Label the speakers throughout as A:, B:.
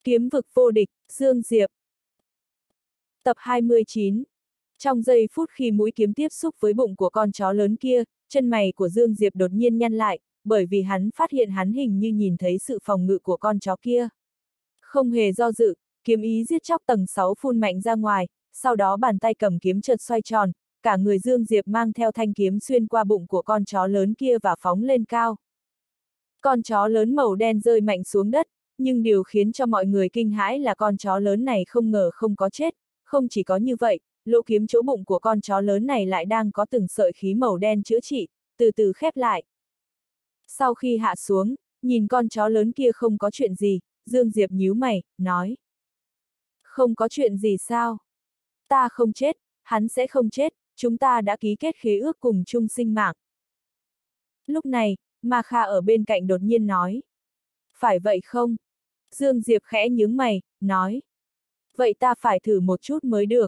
A: Kiếm vực vô địch, Dương Diệp. Tập 29. Trong giây phút khi mũi kiếm tiếp xúc với bụng của con chó lớn kia, chân mày của Dương Diệp đột nhiên nhăn lại, bởi vì hắn phát hiện hắn hình như nhìn thấy sự phòng ngự của con chó kia. Không hề do dự, kiếm ý giết chóc tầng 6 phun mạnh ra ngoài, sau đó bàn tay cầm kiếm chợt xoay tròn, cả người Dương Diệp mang theo thanh kiếm xuyên qua bụng của con chó lớn kia và phóng lên cao. Con chó lớn màu đen rơi mạnh xuống đất, nhưng điều khiến cho mọi người kinh hãi là con chó lớn này không ngờ không có chết, không chỉ có như vậy, lỗ kiếm chỗ bụng của con chó lớn này lại đang có từng sợi khí màu đen chữa trị, từ từ khép lại. Sau khi hạ xuống, nhìn con chó lớn kia không có chuyện gì, Dương Diệp nhíu mày, nói. Không có chuyện gì sao? Ta không chết, hắn sẽ không chết, chúng ta đã ký kết khế ước cùng chung sinh mạng. Lúc này, Ma Kha ở bên cạnh đột nhiên nói. Phải vậy không? Dương Diệp khẽ nhướng mày, nói. Vậy ta phải thử một chút mới được.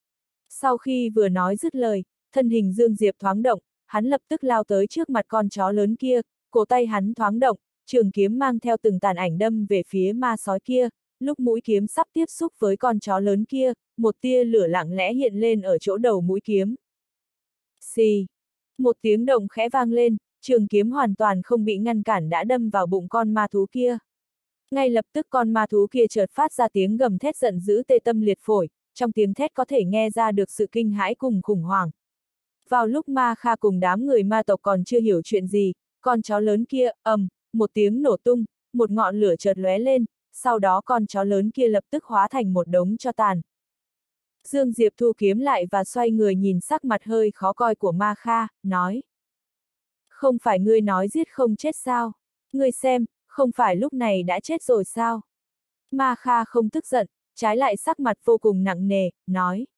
A: Sau khi vừa nói dứt lời, thân hình Dương Diệp thoáng động, hắn lập tức lao tới trước mặt con chó lớn kia, cổ tay hắn thoáng động, trường kiếm mang theo từng tàn ảnh đâm về phía ma sói kia, lúc mũi kiếm sắp tiếp xúc với con chó lớn kia, một tia lửa lặng lẽ hiện lên ở chỗ đầu mũi kiếm. Xì! Một tiếng động khẽ vang lên, trường kiếm hoàn toàn không bị ngăn cản đã đâm vào bụng con ma thú kia. Ngay lập tức con ma thú kia chợt phát ra tiếng gầm thét giận dữ tê tâm liệt phổi, trong tiếng thét có thể nghe ra được sự kinh hãi cùng khủng hoảng. Vào lúc Ma Kha cùng đám người ma tộc còn chưa hiểu chuyện gì, con chó lớn kia, một tiếng nổ tung, một ngọn lửa chợt lóe lên, sau đó con chó lớn kia lập tức hóa thành một đống tro tàn. Dương Diệp thu kiếm lại và xoay người nhìn sắc mặt hơi khó coi của Ma Kha, nói. Không phải ngươi nói giết không chết sao? Ngươi xem, không phải lúc này đã chết rồi sao? Ma Kha không tức giận, trái lại sắc mặt vô cùng nặng nề, nói.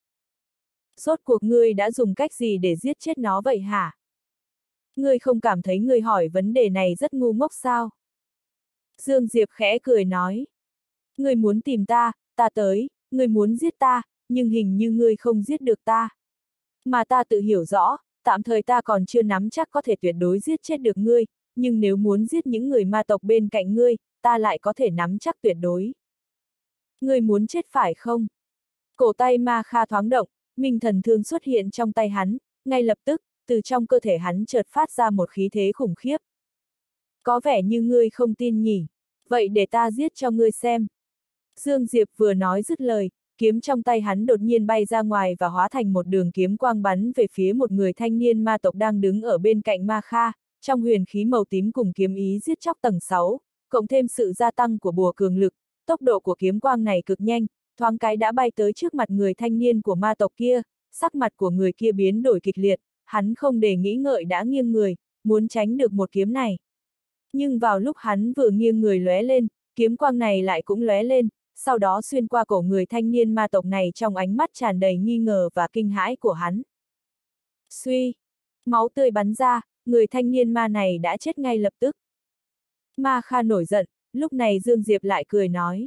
A: Rốt cuộc ngươi đã dùng cách gì để giết chết nó vậy hả? Ngươi không cảm thấy ngươi hỏi vấn đề này rất ngu ngốc sao? Dương Diệp khẽ cười nói. Ngươi muốn tìm ta, ta tới, ngươi muốn giết ta, nhưng hình như ngươi không giết được ta. Mà ta tự hiểu rõ, tạm thời ta còn chưa nắm chắc có thể tuyệt đối giết chết được ngươi, nhưng nếu muốn giết những người ma tộc bên cạnh ngươi, ta lại có thể nắm chắc tuyệt đối. Ngươi muốn chết phải không? Cổ tay Ma Kha thoáng động, minh thần thương xuất hiện trong tay hắn, ngay lập tức, từ trong cơ thể hắn chợt phát ra một khí thế khủng khiếp. Có vẻ như ngươi không tin nhỉ, vậy để ta giết cho ngươi xem. Dương Diệp vừa nói dứt lời, kiếm trong tay hắn đột nhiên bay ra ngoài và hóa thành một đường kiếm quang bắn về phía một người thanh niên ma tộc đang đứng ở bên cạnh Ma Kha, trong huyền khí màu tím cùng kiếm ý giết chóc tầng 6, cộng thêm sự gia tăng của bùa cường lực, tốc độ của kiếm quang này cực nhanh, thoáng cái đã bay tới trước mặt người thanh niên của ma tộc kia, sắc mặt của người kia biến đổi kịch liệt, hắn không để nghĩ ngợi đã nghiêng người, muốn tránh được một kiếm này. Nhưng vào lúc hắn vừa nghiêng người lóe lên, kiếm quang này lại cũng lóe lên, sau đó xuyên qua cổ người thanh niên ma tộc này trong ánh mắt tràn đầy nghi ngờ và kinh hãi của hắn. Suy! Máu tươi bắn ra, người thanh niên ma này đã chết ngay lập tức. Ma Kha nổi giận, lúc này Dương Diệp lại cười nói.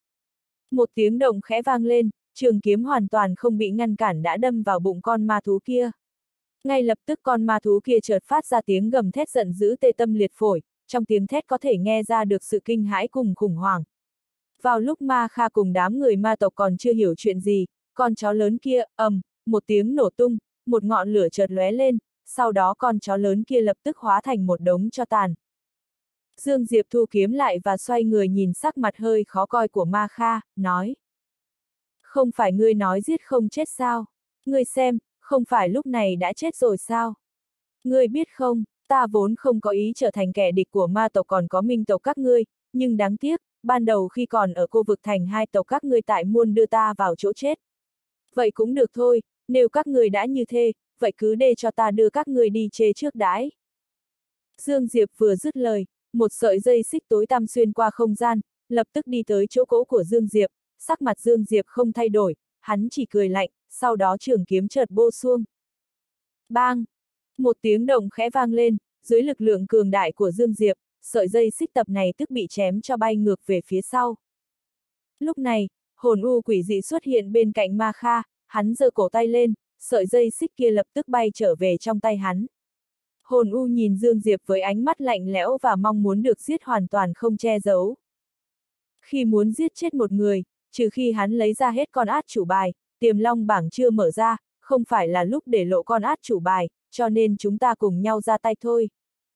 A: Một tiếng động khẽ vang lên, trường kiếm hoàn toàn không bị ngăn cản đã đâm vào bụng con ma thú kia. Ngay lập tức con ma thú kia chợt phát ra tiếng gầm thét giận dữ tê tâm liệt phổi, trong tiếng thét có thể nghe ra được sự kinh hãi cùng khủng hoảng. Vào lúc Ma Kha cùng đám người ma tộc còn chưa hiểu chuyện gì, con chó lớn kia, một tiếng nổ tung, một ngọn lửa chợt lóe lên, sau đó con chó lớn kia lập tức hóa thành một đống tro tàn. Dương Diệp thu kiếm lại và xoay người nhìn sắc mặt hơi khó coi của Ma Kha, nói. Không phải ngươi nói giết không chết sao? Ngươi xem, không phải lúc này đã chết rồi sao? Ngươi biết không, ta vốn không có ý trở thành kẻ địch của ma tộc còn có minh tộc các ngươi, nhưng đáng tiếc, ban đầu khi còn ở cô vực thành hai tộc các ngươi tại muôn đưa ta vào chỗ chết. Vậy cũng được thôi, nếu các ngươi đã như thế, vậy cứ để cho ta đưa các ngươi đi chê trước đãi. Dương Diệp vừa dứt lời, một sợi dây xích tối tăm xuyên qua không gian, lập tức đi tới chỗ cỗ của Dương Diệp, sắc mặt Dương Diệp không thay đổi, hắn chỉ cười lạnh, sau đó trường kiếm chợt bô xuông. Bang! Một tiếng động khẽ vang lên, dưới lực lượng cường đại của Dương Diệp, sợi dây xích tập này tức bị chém cho bay ngược về phía sau. Lúc này, hồn u quỷ dị xuất hiện bên cạnh Ma Kha, hắn giơ cổ tay lên, sợi dây xích kia lập tức bay trở về trong tay hắn. Hồn u nhìn Dương Diệp với ánh mắt lạnh lẽo và mong muốn được giết hoàn toàn không che giấu. Khi muốn giết chết một người, trừ khi hắn lấy ra hết con át chủ bài, Tiềm Long bảng chưa mở ra, không phải là lúc để lộ con át chủ bài, cho nên chúng ta cùng nhau ra tay thôi.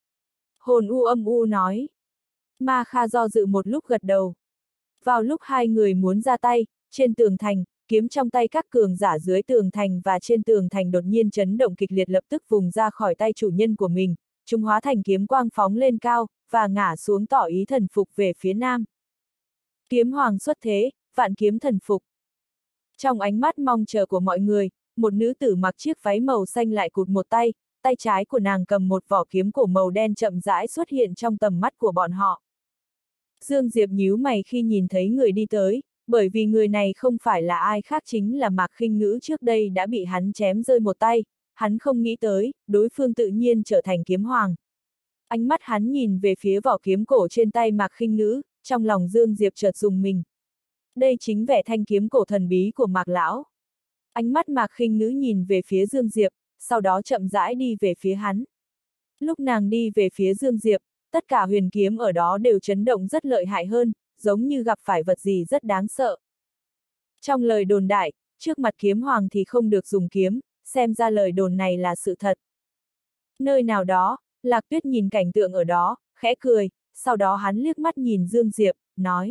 A: Hồn U âm u nói. Ma Kha do dự một lúc gật đầu. Vào lúc hai người muốn ra tay, trên tường thành, kiếm trong tay các cường giả dưới tường thành và trên tường thành đột nhiên chấn động kịch liệt, lập tức vùng ra khỏi tay chủ nhân của mình, chúng hóa thành kiếm quang phóng lên cao, và ngả xuống tỏ ý thần phục về phía nam. Kiếm hoàng xuất thế, vạn kiếm thần phục. Trong ánh mắt mong chờ của mọi người, một nữ tử mặc chiếc váy màu xanh lại cụt một tay, tay trái của nàng cầm một vỏ kiếm cổ màu đen chậm rãi xuất hiện trong tầm mắt của bọn họ. Dương Diệp nhíu mày khi nhìn thấy người đi tới, bởi vì người này không phải là ai khác chính là Mạc Khinh Ngữ, trước đây đã bị hắn chém rơi một tay, hắn không nghĩ tới, đối phương tự nhiên trở thành kiếm hoàng. Ánh mắt hắn nhìn về phía vỏ kiếm cổ trên tay Mạc Khinh Ngữ, trong lòng Dương Diệp chợt rùng mình. Đây chính vẻ thanh kiếm cổ thần bí của Mạc lão. Ánh mắt Mạc Khinh Ngữ nhìn về phía Dương Diệp, sau đó chậm rãi đi về phía hắn. Lúc nàng đi về phía Dương Diệp, tất cả huyền kiếm ở đó đều chấn động rất lợi hại hơn, giống như gặp phải vật gì rất đáng sợ. Trong lời đồn đại, trước mặt kiếm hoàng thì không được dùng kiếm, xem ra lời đồn này là sự thật. Nơi nào đó, Lạc Tuyết nhìn cảnh tượng ở đó, khẽ cười, sau đó hắn liếc mắt nhìn Dương Diệp, nói.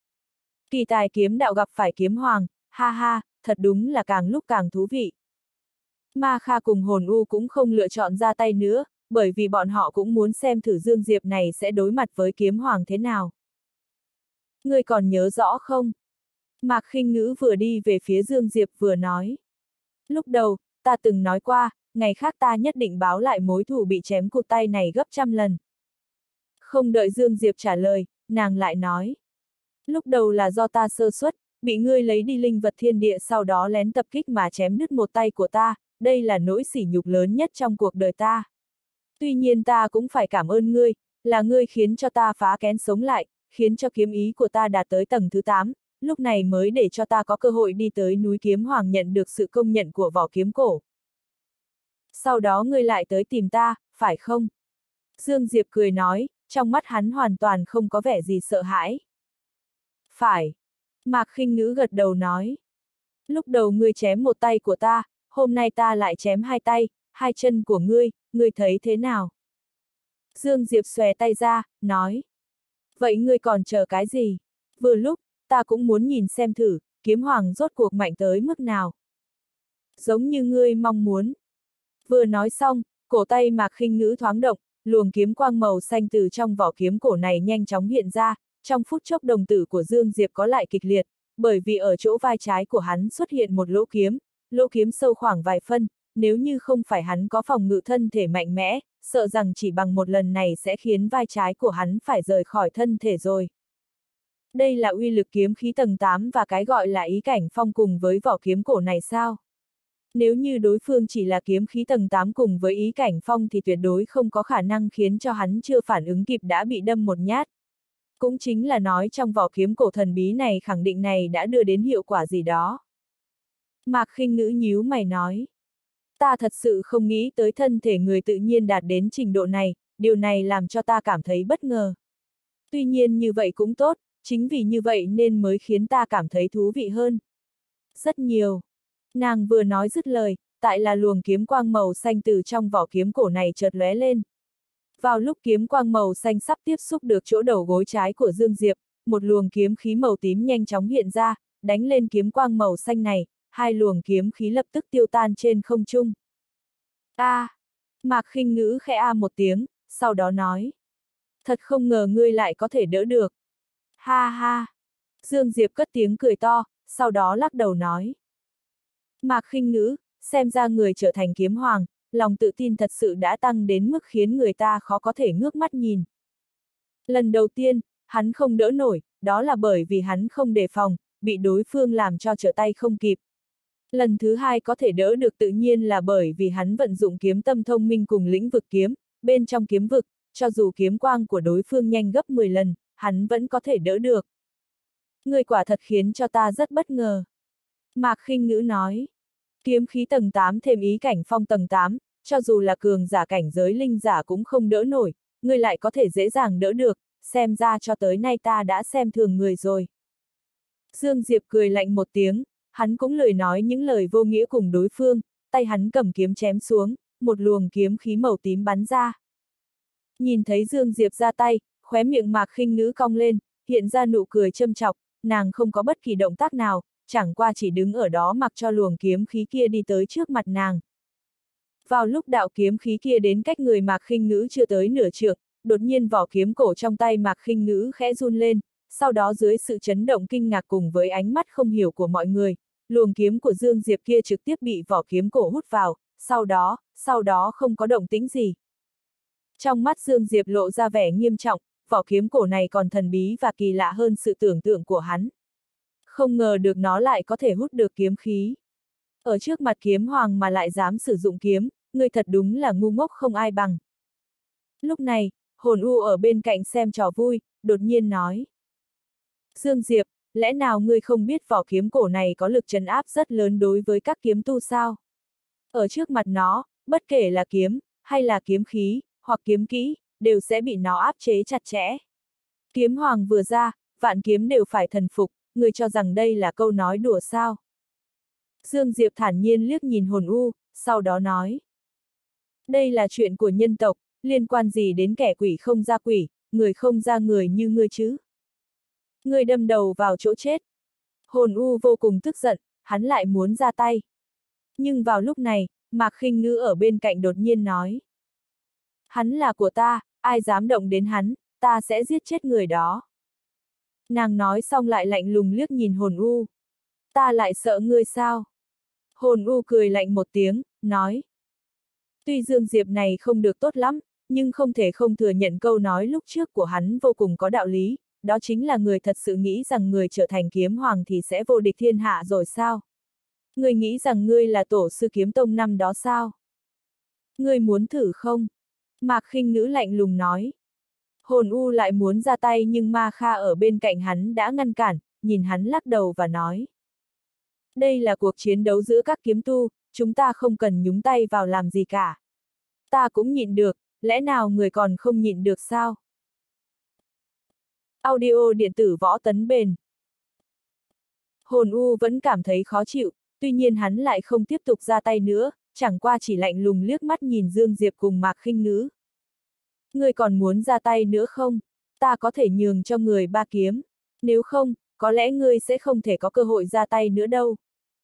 A: Kỳ tài kiếm đạo gặp phải kiếm hoàng, ha ha, thật đúng là càng lúc càng thú vị. Ma Kha cùng Hồn U cũng không lựa chọn ra tay nữa, bởi vì bọn họ cũng muốn xem thử Dương Diệp này sẽ đối mặt với kiếm hoàng thế nào. Ngươi còn nhớ rõ không? Mạc Khinh Ngữ vừa đi về phía Dương Diệp vừa nói. Lúc đầu, ta từng nói qua, ngày khác ta nhất định báo lại mối thù bị chém cụt tay này gấp 100 lần. Không đợi Dương Diệp trả lời, nàng lại nói. Lúc đầu là do ta sơ suất, bị ngươi lấy đi linh vật thiên địa, sau đó lén tập kích mà chém đứt một tay của ta, đây là nỗi sỉ nhục lớn nhất trong cuộc đời ta. Tuy nhiên ta cũng phải cảm ơn ngươi, là ngươi khiến cho ta phá kén sống lại, khiến cho kiếm ý của ta đạt tới tầng thứ 8, lúc này mới để cho ta có cơ hội đi tới núi Kiếm Hoàng nhận được sự công nhận của vỏ kiếm cổ. Sau đó ngươi lại tới tìm ta, phải không? Dương Diệp cười nói, trong mắt hắn hoàn toàn không có vẻ gì sợ hãi. Phải. Mạc Khinh Ngữ gật đầu nói. Lúc đầu ngươi chém một tay của ta, hôm nay ta lại chém hai tay, hai chân của ngươi thấy thế nào? Dương Diệp xòe tay ra, nói. Vậy ngươi còn chờ cái gì? Vừa lúc, ta cũng muốn nhìn xem thử, kiếm hoàng rốt cuộc mạnh tới mức nào. Giống như ngươi mong muốn. Vừa nói xong, cổ tay Mạc Khinh Ngữ thoáng động, luồng kiếm quang màu xanh từ trong vỏ kiếm cổ này nhanh chóng hiện ra, trong phút chốc đồng tử của Dương Diệp có lại kịch liệt, bởi vì ở chỗ vai trái của hắn xuất hiện một lỗ kiếm sâu khoảng vài phân, nếu như không phải hắn có phòng ngự thân thể mạnh mẽ, sợ rằng chỉ bằng một lần này sẽ khiến vai trái của hắn phải rời khỏi thân thể rồi. Đây là uy lực kiếm khí tầng 8 và cái gọi là ý cảnh phong cùng với vỏ kiếm cổ này sao? Nếu như đối phương chỉ là kiếm khí tầng 8 cùng với ý cảnh phong thì tuyệt đối không có khả năng khiến cho hắn chưa phản ứng kịp đã bị đâm một nhát. Cũng chính là nói trong vỏ kiếm cổ thần bí này khẳng định này đã đưa đến hiệu quả gì đó. Mạc Khinh Ngữ nhíu mày nói. Ta thật sự không nghĩ tới thân thể người tự nhiên đạt đến trình độ này, điều này làm cho ta cảm thấy bất ngờ. Tuy nhiên như vậy cũng tốt, chính vì như vậy nên mới khiến ta cảm thấy thú vị hơn. Rất nhiều. Nàng vừa nói dứt lời, tại là luồng kiếm quang màu xanh từ trong vỏ kiếm cổ này chợt lóe lên. Vào lúc kiếm quang màu xanh sắp tiếp xúc được chỗ đầu gối trái của Dương Diệp, một luồng kiếm khí màu tím nhanh chóng hiện ra, đánh lên kiếm quang màu xanh này, hai luồng kiếm khí lập tức tiêu tan trên không trung. Mạc Khinh Ngữ khẽ một tiếng, sau đó nói. Thật không ngờ ngươi lại có thể đỡ được. Ha ha. Dương Diệp cất tiếng cười to, sau đó lắc đầu nói. Mạc Khinh Ngữ, xem ra người trở thành kiếm hoàng, lòng tự tin thật sự đã tăng đến mức khiến người ta khó có thể ngước mắt nhìn. Lần đầu tiên, hắn không đỡ nổi, đó là bởi vì hắn không đề phòng, bị đối phương làm cho trở tay không kịp. Lần thứ hai có thể đỡ được tự nhiên là bởi vì hắn vận dụng kiếm tâm thông minh cùng lĩnh vực kiếm, bên trong kiếm vực, cho dù kiếm quang của đối phương nhanh gấp 10 lần, hắn vẫn có thể đỡ được. Người quả thật khiến cho ta rất bất ngờ. Mạc Khinh Ngữ nói. Kiếm khí tầng 8 thêm ý cảnh phong tầng 8, cho dù là cường giả cảnh giới linh giả cũng không đỡ nổi, ngươi lại có thể dễ dàng đỡ được, xem ra cho tới nay ta đã xem thường người rồi. Dương Diệp cười lạnh một tiếng, hắn cũng lười nói những lời vô nghĩa cùng đối phương, tay hắn cầm kiếm chém xuống, một luồng kiếm khí màu tím bắn ra. Nhìn thấy Dương Diệp ra tay, khóe miệng Mạc Khinh Ngữ cong lên, hiện ra nụ cười châm chọc, nàng không có bất kỳ động tác nào, chẳng qua chỉ đứng ở đó mặc cho luồng kiếm khí kia đi tới trước mặt nàng. Vào lúc đạo kiếm khí kia đến cách người Mạc Khinh Ngữ chưa tới nửa trượng, đột nhiên vỏ kiếm cổ trong tay Mạc Khinh Ngữ khẽ run lên, sau đó dưới sự chấn động kinh ngạc cùng với ánh mắt không hiểu của mọi người, luồng kiếm của Dương Diệp kia trực tiếp bị vỏ kiếm cổ hút vào, sau đó không có động tĩnh gì. Trong mắt Dương Diệp lộ ra vẻ nghiêm trọng, vỏ kiếm cổ này còn thần bí và kỳ lạ hơn sự tưởng tượng của hắn. Không ngờ được nó lại có thể hút được kiếm khí. Ở trước mặt kiếm hoàng mà lại dám sử dụng kiếm, người thật đúng là ngu ngốc không ai bằng. Lúc này, Hồn U ở bên cạnh xem trò vui, đột nhiên nói. Dương Diệp, lẽ nào ngươi không biết vỏ kiếm cổ này có lực trấn áp rất lớn đối với các kiếm tu sao? Ở trước mặt nó, bất kể là kiếm, hay là kiếm khí, hoặc kiếm kỹ, đều sẽ bị nó áp chế chặt chẽ. Kiếm hoàng vừa ra, vạn kiếm đều phải thần phục, người cho rằng đây là câu nói đùa sao? Dương Diệp thản nhiên liếc nhìn Hồn U, sau đó nói. Đây là chuyện của nhân tộc, liên quan gì đến kẻ quỷ không ra quỷ, người không ra người như ngươi chứ? Ngươi đâm đầu vào chỗ chết. Hồn U vô cùng tức giận, hắn lại muốn ra tay. Nhưng vào lúc này, Mạc Khinh Ngữ ở bên cạnh đột nhiên nói. Hắn là của ta, ai dám động đến hắn, ta sẽ giết chết người đó. Nàng nói xong lại lạnh lùng liếc nhìn Hồn U. Ta lại sợ ngươi sao? Hồn U cười lạnh một tiếng, nói. Tuy Dương Diệp này không được tốt lắm, nhưng không thể không thừa nhận câu nói lúc trước của hắn vô cùng có đạo lý, đó chính là người thật sự nghĩ rằng người trở thành kiếm hoàng thì sẽ vô địch thiên hạ rồi sao? Ngươi nghĩ rằng ngươi là tổ sư kiếm tông năm đó sao? Ngươi muốn thử không? Mạc Khinh Ngữ lạnh lùng nói. Hồn U lại muốn ra tay nhưng Ma Kha ở bên cạnh hắn đã ngăn cản, nhìn hắn lắc đầu và nói. Đây là cuộc chiến đấu giữa các kiếm tu, chúng ta không cần nhúng tay vào làm gì cả. Ta cũng nhịn được, lẽ nào người còn không nhịn được sao? Audio điện tử Võ Tấn Bền. Hồn U vẫn cảm thấy khó chịu, tuy nhiên hắn lại không tiếp tục ra tay nữa, chẳng qua chỉ lạnh lùng liếc mắt nhìn Dương Diệp cùng Mạc Khinh Ngữ. Ngươi còn muốn ra tay nữa không? Ta có thể nhường cho người 3 kiếm. Nếu không, có lẽ ngươi sẽ không thể có cơ hội ra tay nữa đâu.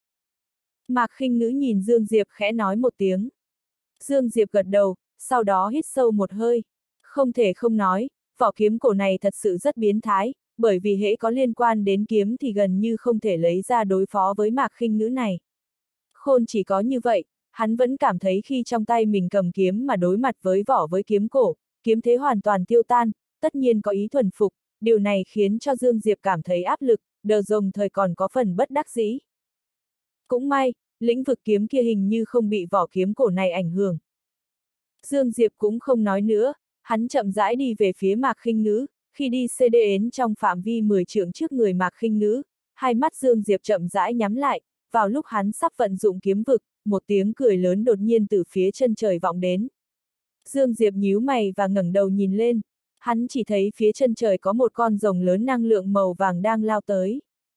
A: Mạc Khinh Ngữ nhìn Dương Diệp khẽ nói một tiếng. Dương Diệp gật đầu, sau đó hít sâu một hơi. Không thể không nói, vỏ kiếm cổ này thật sự rất biến thái, bởi vì hễ có liên quan đến kiếm thì gần như không thể lấy ra đối phó với Mạc Khinh Ngữ này. Khôn chỉ có như vậy, hắn vẫn cảm thấy khi trong tay mình cầm kiếm mà đối mặt với vỏ với kiếm cổ, kiếm thế hoàn toàn tiêu tan, tất nhiên có ý thuần phục, điều này khiến cho Dương Diệp cảm thấy áp lực, đồng thời còn có phần bất đắc dĩ. Cũng may, lĩnh vực kiếm kia hình như không bị vỏ kiếm cổ này ảnh hưởng. Dương Diệp cũng không nói nữa, hắn chậm rãi đi về phía Mạc Khinh Ngữ, khi đi đến trong phạm vi 10 trượng trước người Mạc Khinh Ngữ, hai mắt Dương Diệp chậm rãi nhắm lại, vào lúc hắn sắp vận dụng kiếm vực, một tiếng cười lớn đột nhiên từ phía chân trời vọng đến. Dương Diệp nhíu mày và ngẩng đầu nhìn lên, hắn chỉ thấy phía chân trời có một con rồng lớn năng lượng màu vàng đang lao tới.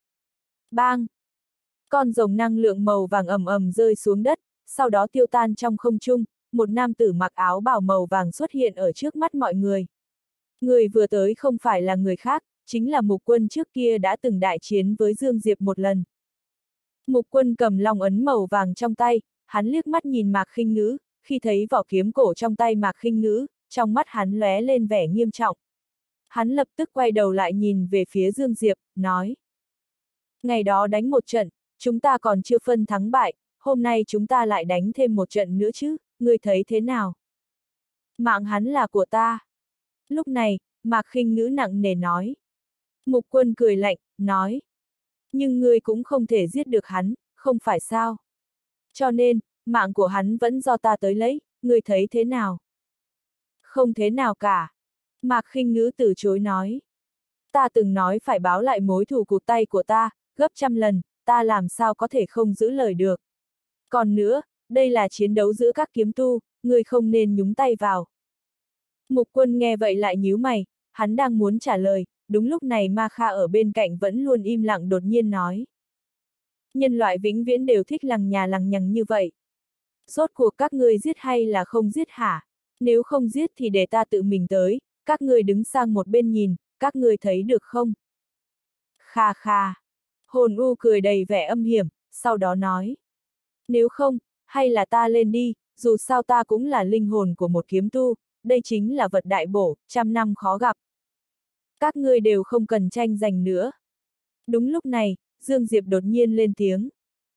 A: Bang! Con rồng năng lượng màu vàng ầm ầm rơi xuống đất, sau đó tiêu tan trong không trung, một nam tử mặc áo bào màu vàng xuất hiện ở trước mắt mọi người. Người vừa tới không phải là người khác, chính là Mục Quân trước kia đã từng đại chiến với Dương Diệp một lần. Mục Quân cầm long ấn màu vàng trong tay, hắn liếc mắt nhìn Mạc Khinh Ngữ, khi thấy vỏ kiếm cổ trong tay Mạc Khinh Ngữ, trong mắt hắn lóe lên vẻ nghiêm trọng. Hắn lập tức quay đầu lại nhìn về phía Dương Diệp, nói. Ngày đó đánh một trận, chúng ta còn chưa phân thắng bại, hôm nay chúng ta lại đánh thêm một trận nữa chứ, ngươi thấy thế nào? Mạng hắn là của ta. Lúc này, Mạc Khinh Ngữ nặng nề nói. Mục Quân cười lạnh, nói. Nhưng ngươi cũng không thể giết được hắn, không phải sao? Cho nên, mạng của hắn vẫn do ta tới lấy, ngươi thấy thế nào? Không thế nào cả. Mạc Khinh Ngữ từ chối nói. Ta từng nói phải báo lại mối thù cụt tay của ta, gấp trăm lần, ta làm sao có thể không giữ lời được. Còn nữa, đây là chiến đấu giữa các kiếm tu, ngươi không nên nhúng tay vào. Mục Quân nghe vậy lại nhíu mày, hắn đang muốn trả lời, đúng lúc này Ma Kha ở bên cạnh vẫn luôn im lặng đột nhiên nói. Nhân loại vĩnh viễn đều thích lằng nhà lằng nhằng như vậy. Rốt cuộc các ngươi giết hay là không giết hả? Nếu không giết thì để ta tự mình tới, các ngươi đứng sang một bên nhìn, các ngươi thấy được không? Kha kha. Hồn U cười đầy vẻ âm hiểm, sau đó nói. Nếu không, hay là ta lên đi, dù sao ta cũng là linh hồn của một kiếm tu, đây chính là vật đại bổ, trăm năm khó gặp. Các ngươi đều không cần tranh giành nữa. Đúng lúc này, Dương Diệp đột nhiên lên tiếng.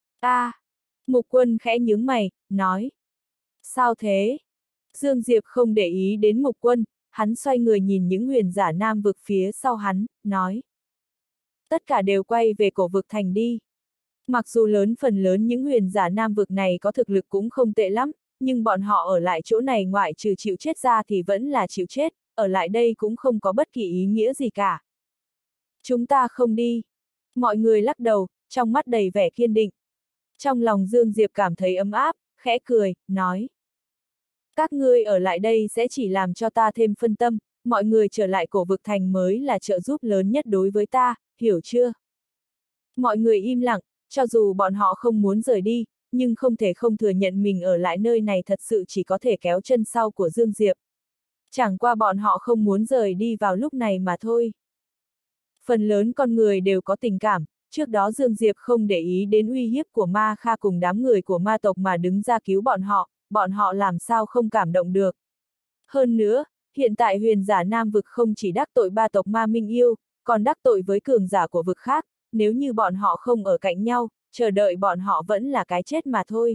A: Mục Quân khẽ nhướng mày, nói. Sao thế? Dương Diệp không để ý đến Mục Quân, hắn xoay người nhìn những huyền giả nam vực phía sau hắn, nói. Tất cả đều quay về cổ vực thành đi. Mặc dù phần lớn những huyền giả nam vực này có thực lực cũng không tệ lắm, nhưng bọn họ ở lại chỗ này ngoại trừ chịu chết ra thì vẫn là chịu chết, ở lại đây cũng không có bất kỳ ý nghĩa gì cả. Chúng ta không đi. Mọi người lắc đầu, trong mắt đầy vẻ kiên định. Trong lòng Dương Diệp cảm thấy ấm áp, khẽ cười, nói. Các ngươi ở lại đây sẽ chỉ làm cho ta thêm phân tâm, mọi người trở lại cổ vực thành mới là trợ giúp lớn nhất đối với ta, hiểu chưa? Mọi người im lặng, cho dù bọn họ không muốn rời đi, nhưng không thể không thừa nhận mình ở lại nơi này thật sự chỉ có thể kéo chân sau của Dương Diệp. Chẳng qua bọn họ không muốn rời đi vào lúc này mà thôi. Phần lớn con người đều có tình cảm, trước đó Dương Diệp không để ý đến uy hiếp của Ma Kha cùng đám người của ma tộc mà đứng ra cứu bọn họ làm sao không cảm động được. Hơn nữa, hiện tại huyền giả nam vực không chỉ đắc tội ba tộc Ma Minh Yêu, còn đắc tội với cường giả của vực khác, nếu như bọn họ không ở cạnh nhau, chờ đợi bọn họ vẫn là cái chết mà thôi.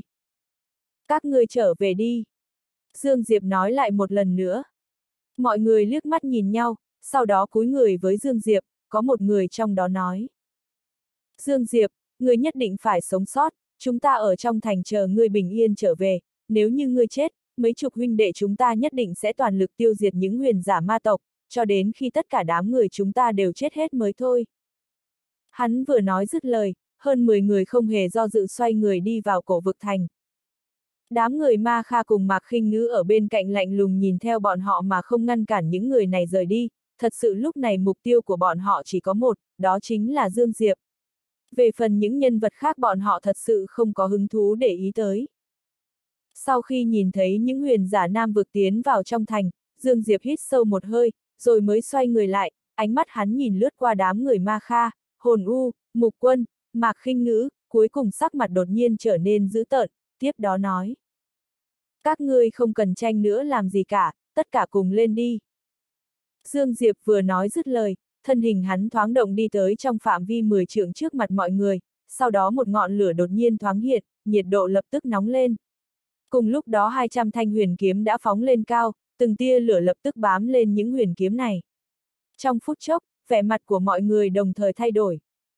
A: Các ngươi trở về đi. Dương Diệp nói lại một lần nữa. Mọi người liếc mắt nhìn nhau, sau đó cúi người với Dương Diệp, có một người trong đó nói. Dương Diệp, ngươi nhất định phải sống sót, chúng ta ở trong thành chờ ngươi bình yên trở về, nếu như ngươi chết, mấy chục huynh đệ chúng ta nhất định sẽ toàn lực tiêu diệt những huyền giả ma tộc, cho đến khi tất cả đám người chúng ta đều chết hết mới thôi. Hắn vừa nói dứt lời, hơn 10 người không hề do dự xoay người đi vào cổ vực thành. Đám người Ma Kha cùng Mạc Khinh Ngữ ở bên cạnh lạnh lùng nhìn theo bọn họ mà không ngăn cản những người này rời đi, thật sự lúc này mục tiêu của bọn họ chỉ có một, đó chính là Dương Diệp. Về phần những nhân vật khác bọn họ thật sự không có hứng thú để ý tới. Sau khi nhìn thấy những huyền giả nam vực tiến vào trong thành, Dương Diệp hít sâu một hơi, rồi mới xoay người lại, ánh mắt hắn nhìn lướt qua đám người Ma Kha, Hồn U, Mục Quân, Mạc Khinh Ngữ, cuối cùng sắc mặt đột nhiên trở nên dữ tợn, tiếp đó nói. Các ngươi không cần tranh nữa làm gì cả, tất cả cùng lên đi. Dương Diệp vừa nói dứt lời, thân hình hắn thoáng động đi tới trong phạm vi 10 trượng trước mặt mọi người, sau đó một ngọn lửa đột nhiên thoáng hiện, nhiệt độ lập tức nóng lên. Cùng lúc đó 200 thanh huyền kiếm đã phóng lên cao, từng tia lửa lập tức bám lên những huyền kiếm này. Trong phút chốc, vẻ mặt của mọi người đồng thời thay đổi.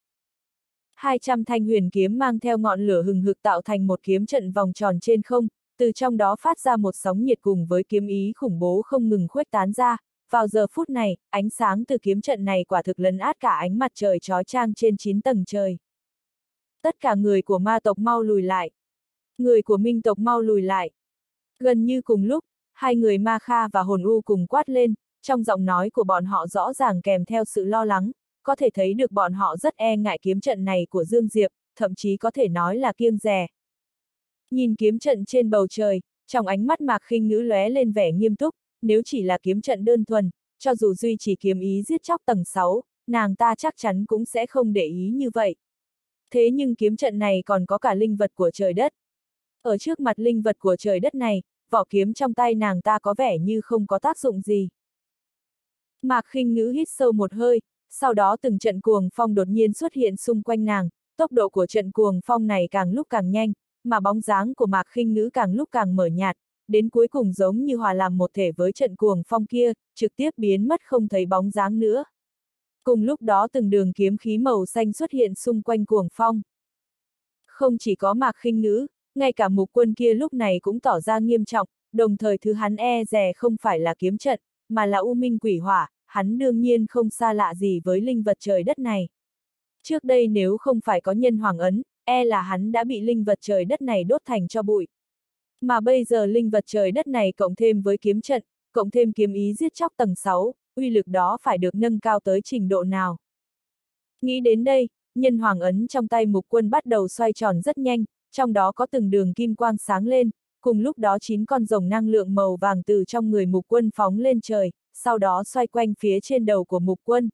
A: 200 thanh huyền kiếm mang theo ngọn lửa hừng hực tạo thành một kiếm trận vòng tròn trên không, từ trong đó phát ra một sóng nhiệt cùng với kiếm ý khủng bố không ngừng khuếch tán ra. Vào giờ phút này, ánh sáng từ kiếm trận này quả thực lấn át cả ánh mặt trời chói chang trên 9 tầng trời. Tất cả người của ma tộc mau lùi lại. Người của minh tộc mau lùi lại. Gần như cùng lúc, hai người Ma Kha và Hồn U cùng quát lên, trong giọng nói của bọn họ rõ ràng kèm theo sự lo lắng, có thể thấy được bọn họ rất e ngại kiếm trận này của Dương Diệp, thậm chí có thể nói là kiêng dè. Nhìn kiếm trận trên bầu trời, trong ánh mắt Mạc Khinh Ngữ lóe lên vẻ nghiêm túc, nếu chỉ là kiếm trận đơn thuần, cho dù duy trì kiếm ý giết chóc tầng 6, nàng ta chắc chắn cũng sẽ không để ý như vậy. Thế nhưng kiếm trận này còn có cả linh vật của trời đất. Ở trước mặt linh vật của trời đất này, vỏ kiếm trong tay nàng ta có vẻ như không có tác dụng gì. Mạc Khinh Ngữ hít sâu một hơi, sau đó từng trận cuồng phong đột nhiên xuất hiện xung quanh nàng, tốc độ của trận cuồng phong này càng lúc càng nhanh, mà bóng dáng của Mạc Khinh Ngữ càng lúc càng mờ nhạt, đến cuối cùng giống như hòa làm một thể với trận cuồng phong kia, trực tiếp biến mất không thấy bóng dáng nữa. Cùng lúc đó từng đường kiếm khí màu xanh xuất hiện xung quanh cuồng phong. Không chỉ có Mạc Khinh Ngữ, ngay cả Mục Quân kia lúc này cũng tỏ ra nghiêm trọng, đồng thời thứ hắn e dè không phải là kiếm trận, mà là U Minh Quỷ Hỏa, hắn đương nhiên không xa lạ gì với linh vật trời đất này. Trước đây nếu không phải có nhân hoàng ấn, e là hắn đã bị linh vật trời đất này đốt thành tro bụi. Mà bây giờ linh vật trời đất này cộng thêm với kiếm trận, cộng thêm kiếm ý giết chóc tầng 6, uy lực đó phải được nâng cao tới trình độ nào. Nghĩ đến đây, nhân hoàng ấn trong tay Mục Quân bắt đầu xoay tròn rất nhanh, trong đó có từng đường kim quang sáng lên, cùng lúc đó 9 con rồng năng lượng màu vàng từ trong người Mục Quân phóng lên trời, sau đó xoay quanh phía trên đầu của Mục Quân.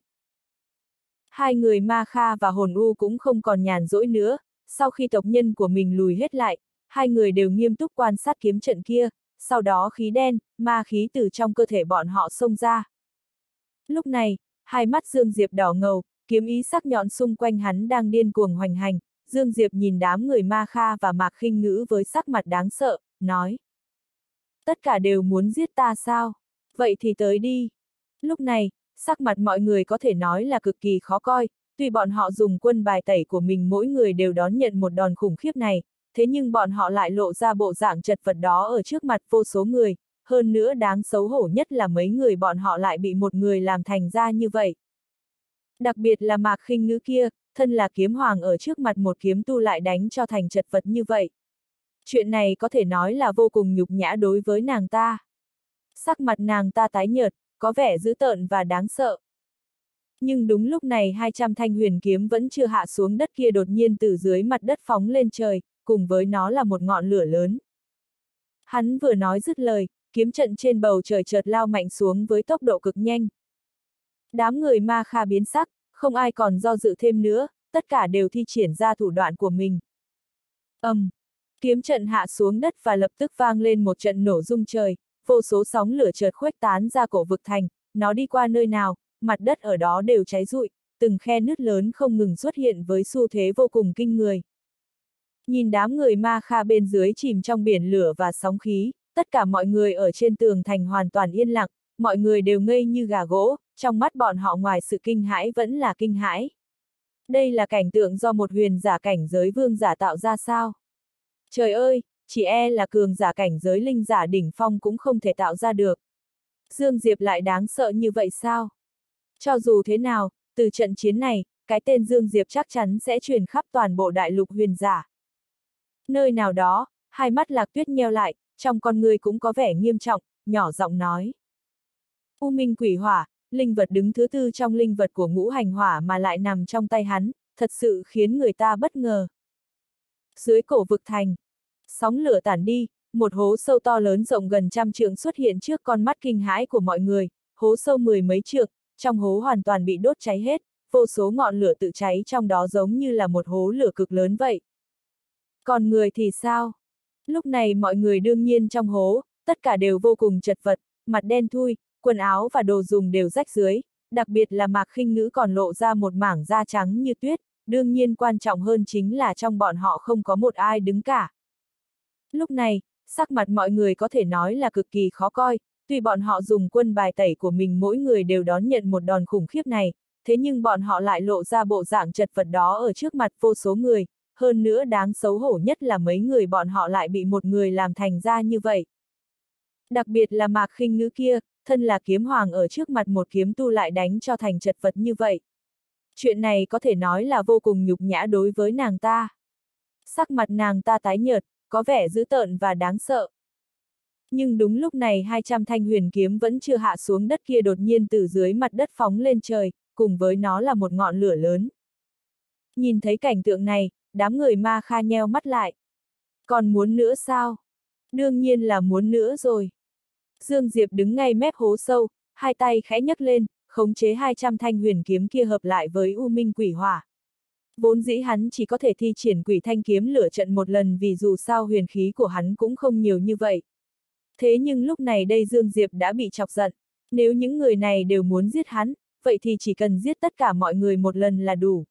A: Hai người Ma Kha và Hồn U cũng không còn nhàn rỗi nữa, sau khi tộc nhân của mình lùi hết lại, hai người đều nghiêm túc quan sát kiếm trận kia, sau đó khí đen, ma khí từ trong cơ thể bọn họ xông ra. Lúc này, hai mắt Dương Diệp đỏ ngầu, kiếm ý sắc nhọn xung quanh hắn đang điên cuồng hoành hành, Dương Diệp nhìn đám người Ma Kha và Mạc Khinh Ngữ với sắc mặt đáng sợ, nói. Tất cả đều muốn giết ta sao? Vậy thì tới đi. Lúc này, sắc mặt mọi người có thể nói là cực kỳ khó coi, tuy bọn họ dùng quân bài tẩy của mình mỗi người đều đón nhận một đòn khủng khiếp này, thế nhưng bọn họ lại lộ ra bộ dạng chật vật đó ở trước mặt vô số người, hơn nữa đáng xấu hổ nhất là mấy người bọn họ lại bị một người làm thành ra như vậy. Đặc biệt là Mạc Khinh Ngữ kia, thân là kiếm hoàng ở trước mặt một kiếm tu lại đánh cho thành chật vật như vậy. Chuyện này có thể nói là vô cùng nhục nhã đối với nàng ta. Sắc mặt nàng ta tái nhợt, có vẻ dữ tợn và đáng sợ. Nhưng đúng lúc này 200 thanh huyền kiếm vẫn chưa hạ xuống đất kia đột nhiên từ dưới mặt đất phóng lên trời, cùng với nó là một ngọn lửa lớn. Hắn vừa nói dứt lời, kiếm trận trên bầu trời chợt lao mạnh xuống với tốc độ cực nhanh. Đám người Ma Kha biến sắc, không ai còn do dự thêm nữa, tất cả đều thi triển ra thủ đoạn của mình. Kiếm trận hạ xuống đất và lập tức vang lên một trận nổ rung trời, vô số sóng lửa chợt khuếch tán ra cổ vực thành, nó đi qua nơi nào, mặt đất ở đó đều cháy rụi, từng khe nứt lớn không ngừng xuất hiện với xu thế vô cùng kinh người. Nhìn đám người Ma Kha bên dưới chìm trong biển lửa và sóng khí, tất cả mọi người ở trên tường thành hoàn toàn yên lặng, mọi người đều ngây như gà gỗ, trong mắt bọn họ ngoài sự kinh hãi vẫn là kinh hãi. Đây là cảnh tượng do một huyền giả cảnh giới vương giả tạo ra sao? Trời ơi, chỉ e là cường giả cảnh giới linh giả đỉnh phong cũng không thể tạo ra được. Dương Diệp lại đáng sợ như vậy sao? Cho dù thế nào, từ trận chiến này, cái tên Dương Diệp chắc chắn sẽ truyền khắp toàn bộ đại lục huyền giả. Nơi nào đó, hai mắt Lạc Tuyết nheo lại, trong con người cũng có vẻ nghiêm trọng, nhỏ giọng nói. U Minh Quỷ Hỏa, linh vật đứng thứ tư trong linh vật của ngũ hành hỏa mà lại nằm trong tay hắn, thật sự khiến người ta bất ngờ. Dưới cổ vực thành, sóng lửa tản đi, một hố sâu to lớn rộng gần 100 trượng xuất hiện trước con mắt kinh hãi của mọi người, hố sâu 10 mấy trượng, trong hố hoàn toàn bị đốt cháy hết, vô số ngọn lửa tự cháy trong đó giống như là một hố lửa cực lớn vậy. Còn người thì sao? Lúc này mọi người đương nhiên trong hố, tất cả đều vô cùng chật vật, mặt đen thui, quần áo và đồ dùng đều rách rưới, đặc biệt là Mạc Khinh Ngữ còn lộ ra một mảng da trắng như tuyết, đương nhiên quan trọng hơn chính là trong bọn họ không có một ai đứng cả. Lúc này, sắc mặt mọi người có thể nói là cực kỳ khó coi, tuy bọn họ dùng quân bài tẩy của mình mỗi người đều đón nhận một đòn khủng khiếp này, thế nhưng bọn họ lại lộ ra bộ dạng chật vật đó ở trước mặt vô số người, hơn nữa đáng xấu hổ nhất là mấy người bọn họ lại bị một người làm thành ra như vậy. Đặc biệt là Mạc Khinh Ngữ kia, thân là kiếm hoàng ở trước mặt một kiếm tu lại đánh cho thành chật vật như vậy. Chuyện này có thể nói là vô cùng nhục nhã đối với nàng ta. Sắc mặt nàng ta tái nhợt, có vẻ dữ tợn và đáng sợ. Nhưng đúng lúc này 200 thanh huyền kiếm vẫn chưa hạ xuống đất kia đột nhiên từ dưới mặt đất phóng lên trời, cùng với nó là một ngọn lửa lớn. Nhìn thấy cảnh tượng này, đám người Ma Kha nheo mắt lại. Còn muốn nữa sao? Đương nhiên là muốn nữa rồi. Dương Diệp đứng ngay mép hố sâu, hai tay khẽ nhấc lên, khống chế 200 thanh huyền kiếm kia hợp lại với U Minh Quỷ Hỏa. Vốn dĩ hắn chỉ có thể thi triển Quỷ Thanh kiếm lửa trận một lần vì dù sao huyền khí của hắn cũng không nhiều như vậy. Thế nhưng lúc này đây Dương Diệp đã bị chọc giận. Nếu những người này đều muốn giết hắn, vậy thì chỉ cần giết tất cả mọi người một lần là đủ.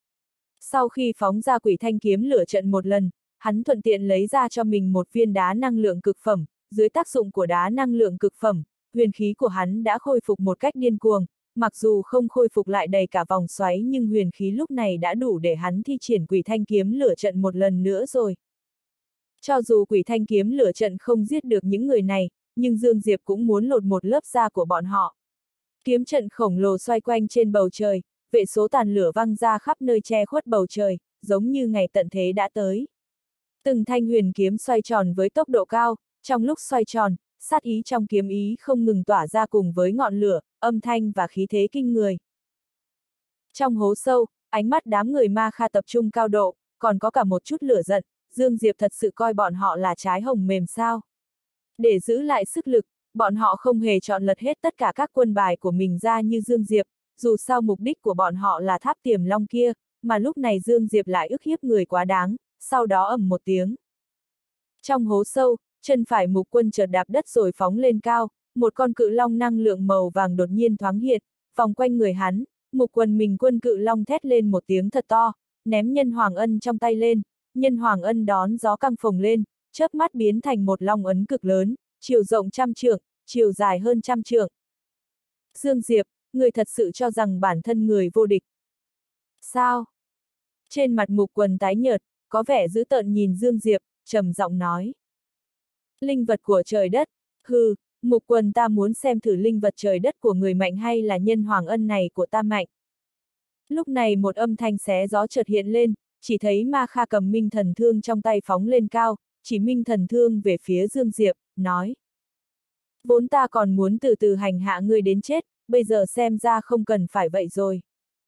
A: Sau khi phóng ra Quỷ Thanh kiếm lửa trận một lần, hắn thuận tiện lấy ra cho mình một viên đá năng lượng cực phẩm, dưới tác dụng của đá năng lượng cực phẩm, huyền khí của hắn đã khôi phục một cách điên cuồng, mặc dù không khôi phục lại đầy cả vòng xoáy nhưng huyền khí lúc này đã đủ để hắn thi triển Quỷ Thanh kiếm lửa trận một lần nữa rồi. Cho dù Quỷ Thanh kiếm lửa trận không giết được những người này, nhưng Dương Diệp cũng muốn lột một lớp da của bọn họ. Kiếm trận khổng lồ xoay quanh trên bầu trời, vệ số tàn lửa văng ra khắp nơi che khuất bầu trời, giống như ngày tận thế đã tới. Từng thanh huyền kiếm xoay tròn với tốc độ cao, trong lúc xoay tròn, sát ý trong kiếm ý không ngừng tỏa ra cùng với ngọn lửa, âm thanh và khí thế kinh người. Trong hố sâu, ánh mắt đám người Ma Kha tập trung cao độ, còn có cả một chút lửa giận, Dương Diệp thật sự coi bọn họ là trái hồng mềm sao. Để giữ lại sức lực, bọn họ không hề chọn lật hết tất cả các quân bài của mình ra như Dương Diệp, dù sao mục đích của bọn họ là tháp Tiềm Long kia, mà lúc này Dương Diệp lại ức hiếp người quá đáng, sau đó ầm một tiếng. Trong hố sâu, chân phải Mục Quân chợt đạp đất rồi phóng lên cao, một con cự long năng lượng màu vàng đột nhiên thoáng hiện, vòng quanh người hắn, Mục Quân cự long thét lên một tiếng thật to, ném Nhân Hoàng Ân trong tay lên, Nhân Hoàng Ân đón gió căng phồng lên, chớp mắt biến thành một long ấn cực lớn, chiều rộng 100 trượng, chiều dài hơn 100 trượng. Dương Diệp, người thật sự cho rằng bản thân người vô địch. Sao? Trên mặt Mục Quân tái nhợt, có vẻ dữ tợn nhìn Dương Diệp, trầm giọng nói. Linh vật của trời đất, hừ, Mục Quân ta muốn xem thử linh vật trời đất của người mạnh hay là Nhân Hoàng Ân này của ta mạnh. Lúc này một âm thanh xé gió chợt hiện lên, chỉ thấy Ma Kha cầm Minh Thần Thương trong tay phóng lên cao, chỉ Minh Thần Thương về phía Dương Diệp, nói. Vốn ta còn muốn từ từ hành hạ ngươi đến chết, bây giờ xem ra không cần phải vậy rồi.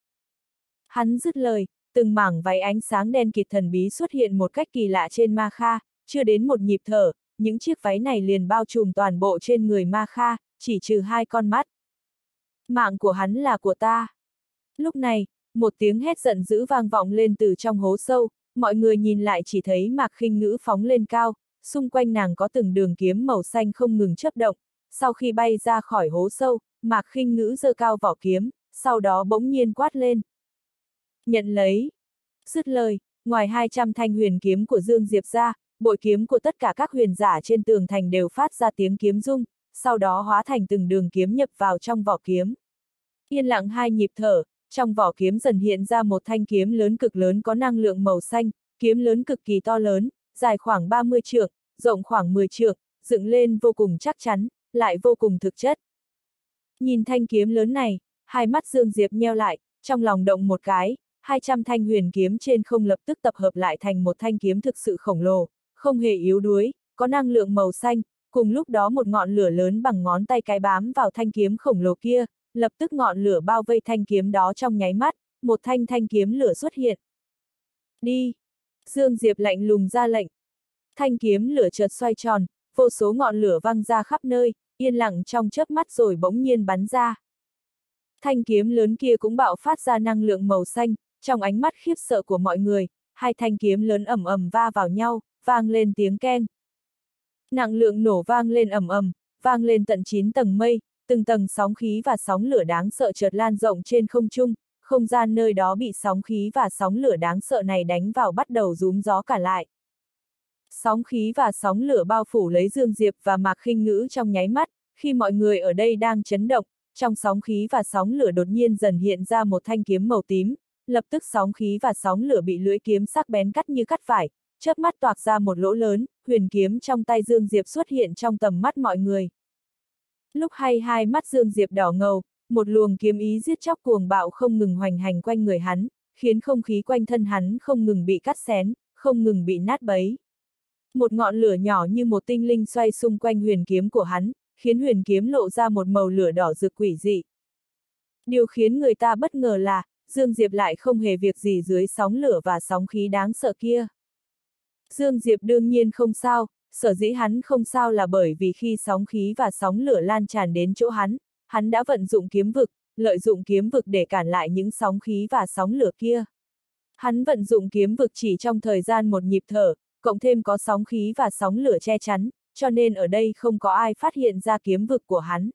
A: Hắn dứt lời, từng mảng váy ánh sáng đen kịt thần bí xuất hiện một cách kỳ lạ trên Ma Kha, chưa đến một nhịp thở, những chiếc váy này liền bao trùm toàn bộ trên người Ma Kha, chỉ trừ 2 con mắt. Mạng của hắn là của ta. Lúc này, một tiếng hét giận dữ vang vọng lên từ trong hố sâu, mọi người nhìn lại chỉ thấy Mạc Khinh Ngữ phóng lên cao, xung quanh nàng có từng đường kiếm màu xanh không ngừng chớp động, sau khi bay ra khỏi hố sâu, Mạc Khinh Ngữ giơ cao vỏ kiếm, sau đó bỗng nhiên quát lên. Nhận lấy. Dứt lời, ngoài 200 thanh huyền kiếm của Dương Diệp ra, bội kiếm của tất cả các huyền giả trên tường thành đều phát ra tiếng kiếm rung, sau đó hóa thành từng đường kiếm nhập vào trong vỏ kiếm. Yên lặng 2 nhịp thở, trong vỏ kiếm dần hiện ra một thanh kiếm lớn cực lớn có năng lượng màu xanh, kiếm lớn cực kỳ to lớn, dài khoảng 30 trượng, rộng khoảng 10 trượng, dựng lên vô cùng chắc chắn, lại vô cùng thực chất. Nhìn thanh kiếm lớn này, hai mắt Dương Diệp nheo lại, trong lòng động một cái, 200 thanh huyền kiếm trên không lập tức tập hợp lại thành một thanh kiếm thực sự khổng lồ, không hề yếu đuối, có năng lượng màu xanh, cùng lúc đó một ngọn lửa lớn bằng ngón tay cái bám vào thanh kiếm khổng lồ kia, lập tức ngọn lửa bao vây thanh kiếm đó trong nháy mắt, một thanh kiếm lửa xuất hiện. Đi! Dương Diệp lạnh lùng ra lệnh. Thanh kiếm lửa chợt xoay tròn, vô số ngọn lửa văng ra khắp nơi, yên lặng trong chớp mắt rồi bỗng nhiên bắn ra. Thanh kiếm lớn kia cũng bạo phát ra năng lượng màu xanh, trong ánh mắt khiếp sợ của mọi người, 2 thanh kiếm lớn ầm ầm va vào nhau, vang lên tiếng keng. Năng lượng nổ vang lên ầm ầm, vang lên tận 9 tầng mây, từng tầng sóng khí và sóng lửa đáng sợ chợt lan rộng trên không trung, không gian nơi đó bị sóng khí và sóng lửa đáng sợ này đánh vào bắt đầu rúm gió cả lại. Sóng khí và sóng lửa bao phủ lấy Dương Diệp và Mạc Khinh Ngữ trong nháy mắt, khi mọi người ở đây đang chấn động, trong sóng khí và sóng lửa đột nhiên dần hiện ra một thanh kiếm màu tím, lập tức sóng khí và sóng lửa bị lưỡi kiếm sắc bén cắt như cắt vải, chớp mắt toạc ra một lỗ lớn, huyền kiếm trong tay Dương Diệp xuất hiện trong tầm mắt mọi người. Lúc hai mắt Dương Diệp đỏ ngầu, một luồng kiếm ý giết chóc cuồng bạo không ngừng hoành hành quanh người hắn, khiến không khí quanh thân hắn không ngừng bị cắt xén, không ngừng bị nát bấy. Một ngọn lửa nhỏ như một tinh linh xoay xung quanh huyền kiếm của hắn, khiến huyền kiếm lộ ra một màu lửa đỏ rực quỷ dị. Điều khiến người ta bất ngờ là, Dương Diệp lại không hề việc gì dưới sóng lửa và sóng khí đáng sợ kia. Dương Diệp đương nhiên không sao, sở dĩ hắn không sao là bởi vì khi sóng khí và sóng lửa lan tràn đến chỗ hắn đã vận dụng kiếm vực, lợi dụng kiếm vực để cản lại những sóng khí và sóng lửa kia. Hắn vận dụng kiếm vực chỉ trong thời gian một nhịp thở, cộng thêm có sóng khí và sóng lửa che chắn, cho nên ở đây không có ai phát hiện ra kiếm vực của hắn.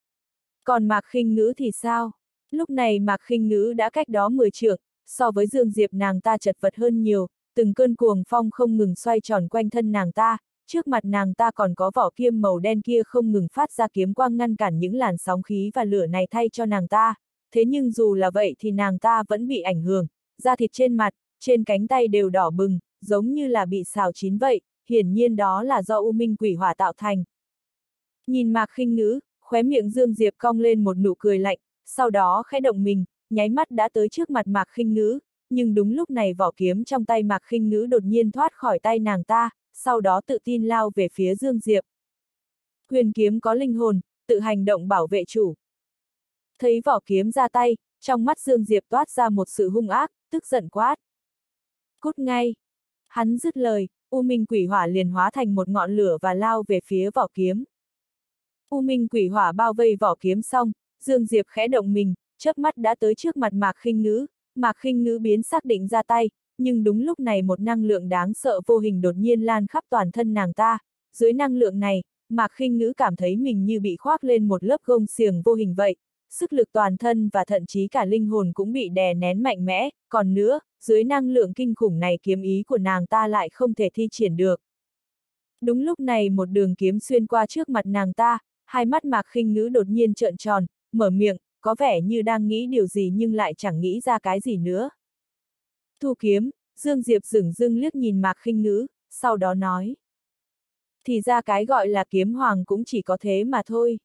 A: Còn Mạc Khinh Ngữ thì sao? Lúc này Mạc Khinh Ngữ đã cách đó 10 trượng, so với Dương Diệp nàng ta chật vật hơn nhiều, từng cơn cuồng phong không ngừng xoay tròn quanh thân nàng ta, trước mặt nàng ta còn có vỏ kiếm màu đen kia không ngừng phát ra kiếm quang ngăn cản những làn sóng khí và lửa này thay cho nàng ta, thế nhưng dù là vậy thì nàng ta vẫn bị ảnh hưởng, da thịt trên mặt, trên cánh tay đều đỏ bừng, giống như là bị xào chín vậy, hiển nhiên đó là do U Minh Quỷ Hỏa tạo thành. Nhìn Mạc Khinh Ngữ, khóe miệng Dương Diệp cong lên một nụ cười lạnh, sau đó khẽ động mình, nháy mắt đã tới trước mặt Mạc Khinh Ngữ, nhưng đúng lúc này vỏ kiếm trong tay Mạc Khinh Ngữ đột nhiên thoát khỏi tay nàng ta, sau đó tự tin lao về phía Dương Diệp. Huyền kiếm có linh hồn, tự hành động bảo vệ chủ. Thấy vỏ kiếm ra tay, trong mắt Dương Diệp toát ra một sự hung ác, tức giận quát. Cút ngay! Hắn dứt lời, U Minh Quỷ Hỏa liền hóa thành một ngọn lửa và lao về phía vỏ kiếm. U Minh Quỷ Hỏa bao vây vỏ kiếm xong, Dương Diệp khẽ động mình, chớp mắt đã tới trước mặt Mạc Khinh Ngữ. Mạc Khinh Ngữ biến xác định ra tay, nhưng đúng lúc này một năng lượng đáng sợ vô hình đột nhiên lan khắp toàn thân nàng ta. Dưới năng lượng này, Mạc Khinh Ngữ cảm thấy mình như bị khoác lên một lớp gông xiềng vô hình vậy. Sức lực toàn thân và thậm chí cả linh hồn cũng bị đè nén mạnh mẽ, còn nữa, dưới năng lượng kinh khủng này kiếm ý của nàng ta lại không thể thi triển được. Đúng lúc này một đường kiếm xuyên qua trước mặt nàng ta, hai mắt Mạc Khinh Ngữ đột nhiên trợn tròn, mở miệng, có vẻ như đang nghĩ điều gì nhưng lại chẳng nghĩ ra cái gì nữa. Thu kiếm, Dương Diệp dửng dưng liếc nhìn Mạc Khinh Ngữ, sau đó nói. Thì ra cái gọi là kiếm hoàng cũng chỉ có thế mà thôi.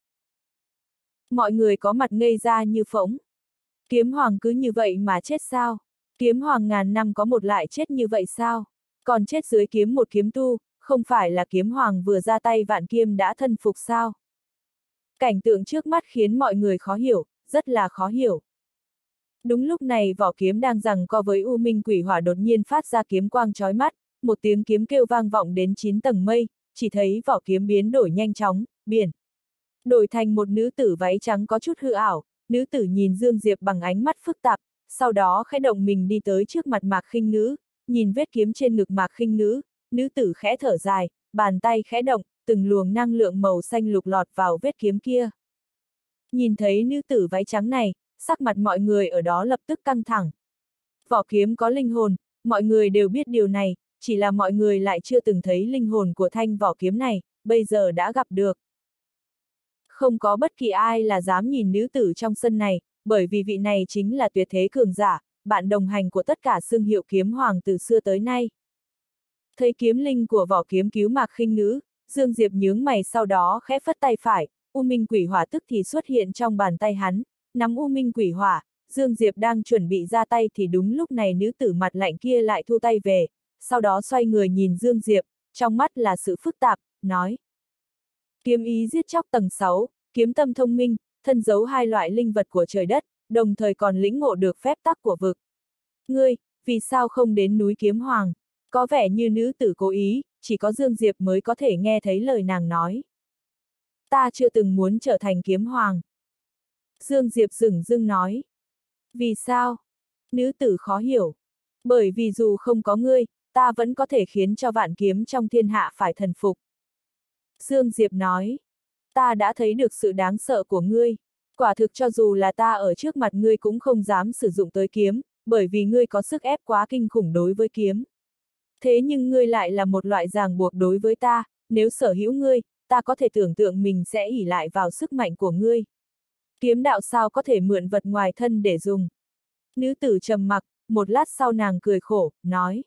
A: Mọi người có mặt ngây ra như phỗng. Kiếm hoàng cứ như vậy mà chết sao? Kiếm hoàng ngàn năm có một lại chết như vậy sao? Còn chết dưới kiếm một kiếm tu, không phải là kiếm hoàng vừa ra tay vạn kiếm đã thân phục sao? Cảnh tượng trước mắt khiến mọi người khó hiểu, rất là khó hiểu. Đúng lúc này vỏ kiếm đang giằng co với U Minh Quỷ Hỏa đột nhiên phát ra kiếm quang chói mắt, một tiếng kiếm kêu vang vọng đến 9 tầng mây, chỉ thấy vỏ kiếm biến đổi nhanh chóng, đổi thành một nữ tử váy trắng có chút hư ảo. Nữ tử nhìn Dương Diệp bằng ánh mắt phức tạp, sau đó khẽ động mình đi tới trước mặt Mạc Khinh Ngữ, nhìn vết kiếm trên ngực Mạc Khinh Ngữ, nữ tử khẽ thở dài, bàn tay khẽ động, từng luồng năng lượng màu xanh lục lọt vào vết kiếm kia. Nhìn thấy nữ tử váy trắng này, sắc mặt mọi người ở đó lập tức căng thẳng. Vỏ kiếm có linh hồn, mọi người đều biết điều này, chỉ là mọi người lại chưa từng thấy linh hồn của thanh vỏ kiếm này, bây giờ đã gặp được. Không có bất kỳ ai là dám nhìn nữ tử trong sân này, bởi vì vị này chính là tuyệt thế cường giả, bạn đồng hành của tất cả xưng hiệu kiếm hoàng từ xưa tới nay. Thấy kiếm linh của vỏ kiếm cứu Mạc Khinh Ngữ, Dương Diệp nhướng mày sau đó khẽ phất tay phải, U Minh Quỷ Hỏa tức thì xuất hiện trong bàn tay hắn, nắm U Minh Quỷ Hỏa, Dương Diệp đang chuẩn bị ra tay thì đúng lúc này nữ tử mặt lạnh kia lại thu tay về, sau đó xoay người nhìn Dương Diệp, trong mắt là sự phức tạp, nói. Kiếm ý giết chóc tầng 6, kiếm tâm thông minh, thân giấu hai loại linh vật của trời đất, đồng thời còn lĩnh ngộ được phép tắc của vực. Ngươi, vì sao không đến núi Kiếm Hoàng? Có vẻ như nữ tử cố ý, chỉ có Dương Diệp mới có thể nghe thấy lời nàng nói. Ta chưa từng muốn trở thành kiếm hoàng. Dương Diệp dửng dưng nói. Vì sao? Nữ tử khó hiểu. Bởi vì dù không có ngươi, ta vẫn có thể khiến cho vạn kiếm trong thiên hạ phải thần phục. Dương Diệp nói. Ta đã thấy được sự đáng sợ của ngươi. Quả thực cho dù là ta ở trước mặt ngươi cũng không dám sử dụng tới kiếm, bởi vì ngươi có sức ép quá kinh khủng đối với kiếm. Thế nhưng ngươi lại là một loại ràng buộc đối với ta, nếu sở hữu ngươi, ta có thể tưởng tượng mình sẽ ỷ lại vào sức mạnh của ngươi. Kiếm đạo sao có thể mượn vật ngoài thân để dùng. Nữ tử trầm mặc, một lát sau nàng cười khổ, nói.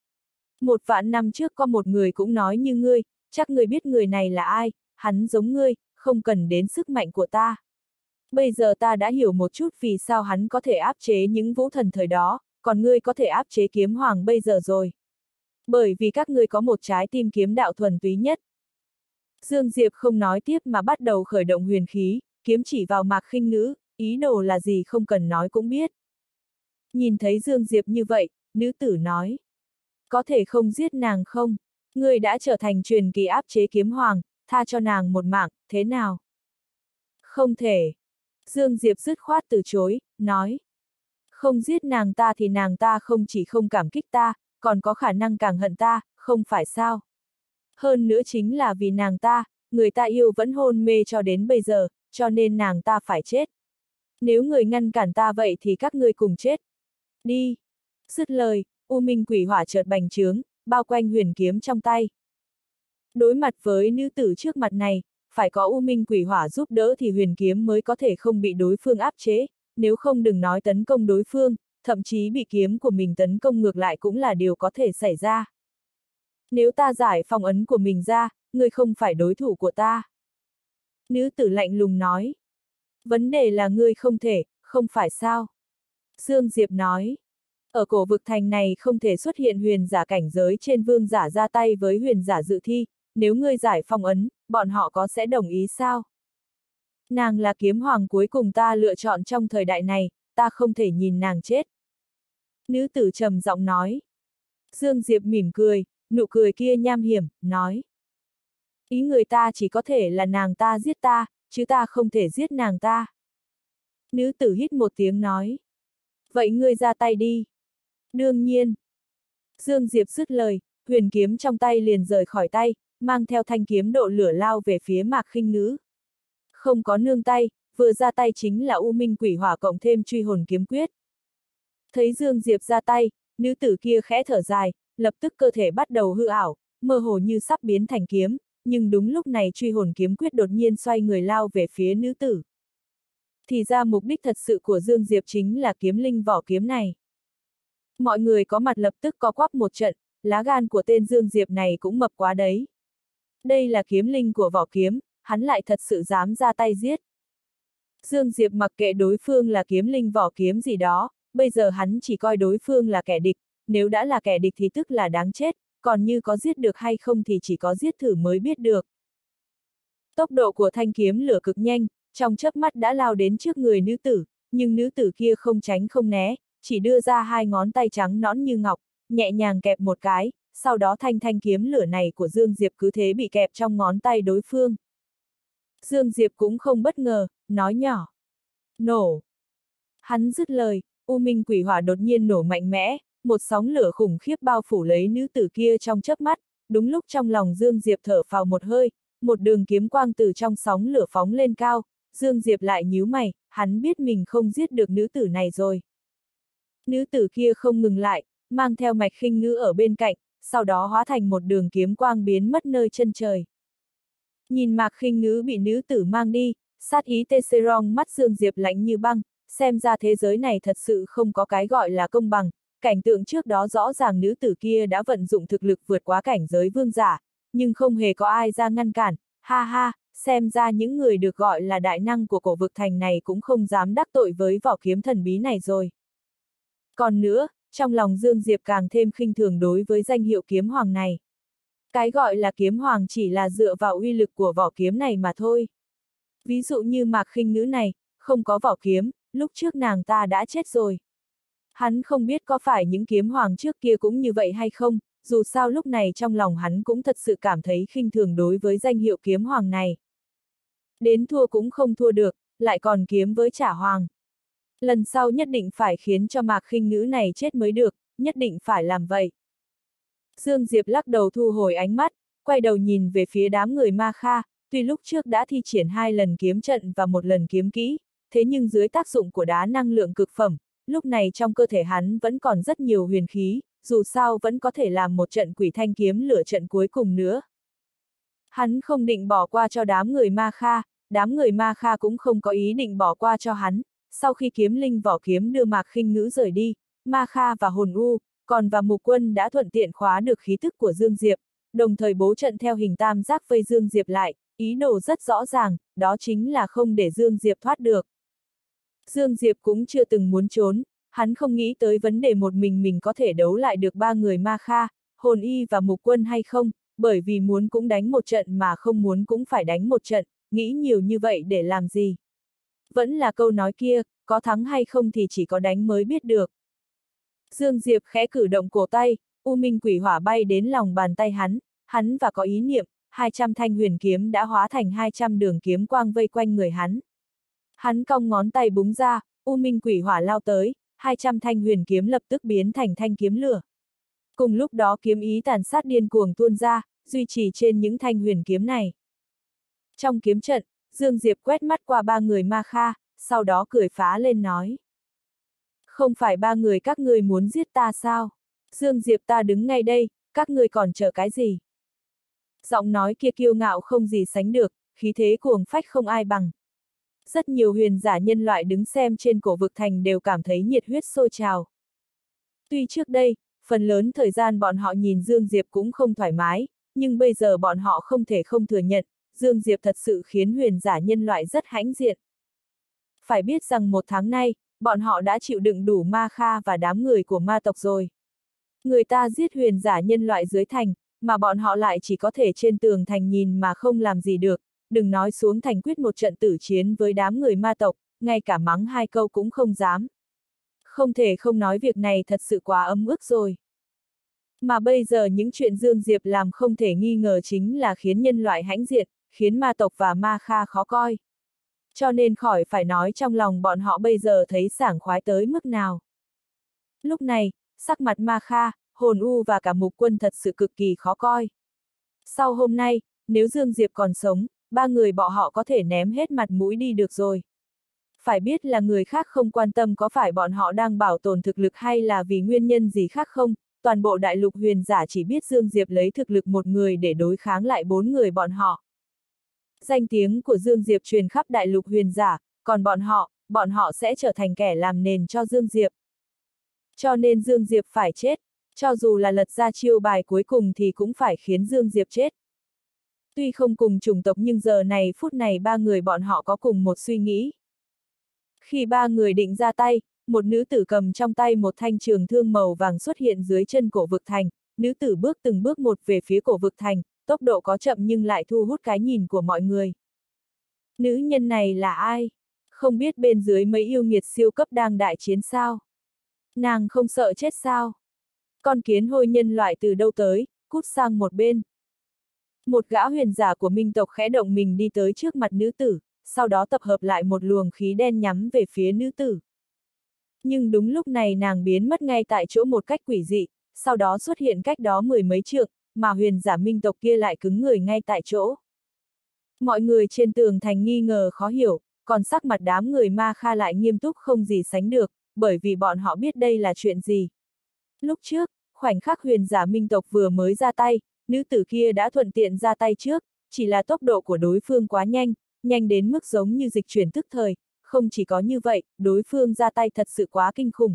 A: 1.000 năm trước có một người cũng nói như ngươi, chắc ngươi biết người này là ai, hắn giống ngươi, không cần đến sức mạnh của ta. Bây giờ ta đã hiểu một chút vì sao hắn có thể áp chế những vũ thần thời đó, còn ngươi có thể áp chế kiếm hoàng bây giờ rồi. Bởi vì các ngươi có một trái tim kiếm đạo thuần túy nhất. Dương Diệp không nói tiếp mà bắt đầu khởi động huyền khí, kiếm chỉ vào Mạc Khinh Ngữ, ý đồ là gì không cần nói cũng biết. Nhìn thấy Dương Diệp như vậy, nữ tử nói. Có thể không giết nàng không? Ngươi đã trở thành truyền kỳ áp chế kiếm hoàng, tha cho nàng một mạng, thế nào? Không thể. Dương Diệp dứt khoát từ chối, nói. Không giết nàng ta thì nàng ta không chỉ không cảm kích ta, còn có khả năng càng hận ta, không phải sao? Hơn nữa chính là vì nàng ta, người ta yêu vẫn hôn mê cho đến bây giờ, cho nên nàng ta phải chết. Nếu người ngăn cản ta vậy thì các ngươi cùng chết. Đi. Dứt lời, U Minh Quỷ Hỏa chợt bành trướng, bao quanh huyền kiếm trong tay. Đối mặt với nữ tử trước mặt này, phải có U Minh Quỷ Hỏa giúp đỡ thì huyền kiếm mới có thể không bị đối phương áp chế, nếu không đừng nói tấn công đối phương, thậm chí bị kiếm của mình tấn công ngược lại cũng là điều có thể xảy ra. Nếu ta giải phong ấn của mình ra, ngươi không phải đối thủ của ta. Nữ tử lạnh lùng nói. Vấn đề là ngươi không thể, không phải sao? Dương Diệp nói. Ở cổ vực thành này không thể xuất hiện huyền giả cảnh giới trên vương giả ra tay với huyền giả dự thi, nếu ngươi giải phong ấn, bọn họ có sẽ đồng ý sao? Nàng là kiếm hoàng cuối cùng ta lựa chọn trong thời đại này, ta không thể nhìn nàng chết. Nữ tử trầm giọng nói. Dương Diệp mỉm cười, nụ cười kia nham hiểm, nói. Ý người ta chỉ có thể là nàng ta giết ta, chứ ta không thể giết nàng ta. Nữ tử hít một tiếng nói. Vậy ngươi ra tay đi. Đương nhiên. Dương Diệp dứt lời, huyền kiếm trong tay liền rời khỏi tay, mang theo thanh kiếm độ lửa lao về phía Mạc Khinh Ngữ. Không có nương tay, vừa ra tay chính là U Minh Quỷ Hỏa cộng thêm truy hồn kiếm quyết. Thấy Dương Diệp ra tay, nữ tử kia khẽ thở dài, lập tức cơ thể bắt đầu hư ảo, mơ hồ như sắp biến thành kiếm, nhưng đúng lúc này truy hồn kiếm quyết đột nhiên xoay người lao về phía nữ tử. Thì ra mục đích thật sự của Dương Diệp chính là kiếm linh vỏ kiếm này. Mọi người có mặt lập tức co quắp một trận, lá gan của tên Dương Diệp này cũng mập quá đấy. Đây là kiếm linh của vỏ kiếm, hắn lại thật sự dám ra tay giết. Dương Diệp mặc kệ đối phương là kiếm linh vỏ kiếm gì đó, bây giờ hắn chỉ coi đối phương là kẻ địch, nếu đã là kẻ địch thì tức là đáng chết, còn như có giết được hay không thì chỉ có giết thử mới biết được. Tốc độ của thanh kiếm lửa cực nhanh, trong chớp mắt đã lao đến trước người nữ tử, nhưng nữ tử kia không tránh không né, chỉ đưa ra hai ngón tay trắng nõn như ngọc, nhẹ nhàng kẹp một cái, sau đó thanh kiếm lửa này của Dương Diệp cứ thế bị kẹp trong ngón tay đối phương. Dương Diệp cũng không bất ngờ, nói nhỏ. Nổ. Hắn dứt lời, U Minh Quỷ Hỏa đột nhiên nổ mạnh mẽ, một sóng lửa khủng khiếp bao phủ lấy nữ tử kia trong chớp mắt, đúng lúc trong lòng Dương Diệp thở phào một hơi, một đường kiếm quang từ trong sóng lửa phóng lên cao, Dương Diệp lại nhíu mày, hắn biết mình không giết được nữ tử này rồi. Nữ tử kia không ngừng lại, mang theo Mạch Khinh Ngữ ở bên cạnh, sau đó hóa thành một đường kiếm quang biến mất nơi chân trời. Nhìn Mạc Khinh Ngữ bị nữ tử mang đi, sát ý tê rong mắt Dương Diệp lạnh như băng, xem ra thế giới này thật sự không có cái gọi là công bằng, cảnh tượng trước đó rõ ràng nữ tử kia đã vận dụng thực lực vượt quá cảnh giới vương giả, nhưng không hề có ai ra ngăn cản, ha ha, xem ra những người được gọi là đại năng của cổ vực thành này cũng không dám đắc tội với vỏ kiếm thần bí này rồi. Còn nữa, trong lòng Dương Diệp càng thêm khinh thường đối với danh hiệu kiếm hoàng này. Cái gọi là kiếm hoàng chỉ là dựa vào uy lực của vỏ kiếm này mà thôi. Ví dụ như Mạc Khinh Ngữ này, không có vỏ kiếm, lúc trước nàng ta đã chết rồi. Hắn không biết có phải những kiếm hoàng trước kia cũng như vậy hay không, dù sao lúc này trong lòng hắn cũng thật sự cảm thấy khinh thường đối với danh hiệu kiếm hoàng này. Đến thua cũng không thua được, lại còn kiếm với trả hoàng. Lần sau nhất định phải khiến cho Mạc Khinh Ngữ này chết mới được, nhất định phải làm vậy. Dương Diệp lắc đầu thu hồi ánh mắt, quay đầu nhìn về phía đám người Ma Kha, tuy lúc trước đã thi triển 2 lần kiếm trận và 1 lần kiếm kỹ, thế nhưng dưới tác dụng của đá năng lượng cực phẩm, lúc này trong cơ thể hắn vẫn còn rất nhiều huyền khí, dù sao vẫn có thể làm một trận quỷ thanh kiếm lửa trận cuối cùng nữa. Hắn không định bỏ qua cho đám người Ma Kha cũng không có ý định bỏ qua cho hắn. Sau khi kiếm linh vỏ kiếm đưa Mạc Khinh Ngữ rời đi, Ma Kha và Hồn U, còn và Mục Quân đã thuận tiện khóa được khí tức của Dương Diệp, đồng thời bố trận theo hình tam giác vây Dương Diệp lại, ý đồ rất rõ ràng, đó chính là không để Dương Diệp thoát được. Dương Diệp cũng chưa từng muốn trốn, hắn không nghĩ tới vấn đề một mình có thể đấu lại được 3 người Ma Kha, Hồn Y và Mục Quân hay không, bởi vì muốn cũng đánh một trận mà không muốn cũng phải đánh một trận, nghĩ nhiều như vậy để làm gì? Vẫn là câu nói kia, có thắng hay không thì chỉ có đánh mới biết được. Dương Diệp khẽ cử động cổ tay, U Minh Quỷ Hỏa bay đến lòng bàn tay hắn và có ý niệm, 200 thanh huyền kiếm đã hóa thành 200 đường kiếm quang vây quanh người hắn. Hắn cong ngón tay búng ra, U Minh Quỷ Hỏa lao tới, 200 thanh huyền kiếm lập tức biến thành thanh kiếm lửa. Cùng lúc đó kiếm ý tàn sát điên cuồng tuôn ra, duy trì trên những thanh huyền kiếm này. Trong kiếm trận, Dương Diệp quét mắt qua 3 người Ma Kha, sau đó cười phá lên nói. Không phải 3 người các ngươi muốn giết ta sao? Dương Diệp ta đứng ngay đây, các ngươi còn chờ cái gì? Giọng nói kia kiêu ngạo không gì sánh được, khí thế cuồng phách không ai bằng. Rất nhiều huyền giả nhân loại đứng xem trên cổ vực thành đều cảm thấy nhiệt huyết sôi trào. Tuy trước đây, phần lớn thời gian bọn họ nhìn Dương Diệp cũng không thoải mái, nhưng bây giờ bọn họ không thể không thừa nhận, Dương Diệp thật sự khiến huyền giả nhân loại rất hãnh diện. Phải biết rằng 1 tháng nay, bọn họ đã chịu đựng đủ Ma Kha và đám người của ma tộc rồi. Người ta giết huyền giả nhân loại dưới thành, mà bọn họ lại chỉ có thể trên tường thành nhìn mà không làm gì được, đừng nói xuống thành quyết một trận tử chiến với đám người ma tộc, ngay cả mắng hai câu cũng không dám. Không thể không nói việc này thật sự quá ấm ức rồi. Mà bây giờ những chuyện Dương Diệp làm không thể nghi ngờ chính là khiến nhân loại hãnh diện, khiến ma tộc và ma kha khó coi. Cho nên khỏi phải nói trong lòng bọn họ bây giờ thấy sảng khoái tới mức nào. Lúc này, sắc mặt ma kha, hồn u và cả mục quân thật sự cực kỳ khó coi. Sau hôm nay, nếu Dương Diệp còn sống, ba người bọn họ có thể ném hết mặt mũi đi được rồi. Phải biết là người khác không quan tâm có phải bọn họ đang bảo tồn thực lực hay là vì nguyên nhân gì khác không, toàn bộ đại lục huyền giả chỉ biết Dương Diệp lấy thực lực một người để đối kháng lại bốn người bọn họ. Danh tiếng của Dương Diệp truyền khắp đại lục huyền giả, còn bọn họ sẽ trở thành kẻ làm nền cho Dương Diệp. Cho nên Dương Diệp phải chết, cho dù là lật ra chiêu bài cuối cùng thì cũng phải khiến Dương Diệp chết. Tuy không cùng chủng tộc nhưng giờ này phút này ba người bọn họ có cùng một suy nghĩ. Khi ba người định ra tay, một nữ tử cầm trong tay một thanh trường thương màu vàng xuất hiện dưới chân cổ vực thành, nữ tử bước từng bước một về phía cổ vực thành, tốc độ có chậm nhưng lại thu hút cái nhìn của mọi người. Nữ nhân này là ai? Không biết bên dưới mấy yêu nghiệt siêu cấp đang đại chiến sao? Nàng không sợ chết sao? Con kiến hôi nhân loại từ đâu tới, cút sang một bên. Một gã huyền giả của minh tộc khẽ động mình đi tới trước mặt nữ tử, sau đó tập hợp lại một luồng khí đen nhắm về phía nữ tử. Nhưng đúng lúc này nàng biến mất ngay tại chỗ một cách quỷ dị, sau đó xuất hiện cách đó mười mấy trượng, mà huyền giả minh tộc kia lại cứng người ngay tại chỗ. Mọi người trên tường thành nghi ngờ khó hiểu, còn sắc mặt đám người ma kha lại nghiêm túc không gì sánh được, bởi vì bọn họ biết đây là chuyện gì. Lúc trước, khoảnh khắc huyền giả minh tộc vừa mới ra tay, nữ tử kia đã thuận tiện ra tay trước, chỉ là tốc độ của đối phương quá nhanh, nhanh đến mức giống như dịch chuyển tức thời, không chỉ có như vậy, đối phương ra tay thật sự quá kinh khủng.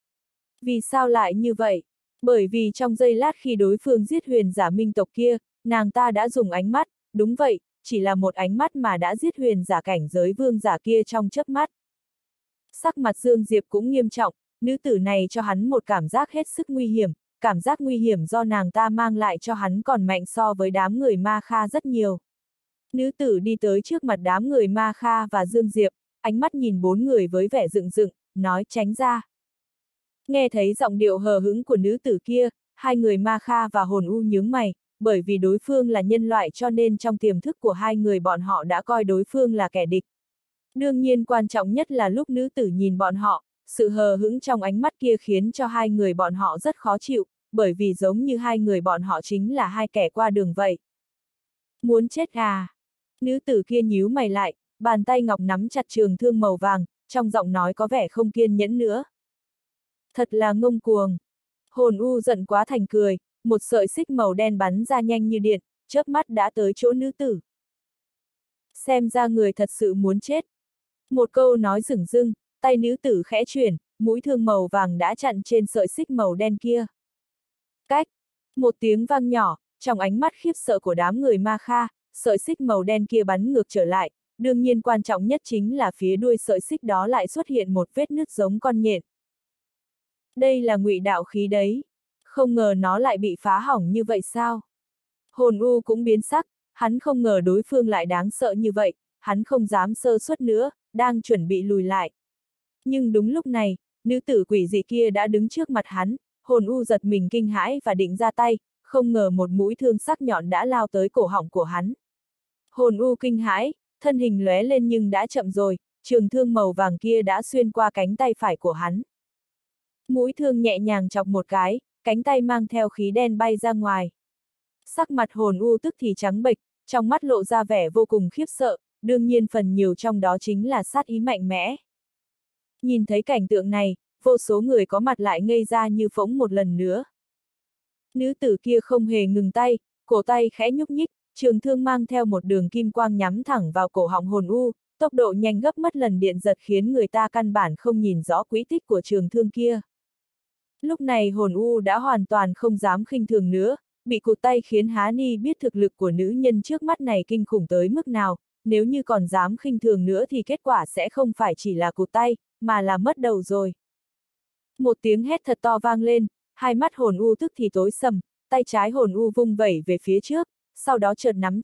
A: Vì sao lại như vậy? Bởi vì trong giây lát khi đối phương giết huyền giả minh tộc kia, nàng ta đã dùng ánh mắt, đúng vậy, chỉ là một ánh mắt mà đã giết huyền giả cảnh giới vương giả kia trong chớp mắt. Sắc mặt Dương Diệp cũng nghiêm trọng, nữ tử này cho hắn một cảm giác hết sức nguy hiểm, cảm giác nguy hiểm do nàng ta mang lại cho hắn còn mạnh so với đám người ma kha rất nhiều. Nữ tử đi tới trước mặt đám người ma kha và Dương Diệp, ánh mắt nhìn bốn người với vẻ rựng rựng, nói tránh ra. Nghe thấy giọng điệu hờ hững của nữ tử kia, hai người ma kha và hồn u nhướng mày, bởi vì đối phương là nhân loại cho nên trong tiềm thức của hai người bọn họ đã coi đối phương là kẻ địch. Đương nhiên quan trọng nhất là lúc nữ tử nhìn bọn họ, sự hờ hững trong ánh mắt kia khiến cho hai người bọn họ rất khó chịu, bởi vì giống như hai người bọn họ chính là hai kẻ qua đường vậy. Muốn chết à? Nữ tử kia nhíu mày lại, bàn tay ngọc nắm chặt trường thương màu vàng, trong giọng nói có vẻ không kiên nhẫn nữa. Thật là ngông cuồng. Hồn u giận quá thành cười, một sợi xích màu đen bắn ra nhanh như điện, chớp mắt đã tới chỗ nữ tử. Xem ra người thật sự muốn chết. Một câu nói dửng dưng, tay nữ tử khẽ chuyển, mũi thương màu vàng đã chặn trên sợi xích màu đen kia. Cách, một tiếng vang nhỏ, trong ánh mắt khiếp sợ của đám người ma kha, sợi xích màu đen kia bắn ngược trở lại, đương nhiên quan trọng nhất chính là phía đuôi sợi xích đó lại xuất hiện một vết nứt giống con nhện. Đây là ngụy đạo khí đấy, không ngờ nó lại bị phá hỏng như vậy sao? Hồn u cũng biến sắc, hắn không ngờ đối phương lại đáng sợ như vậy, hắn không dám sơ suất nữa, đang chuẩn bị lùi lại. Nhưng đúng lúc này, nữ tử quỷ dị kia đã đứng trước mặt hắn, hồn u giật mình kinh hãi và định ra tay, không ngờ một mũi thương sắc nhọn đã lao tới cổ họng của hắn. Hồn u kinh hãi, thân hình lóe lên nhưng đã chậm rồi, trường thương màu vàng kia đã xuyên qua cánh tay phải của hắn. Mũi thương nhẹ nhàng chọc một cái, cánh tay mang theo khí đen bay ra ngoài. Sắc mặt hồn u tức thì trắng bệch, trong mắt lộ ra vẻ vô cùng khiếp sợ, đương nhiên phần nhiều trong đó chính là sát ý mạnh mẽ. Nhìn thấy cảnh tượng này, vô số người có mặt lại ngây ra như phỗng một lần nữa. Nữ tử kia không hề ngừng tay, cổ tay khẽ nhúc nhích, trường thương mang theo một đường kim quang nhắm thẳng vào cổ họng hồn u, tốc độ nhanh gấp mất lần điện giật khiến người ta căn bản không nhìn rõ quỹ tích của trường thương kia. Lúc này hồn u đã hoàn toàn không dám khinh thường nữa, bị cụt tay khiến Há Ni biết thực lực của nữ nhân trước mắt này kinh khủng tới mức nào, nếu như còn dám khinh thường nữa thì kết quả sẽ không phải chỉ là cụt tay, mà là mất đầu rồi. Một tiếng hét thật to vang lên, hai mắt hồn u tức thì tối sầm, tay trái hồn u vung vẩy về phía trước, sau đó chợt nắm chặt,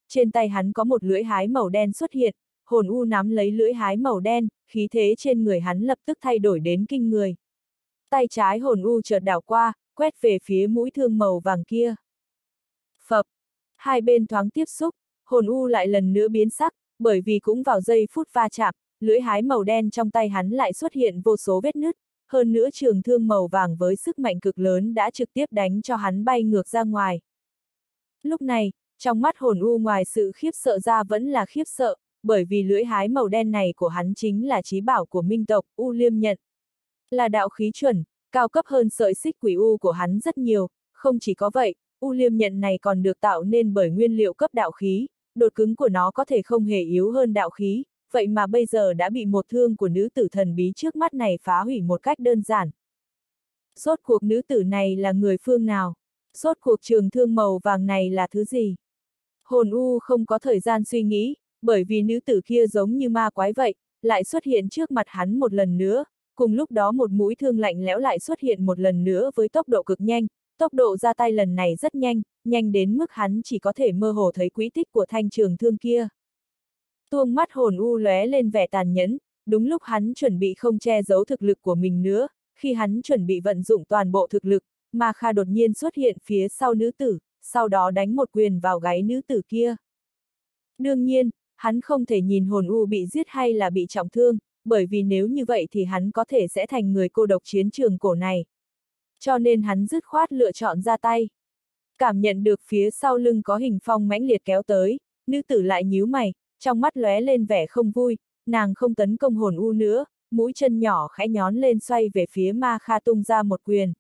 A: trên tay hắn có một lưỡi hái màu đen xuất hiện, hồn u nắm lấy lưỡi hái màu đen, khí thế trên người hắn lập tức thay đổi đến kinh người. Tay trái hồn u chợt đảo qua, quét về phía mũi thương màu vàng kia. Phập, hai bên thoáng tiếp xúc, hồn u lại lần nữa biến sắc, bởi vì cũng vào giây phút va chạm, lưỡi hái màu đen trong tay hắn lại xuất hiện vô số vết nứt, hơn nữa trường thương màu vàng với sức mạnh cực lớn đã trực tiếp đánh cho hắn bay ngược ra ngoài. Lúc này, trong mắt hồn u ngoài sự khiếp sợ ra vẫn là khiếp sợ, bởi vì lưỡi hái màu đen này của hắn chính là chí bảo của minh tộc, U Liêm Nhận. Là đạo khí chuẩn, cao cấp hơn sợi xích quỷ u của hắn rất nhiều, không chỉ có vậy, U Liêm Nhận này còn được tạo nên bởi nguyên liệu cấp đạo khí, độ cứng của nó có thể không hề yếu hơn đạo khí, vậy mà bây giờ đã bị một thương của nữ tử thần bí trước mắt này phá hủy một cách đơn giản. Rốt cuộc nữ tử này là người phương nào? Rốt cuộc trường thương màu vàng này là thứ gì? Hồn u không có thời gian suy nghĩ, bởi vì nữ tử kia giống như ma quái vậy, lại xuất hiện trước mặt hắn một lần nữa, cùng lúc đó một mũi thương lạnh lẽo lại xuất hiện một lần nữa với tốc độ cực nhanh, tốc độ ra tay lần này rất nhanh, nhanh đến mức hắn chỉ có thể mơ hồ thấy quỹ tích của thanh trường thương kia. Tuông mắt hồn u lóe lên vẻ tàn nhẫn, đúng lúc hắn chuẩn bị không che giấu thực lực của mình nữa, khi hắn chuẩn bị vận dụng toàn bộ thực lực, Ma Kha đột nhiên xuất hiện phía sau nữ tử, sau đó đánh một quyền vào gáy nữ tử kia. Đương nhiên, hắn không thể nhìn hồn u bị giết hay là bị trọng thương, bởi vì nếu như vậy thì hắn có thể sẽ thành người cô độc chiến trường cổ này. Cho nên hắn dứt khoát lựa chọn ra tay. Cảm nhận được phía sau lưng có hình phong mãnh liệt kéo tới, nữ tử lại nhíu mày, trong mắt lóe lên vẻ không vui, nàng không tấn công hồn u nữa, mũi chân nhỏ khẽ nhón lên xoay về phía Ma Kha tung ra một quyền.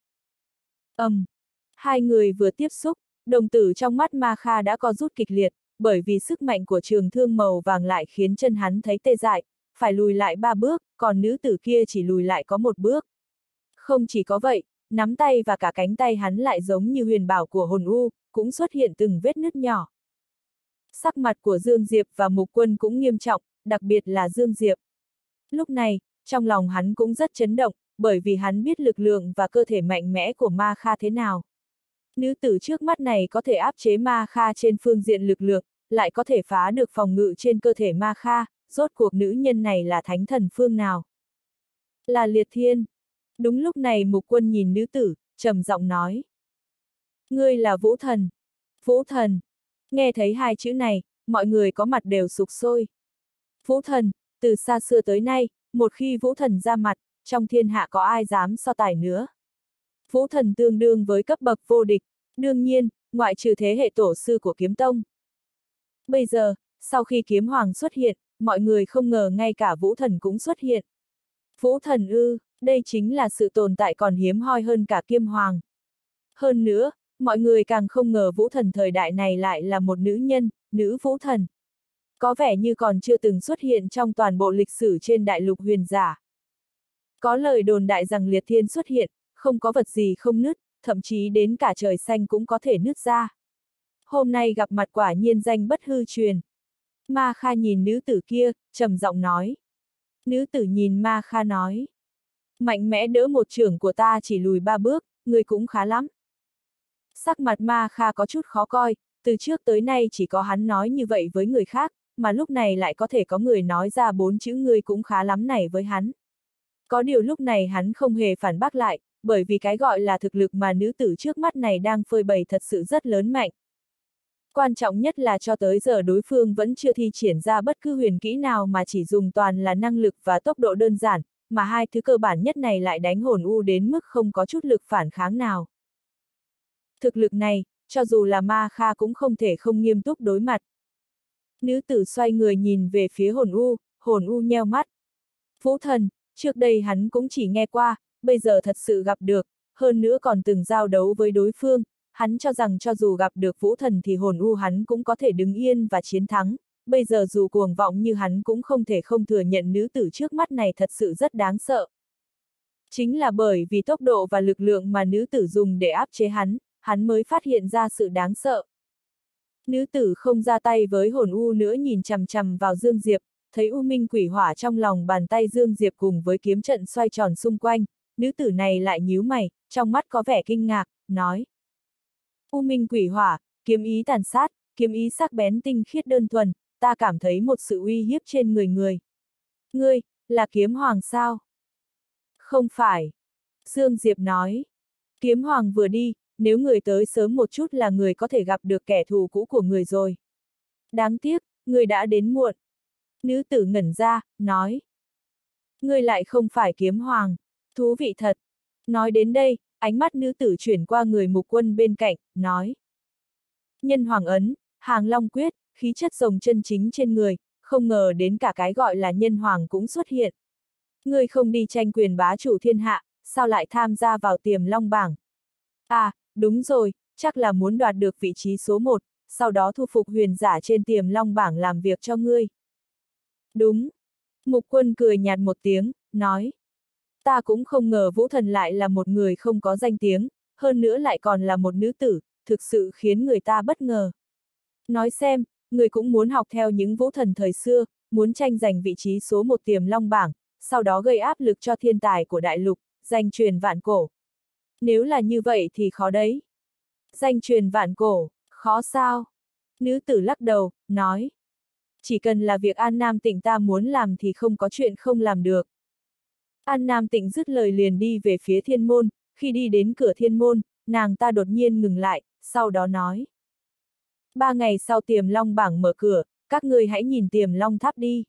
A: Hai người vừa tiếp xúc, đồng tử trong mắt Ma Kha đã co rút kịch liệt, bởi vì sức mạnh của trường thương màu vàng lại khiến chân hắn thấy tê dại, phải lùi lại 3 bước, còn nữ tử kia chỉ lùi lại có 1 bước. Không chỉ có vậy, nắm tay và cả cánh tay hắn lại giống như huyền bảo của hồn u, cũng xuất hiện từng vết nứt nhỏ. Sắc mặt của Dương Diệp và Mục Quân cũng nghiêm trọng, đặc biệt là Dương Diệp. Lúc này, trong lòng hắn cũng rất chấn động, bởi vì hắn biết lực lượng và cơ thể mạnh mẽ của Ma Kha thế nào. Nữ tử trước mắt này có thể áp chế Ma Kha trên phương diện lực lượng, lại có thể phá được phòng ngự trên cơ thể Ma Kha, rốt cuộc nữ nhân này là thánh thần phương nào? Là Liệt Thiên. Đúng lúc này Mục Quân nhìn nữ tử, trầm giọng nói. Ngươi là Vũ Thần. Vũ Thần. Nghe thấy hai chữ này, mọi người có mặt đều sục sôi. Vũ Thần, từ xa xưa tới nay, một khi Vũ Thần ra mặt, trong thiên hạ có ai dám so tài nữa. Vũ Thần tương đương với cấp bậc vô địch, đương nhiên, ngoại trừ thế hệ tổ sư của Kiếm Tông. Bây giờ, sau khi Kiếm Hoàng xuất hiện, mọi người không ngờ ngay cả Vũ Thần cũng xuất hiện. Vũ Thần ư, đây chính là sự tồn tại còn hiếm hoi hơn cả Kiếm Hoàng. Hơn nữa, mọi người càng không ngờ Vũ Thần thời đại này lại là một nữ nhân, nữ Vũ Thần. Có vẻ như còn chưa từng xuất hiện trong toàn bộ lịch sử trên đại lục huyền giả. Có lời đồn đại rằng Liệt Thiên xuất hiện, không có vật gì không nứt, thậm chí đến cả trời xanh cũng có thể nứt ra. Hôm nay gặp mặt quả nhiên danh bất hư truyền. Ma Kha nhìn nữ tử kia, trầm giọng nói. Nữ tử nhìn Ma Kha nói. Mạnh mẽ đỡ một chưởng của ta chỉ lùi 3 bước, người cũng khá lắm. Sắc mặt Ma Kha có chút khó coi, từ trước tới nay chỉ có hắn nói như vậy với người khác, mà lúc này lại có thể có người nói ra 4 chữ người cũng khá lắm này với hắn. Có điều lúc này hắn không hề phản bác lại, bởi vì cái gọi là thực lực mà nữ tử trước mắt này đang phơi bày thật sự rất lớn mạnh. Quan trọng nhất là cho tới giờ đối phương vẫn chưa thi triển ra bất cứ huyền kỹ nào mà chỉ dùng toàn là năng lực và tốc độ đơn giản, mà hai thứ cơ bản nhất này lại đánh hồn u đến mức không có chút lực phản kháng nào. Thực lực này, cho dù là Ma Kha cũng không thể không nghiêm túc đối mặt. Nữ tử xoay người nhìn về phía hồn u nheo mắt. Vũ Thần, trước đây hắn cũng chỉ nghe qua, bây giờ thật sự gặp được, hơn nữa còn từng giao đấu với đối phương, hắn cho rằng cho dù gặp được Vũ Thần thì hồn u hắn cũng có thể đứng yên và chiến thắng, bây giờ dù cuồng vọng như hắn cũng không thể không thừa nhận nữ tử trước mắt này thật sự rất đáng sợ. Chính là bởi vì tốc độ và lực lượng mà nữ tử dùng để áp chế hắn mới phát hiện ra sự đáng sợ. Nữ tử không ra tay với hồn u nữa nhìn chằm chằm vào Dương Diệp, thấy U Minh Quỷ Hỏa trong lòng bàn tay Dương Diệp cùng với kiếm trận xoay tròn xung quanh, nữ tử này lại nhíu mày, trong mắt có vẻ kinh ngạc, nói. U Minh Quỷ Hỏa, kiếm ý tàn sát, kiếm ý sắc bén tinh khiết đơn thuần, ta cảm thấy một sự uy hiếp trên người người. Ngươi, là kiếm hoàng sao? Không phải. Dương Diệp nói. Kiếm hoàng vừa đi, nếu người tới sớm một chút là người có thể gặp được kẻ thù cũ của người rồi. Đáng tiếc, người đã đến muộn. Nữ tử ngẩn ra, nói. Ngươi lại không phải kiếm hoàng. Thú vị thật. Nói đến đây, ánh mắt nữ tử chuyển qua người Mục Quân bên cạnh, nói. Nhân hoàng ấn, hàng long quyết, khí chất rồng chân chính trên người, không ngờ đến cả cái gọi là nhân hoàng cũng xuất hiện. Ngươi không đi tranh quyền bá chủ thiên hạ, sao lại tham gia vào Tiềm Long bảng? À, đúng rồi, chắc là muốn đoạt được vị trí số 1, sau đó thu phục huyền giả trên Tiềm Long bảng làm việc cho ngươi. Đúng. Mục Quân cười nhạt một tiếng, nói. Ta cũng không ngờ Vũ Thần lại là một người không có danh tiếng, hơn nữa lại còn là một nữ tử, thực sự khiến người ta bất ngờ. Nói xem, người cũng muốn học theo những Vũ Thần thời xưa, muốn tranh giành vị trí số 1 Tiềm Long bảng, sau đó gây áp lực cho thiên tài của đại lục, danh truyền vạn cổ. Nếu là như vậy thì khó đấy. Danh truyền vạn cổ, khó sao? Nữ tử lắc đầu, nói. Chỉ cần là việc An Nam Tịnh ta muốn làm thì không có chuyện không làm được. An Nam Tịnh dứt lời liền đi về phía thiên môn, khi đi đến cửa thiên môn, nàng ta đột nhiên ngừng lại, sau đó nói. 3 ngày sau Tiềm Long bảng mở cửa, các ngươi hãy nhìn Tiềm Long tháp đi.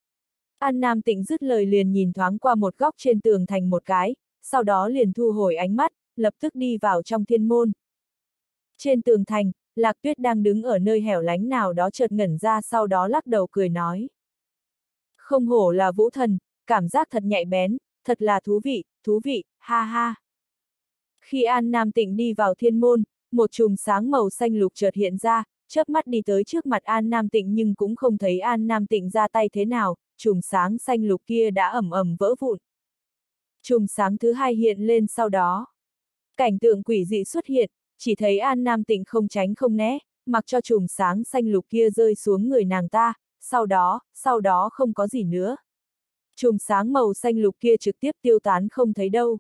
A: An Nam Tịnh dứt lời liền nhìn thoáng qua một góc trên tường thành một cái, sau đó liền thu hồi ánh mắt, lập tức đi vào trong thiên môn. Trên tường thành, Lạc Tuyết đang đứng ở nơi hẻo lánh nào đó chợt ngẩn ra sau đó lắc đầu cười nói. Không hổ là Vũ Thần, cảm giác thật nhạy bén, thật là thú vị, ha ha. Khi An Nam Tịnh đi vào thiên môn, một chùm sáng màu xanh lục chợt hiện ra, chớp mắt đi tới trước mặt An Nam Tịnh nhưng cũng không thấy An Nam Tịnh ra tay thế nào, chùm sáng xanh lục kia đã ầm ầm vỡ vụn. Chùm sáng thứ hai hiện lên sau đó. Cảnh tượng quỷ dị xuất hiện, chỉ thấy An Nam Tịnh không tránh không né, mặc cho chùm sáng xanh lục kia rơi xuống người nàng ta, sau đó không có gì nữa. Chùm sáng màu xanh lục kia trực tiếp tiêu tán không thấy đâu.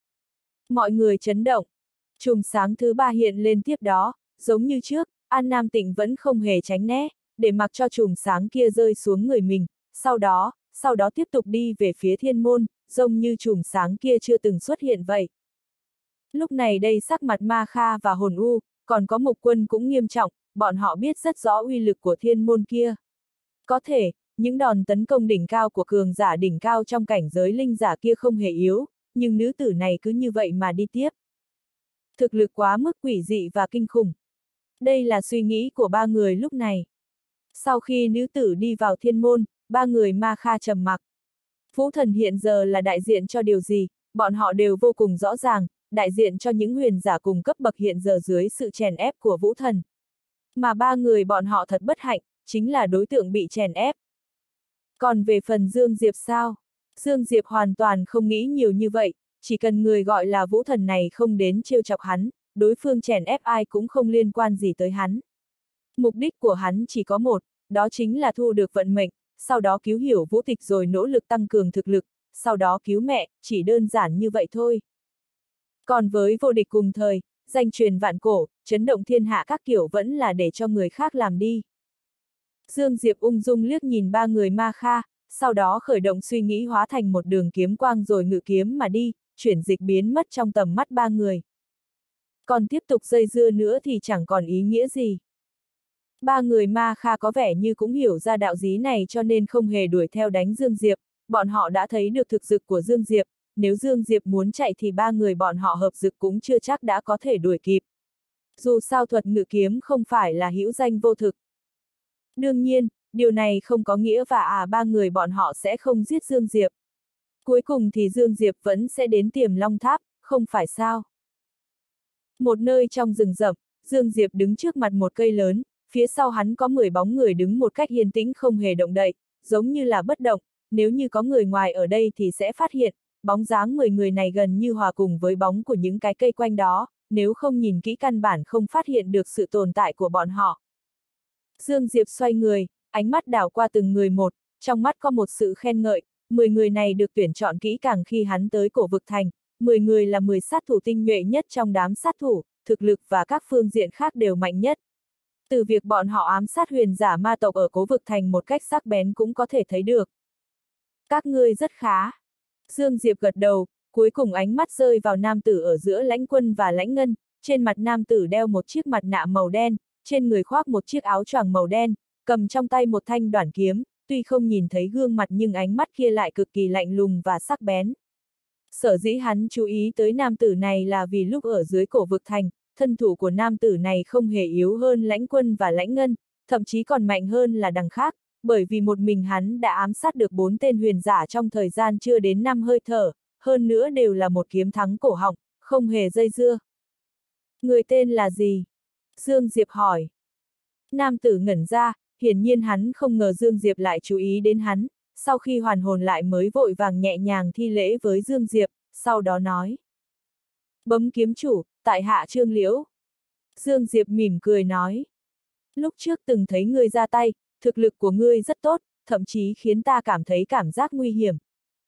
A: Mọi người chấn động. Chùm sáng thứ ba hiện lên tiếp đó, giống như trước, An Nam Tịnh vẫn không hề tránh né, để mặc cho chùm sáng kia rơi xuống người mình, sau đó tiếp tục đi về phía thiên môn, giống như chùm sáng kia chưa từng xuất hiện vậy. Lúc này đây sắc mặt Ma Kha và Hồn U, còn có Mục Quân cũng nghiêm trọng, bọn họ biết rất rõ uy lực của thiên môn kia. Có thể, những đòn tấn công đỉnh cao của cường giả đỉnh cao trong cảnh giới linh giả kia không hề yếu, nhưng nữ tử này cứ như vậy mà đi tiếp. Thực lực quá mức quỷ dị và kinh khủng. Đây là suy nghĩ của ba người lúc này. Sau khi nữ tử đi vào thiên môn, ba người Ma Kha trầm mặc. Vũ Thần hiện giờ là đại diện cho điều gì, bọn họ đều vô cùng rõ ràng, đại diện cho những huyền giả cùng cấp bậc hiện giờ dưới sự chèn ép của Vũ Thần. Mà ba người bọn họ thật bất hạnh, chính là đối tượng bị chèn ép. Còn về phần Dương Diệp sao? Dương Diệp hoàn toàn không nghĩ nhiều như vậy, chỉ cần người gọi là Vũ Thần này không đến trêu chọc hắn, đối phương chèn ép ai cũng không liên quan gì tới hắn. Mục đích của hắn chỉ có một, đó chính là thu được vận mệnh, sau đó cứu hiểu Vũ Tịch rồi nỗ lực tăng cường thực lực, sau đó cứu mẹ, chỉ đơn giản như vậy thôi. Còn với vô địch cùng thời, danh truyền vạn cổ, chấn động thiên hạ các kiểu vẫn là để cho người khác làm đi. Dương Diệp ung dung liếc nhìn ba người Ma Kha, sau đó khởi động suy nghĩ hóa thành một đường kiếm quang rồi ngự kiếm mà đi, chuyển dịch biến mất trong tầm mắt ba người. Còn tiếp tục dây dưa nữa thì chẳng còn ý nghĩa gì. Ba người Ma Kha có vẻ như cũng hiểu ra đạo lý này cho nên không hề đuổi theo đánh Dương Diệp, bọn họ đã thấy được thực lực của Dương Diệp, nếu Dương Diệp muốn chạy thì ba người bọn họ hợp lực cũng chưa chắc đã có thể đuổi kịp. Dù sao thuật ngự kiếm không phải là hữu danh vô thực. Đương nhiên, điều này không có nghĩa ba người bọn họ sẽ không giết Dương Diệp. Cuối cùng thì Dương Diệp vẫn sẽ đến Tiềm Long Tháp, không phải sao? Một nơi trong rừng rậm, Dương Diệp đứng trước mặt một cây lớn, phía sau hắn có 10 bóng người đứng một cách yên tĩnh không hề động đậy, giống như là bất động, nếu như có người ngoài ở đây thì sẽ phát hiện, bóng dáng 10 người này gần như hòa cùng với bóng của những cái cây quanh đó, nếu không nhìn kỹ căn bản không phát hiện được sự tồn tại của bọn họ. Dương Diệp xoay người, ánh mắt đảo qua từng người một, trong mắt có một sự khen ngợi, 10 người này được tuyển chọn kỹ càng khi hắn tới Cổ Vực Thành, 10 người là 10 sát thủ tinh nhuệ nhất trong đám sát thủ, thực lực và các phương diện khác đều mạnh nhất. Từ việc bọn họ ám sát huyền giả ma tộc ở Cố Vực Thành một cách sắc bén cũng có thể thấy được. Các ngươi rất khá. Dương Diệp gật đầu, cuối cùng ánh mắt rơi vào nam tử ở giữa Lãnh Quân và Lãnh Ngân, trên mặt nam tử đeo một chiếc mặt nạ màu đen, trên người khoác một chiếc áo choàng màu đen, cầm trong tay một thanh đoản kiếm, tuy không nhìn thấy gương mặt nhưng ánh mắt kia lại cực kỳ lạnh lùng và sắc bén. Sở dĩ hắn chú ý tới nam tử này là vì lúc ở dưới Cổ Vực Thành, thân thủ của nam tử này không hề yếu hơn Lãnh Quân và Lãnh Ngân, thậm chí còn mạnh hơn là đằng khác, bởi vì một mình hắn đã ám sát được 4 tên huyền giả trong thời gian chưa đến 5 hơi thở, hơn nữa đều là một kiếm thắng cổ họng, không hề dây dưa. Người tên là gì? Dương Diệp hỏi. Nam tử ngẩn ra, hiển nhiên hắn không ngờ Dương Diệp lại chú ý đến hắn, sau khi hoàn hồn lại mới vội vàng nhẹ nhàng thi lễ với Dương Diệp, sau đó nói. Bấm kiếm chủ, tại hạ Trương Liễu. Dương Diệp mỉm cười nói. Lúc trước từng thấy ngươi ra tay, thực lực của ngươi rất tốt, thậm chí khiến ta cảm thấy cảm giác nguy hiểm.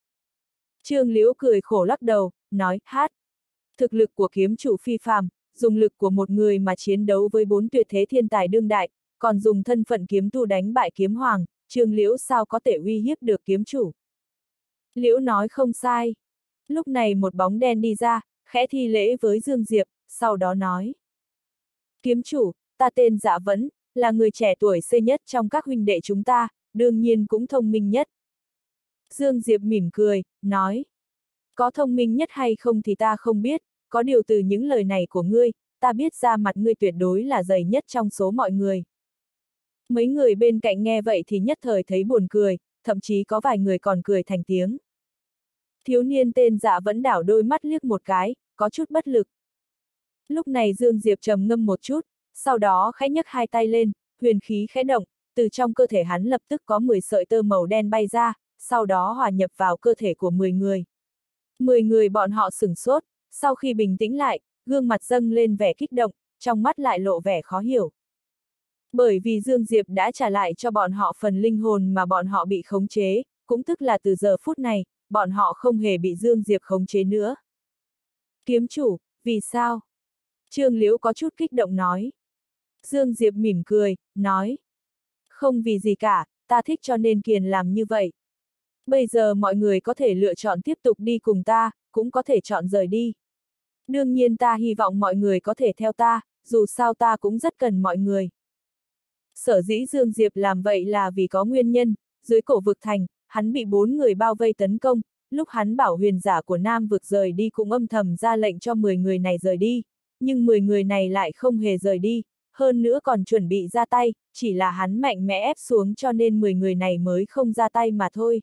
A: Trương Liễu cười khổ lắc đầu, nói, hát. Thực lực của kiếm chủ phi phàm, dùng lực của một người mà chiến đấu với 4 tuyệt thế thiên tài đương đại, còn dùng thân phận kiếm tu đánh bại kiếm hoàng, Trương Liễu sao có thể uy hiếp được kiếm chủ. Liễu nói không sai. Lúc này một bóng đen đi ra, khẽ thi lễ với Dương Diệp, sau đó nói. Kiếm chủ, ta tên Dạ Vẫn, là người trẻ tuổi xê nhất trong các huynh đệ chúng ta, đương nhiên cũng thông minh nhất. Dương Diệp mỉm cười, nói. Có thông minh nhất hay không thì ta không biết, có điều từ những lời này của ngươi, ta biết ra mặt ngươi tuyệt đối là dày nhất trong số mọi người. Mấy người bên cạnh nghe vậy thì nhất thời thấy buồn cười, thậm chí có vài người còn cười thành tiếng. Thiếu niên tên Dạ Vẫn đảo đôi mắt liếc một cái, có chút bất lực. Lúc này Dương Diệp trầm ngâm một chút, sau đó khẽ nhấc hai tay lên, huyền khí khẽ động, từ trong cơ thể hắn lập tức có 10 sợi tơ màu đen bay ra, sau đó hòa nhập vào cơ thể của 10 người. 10 người bọn họ sửng sốt, sau khi bình tĩnh lại, gương mặt dâng lên vẻ kích động, trong mắt lại lộ vẻ khó hiểu. Bởi vì Dương Diệp đã trả lại cho bọn họ phần linh hồn mà bọn họ bị khống chế, cũng tức là từ giờ phút này, bọn họ không hề bị Dương Diệp khống chế nữa. Kiếm chủ, vì sao? Trương Liễu có chút kích động nói. Dương Diệp mỉm cười, nói. Không vì gì cả, ta thích cho nên Kiền làm như vậy. Bây giờ mọi người có thể lựa chọn tiếp tục đi cùng ta, cũng có thể chọn rời đi. Đương nhiên ta hy vọng mọi người có thể theo ta, dù sao ta cũng rất cần mọi người. Sở dĩ Dương Diệp làm vậy là vì có nguyên nhân, dưới Cổ Vực Thành, hắn bị 4 người bao vây tấn công, lúc hắn bảo huyền giả của Nam Vực rời đi cũng âm thầm ra lệnh cho 10 người này rời đi, nhưng 10 người này lại không hề rời đi, hơn nữa còn chuẩn bị ra tay, chỉ là hắn mạnh mẽ ép xuống cho nên 10 người này mới không ra tay mà thôi.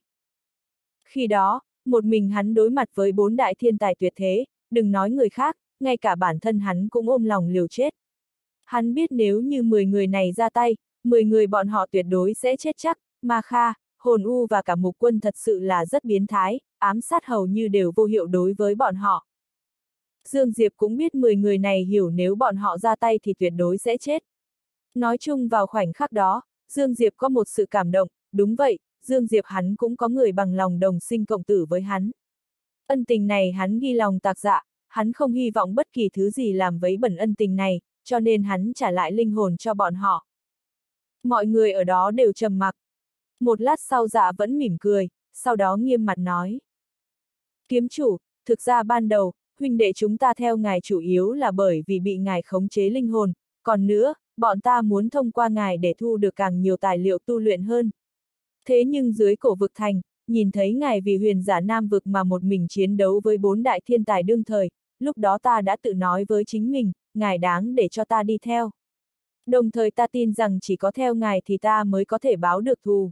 A: Khi đó, một mình hắn đối mặt với 4 đại thiên tài tuyệt thế, đừng nói người khác, ngay cả bản thân hắn cũng ôm lòng liều chết. Hắn biết nếu như 10 người này ra tay, 10 người bọn họ tuyệt đối sẽ chết chắc, Ma Kha, Hồn U và cả Mục Quân thật sự là rất biến thái, ám sát hầu như đều vô hiệu đối với bọn họ. Dương Diệp cũng biết 10 người này hiểu nếu bọn họ ra tay thì tuyệt đối sẽ chết. Nói chung vào khoảnh khắc đó, Dương Diệp có một sự cảm động, đúng vậy, Dương Diệp hắn cũng có người bằng lòng đồng sinh cộng tử với hắn. Ân tình này hắn ghi lòng tạc dạ, hắn không hy vọng bất kỳ thứ gì làm vấy bẩn ân tình này, cho nên hắn trả lại linh hồn cho bọn họ. Mọi người ở đó đều trầm mặc. Một lát sau Dạ Vẫn mỉm cười, sau đó nghiêm mặt nói. Kiếm chủ, thực ra ban đầu, huynh đệ chúng ta theo ngài chủ yếu là bởi vì bị ngài khống chế linh hồn, còn nữa, bọn ta muốn thông qua ngài để thu được càng nhiều tài liệu tu luyện hơn. Thế nhưng dưới Cổ Vực Thành, nhìn thấy ngài vì huyền giả Nam Vực mà một mình chiến đấu với 4 đại thiên tài đương thời, lúc đó ta đã tự nói với chính mình, ngài đáng để cho ta đi theo. Đồng thời ta tin rằng chỉ có theo ngài thì ta mới có thể báo được thù.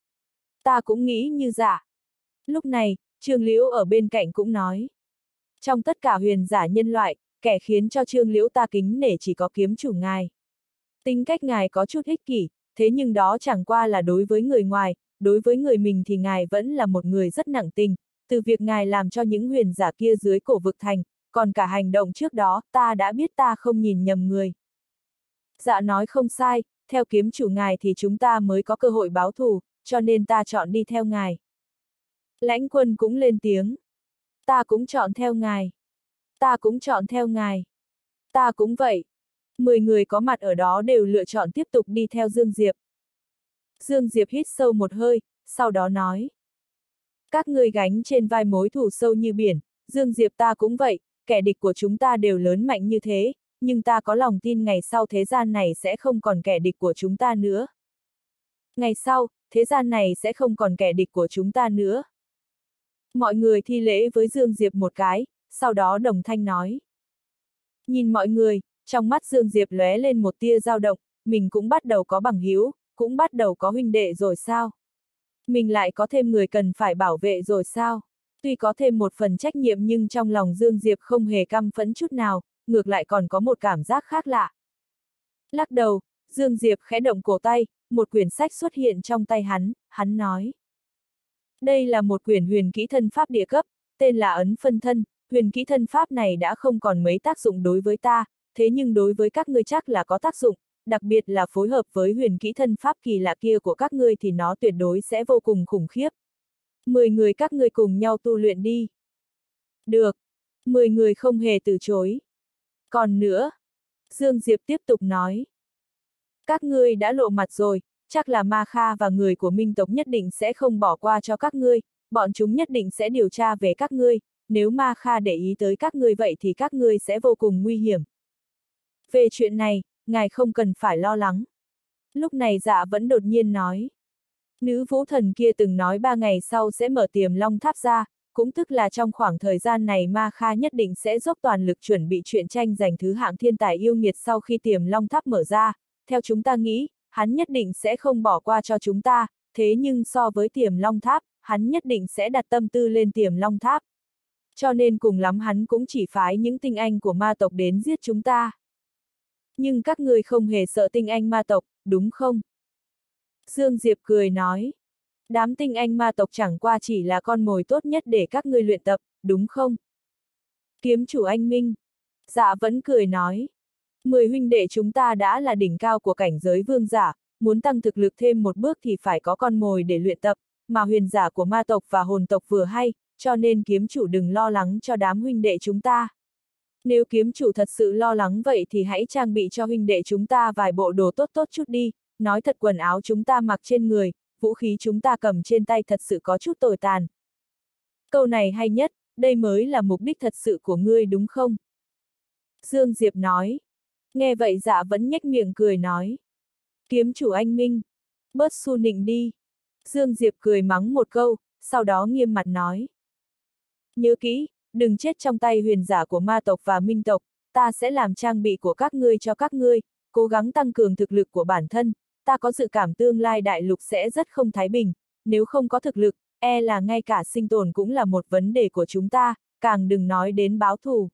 A: Ta cũng nghĩ như Dạ. Lúc này, Trương Liễu ở bên cạnh cũng nói. Trong tất cả huyền giả nhân loại, kẻ khiến cho Trương Liễu ta kính nể chỉ có kiếm chủ ngài. Tính cách ngài có chút ích kỷ, thế nhưng đó chẳng qua là đối với người ngoài, đối với người mình thì ngài vẫn là một người rất nặng tình, từ việc ngài làm cho những huyền giả kia dưới Cổ Vực Thành, còn cả hành động trước đó, ta đã biết ta không nhìn nhầm người. Dạ nói không sai, theo kiếm chủ ngài thì chúng ta mới có cơ hội báo thù, cho nên ta chọn đi theo ngài. Lãnh Quân cũng lên tiếng. Ta cũng chọn theo ngài. Ta cũng chọn theo ngài. Ta cũng vậy. 10 người có mặt ở đó đều lựa chọn tiếp tục đi theo Dương Diệp. Dương Diệp hít sâu một hơi, sau đó nói. Các ngươi gánh trên vai mối thù sâu như biển, Dương Diệp ta cũng vậy, kẻ địch của chúng ta đều lớn mạnh như thế, nhưng ta có lòng tin ngày sau thế gian này sẽ không còn kẻ địch của chúng ta nữa. Ngày sau, thế gian này sẽ không còn kẻ địch của chúng ta nữa. Mọi người thi lễ với Dương Diệp một cái, sau đó đồng thanh nói. Nhìn mọi người, trong mắt Dương Diệp lóe lên một tia dao động, mình cũng bắt đầu có bằng hữu, cũng bắt đầu có huynh đệ rồi sao? Mình lại có thêm người cần phải bảo vệ rồi sao? Tuy có thêm một phần trách nhiệm nhưng trong lòng Dương Diệp không hề căm phẫn chút nào, ngược lại còn có một cảm giác khác lạ. Lắc đầu, Dương Diệp khẽ động cổ tay, một quyển sách xuất hiện trong tay hắn nói. Đây là một quyển huyền kỹ thân pháp địa cấp, tên là Ấn Phân Thân, huyền kỹ thân pháp này đã không còn mấy tác dụng đối với ta, thế nhưng đối với các ngươi chắc là có tác dụng, đặc biệt là phối hợp với huyền kỹ thân pháp kỳ lạ kia của các ngươi thì nó tuyệt đối sẽ vô cùng khủng khiếp. 10 người các ngươi cùng nhau tu luyện đi. Được. 10 người không hề từ chối. Còn nữa, Dương Diệp tiếp tục nói. Các ngươi đã lộ mặt rồi, chắc là Ma Kha và người của Minh tộc nhất định sẽ không bỏ qua cho các ngươi, bọn chúng nhất định sẽ điều tra về các ngươi, nếu Ma Kha để ý tới các ngươi vậy thì các ngươi sẽ vô cùng nguy hiểm. Về chuyện này, ngài không cần phải lo lắng. Lúc này Dạ vẫn đột nhiên nói. Nữ vũ thần kia từng nói 3 ngày sau sẽ mở Tiềm Long Tháp ra, cũng tức là trong khoảng thời gian này Ma Kha nhất định sẽ dốc toàn lực chuẩn bị chuyện tranh giành thứ hạng thiên tài yêu nghiệt sau khi Tiềm Long Tháp mở ra. Theo chúng ta nghĩ, hắn nhất định sẽ không bỏ qua cho chúng ta, thế nhưng so với Tiềm Long Tháp, hắn nhất định sẽ đặt tâm tư lên Tiềm Long Tháp. Cho nên cùng lắm hắn cũng chỉ phái những tinh anh của ma tộc đến giết chúng ta. Nhưng các người không hề sợ tinh anh ma tộc, đúng không? Dương Diệp cười nói. Đám tinh anh ma tộc chẳng qua chỉ là con mồi tốt nhất để các ngươi luyện tập, đúng không? Kiếm chủ anh Minh. Dạ vẫn cười nói. 10 huynh đệ chúng ta đã là đỉnh cao của cảnh giới vương giả, muốn tăng thực lực thêm một bước thì phải có con mồi để luyện tập, mà huyền giả của ma tộc và hồn tộc vừa hay, cho nên kiếm chủ đừng lo lắng cho đám huynh đệ chúng ta. Nếu kiếm chủ thật sự lo lắng vậy thì hãy trang bị cho huynh đệ chúng ta vài bộ đồ tốt tốt chút đi, nói thật quần áo chúng ta mặc trên người, vũ khí chúng ta cầm trên tay thật sự có chút tồi tàn. Câu này hay nhất, đây mới là mục đích thật sự của ngươi đúng không? Dương Diệp nói. Nghe vậy Dạ vẫn nhếch miệng cười nói. Kiếm chủ anh Minh, bớt su nịnh đi. Dương Diệp cười mắng một câu, sau đó nghiêm mặt nói. Nhớ kỹ, đừng chết trong tay huyền giả của ma tộc và minh tộc, ta sẽ làm trang bị của các ngươi cho các ngươi, cố gắng tăng cường thực lực của bản thân, ta có dự cảm tương lai đại lục sẽ rất không thái bình, nếu không có thực lực, e là ngay cả sinh tồn cũng là một vấn đề của chúng ta, càng đừng nói đến báo thù.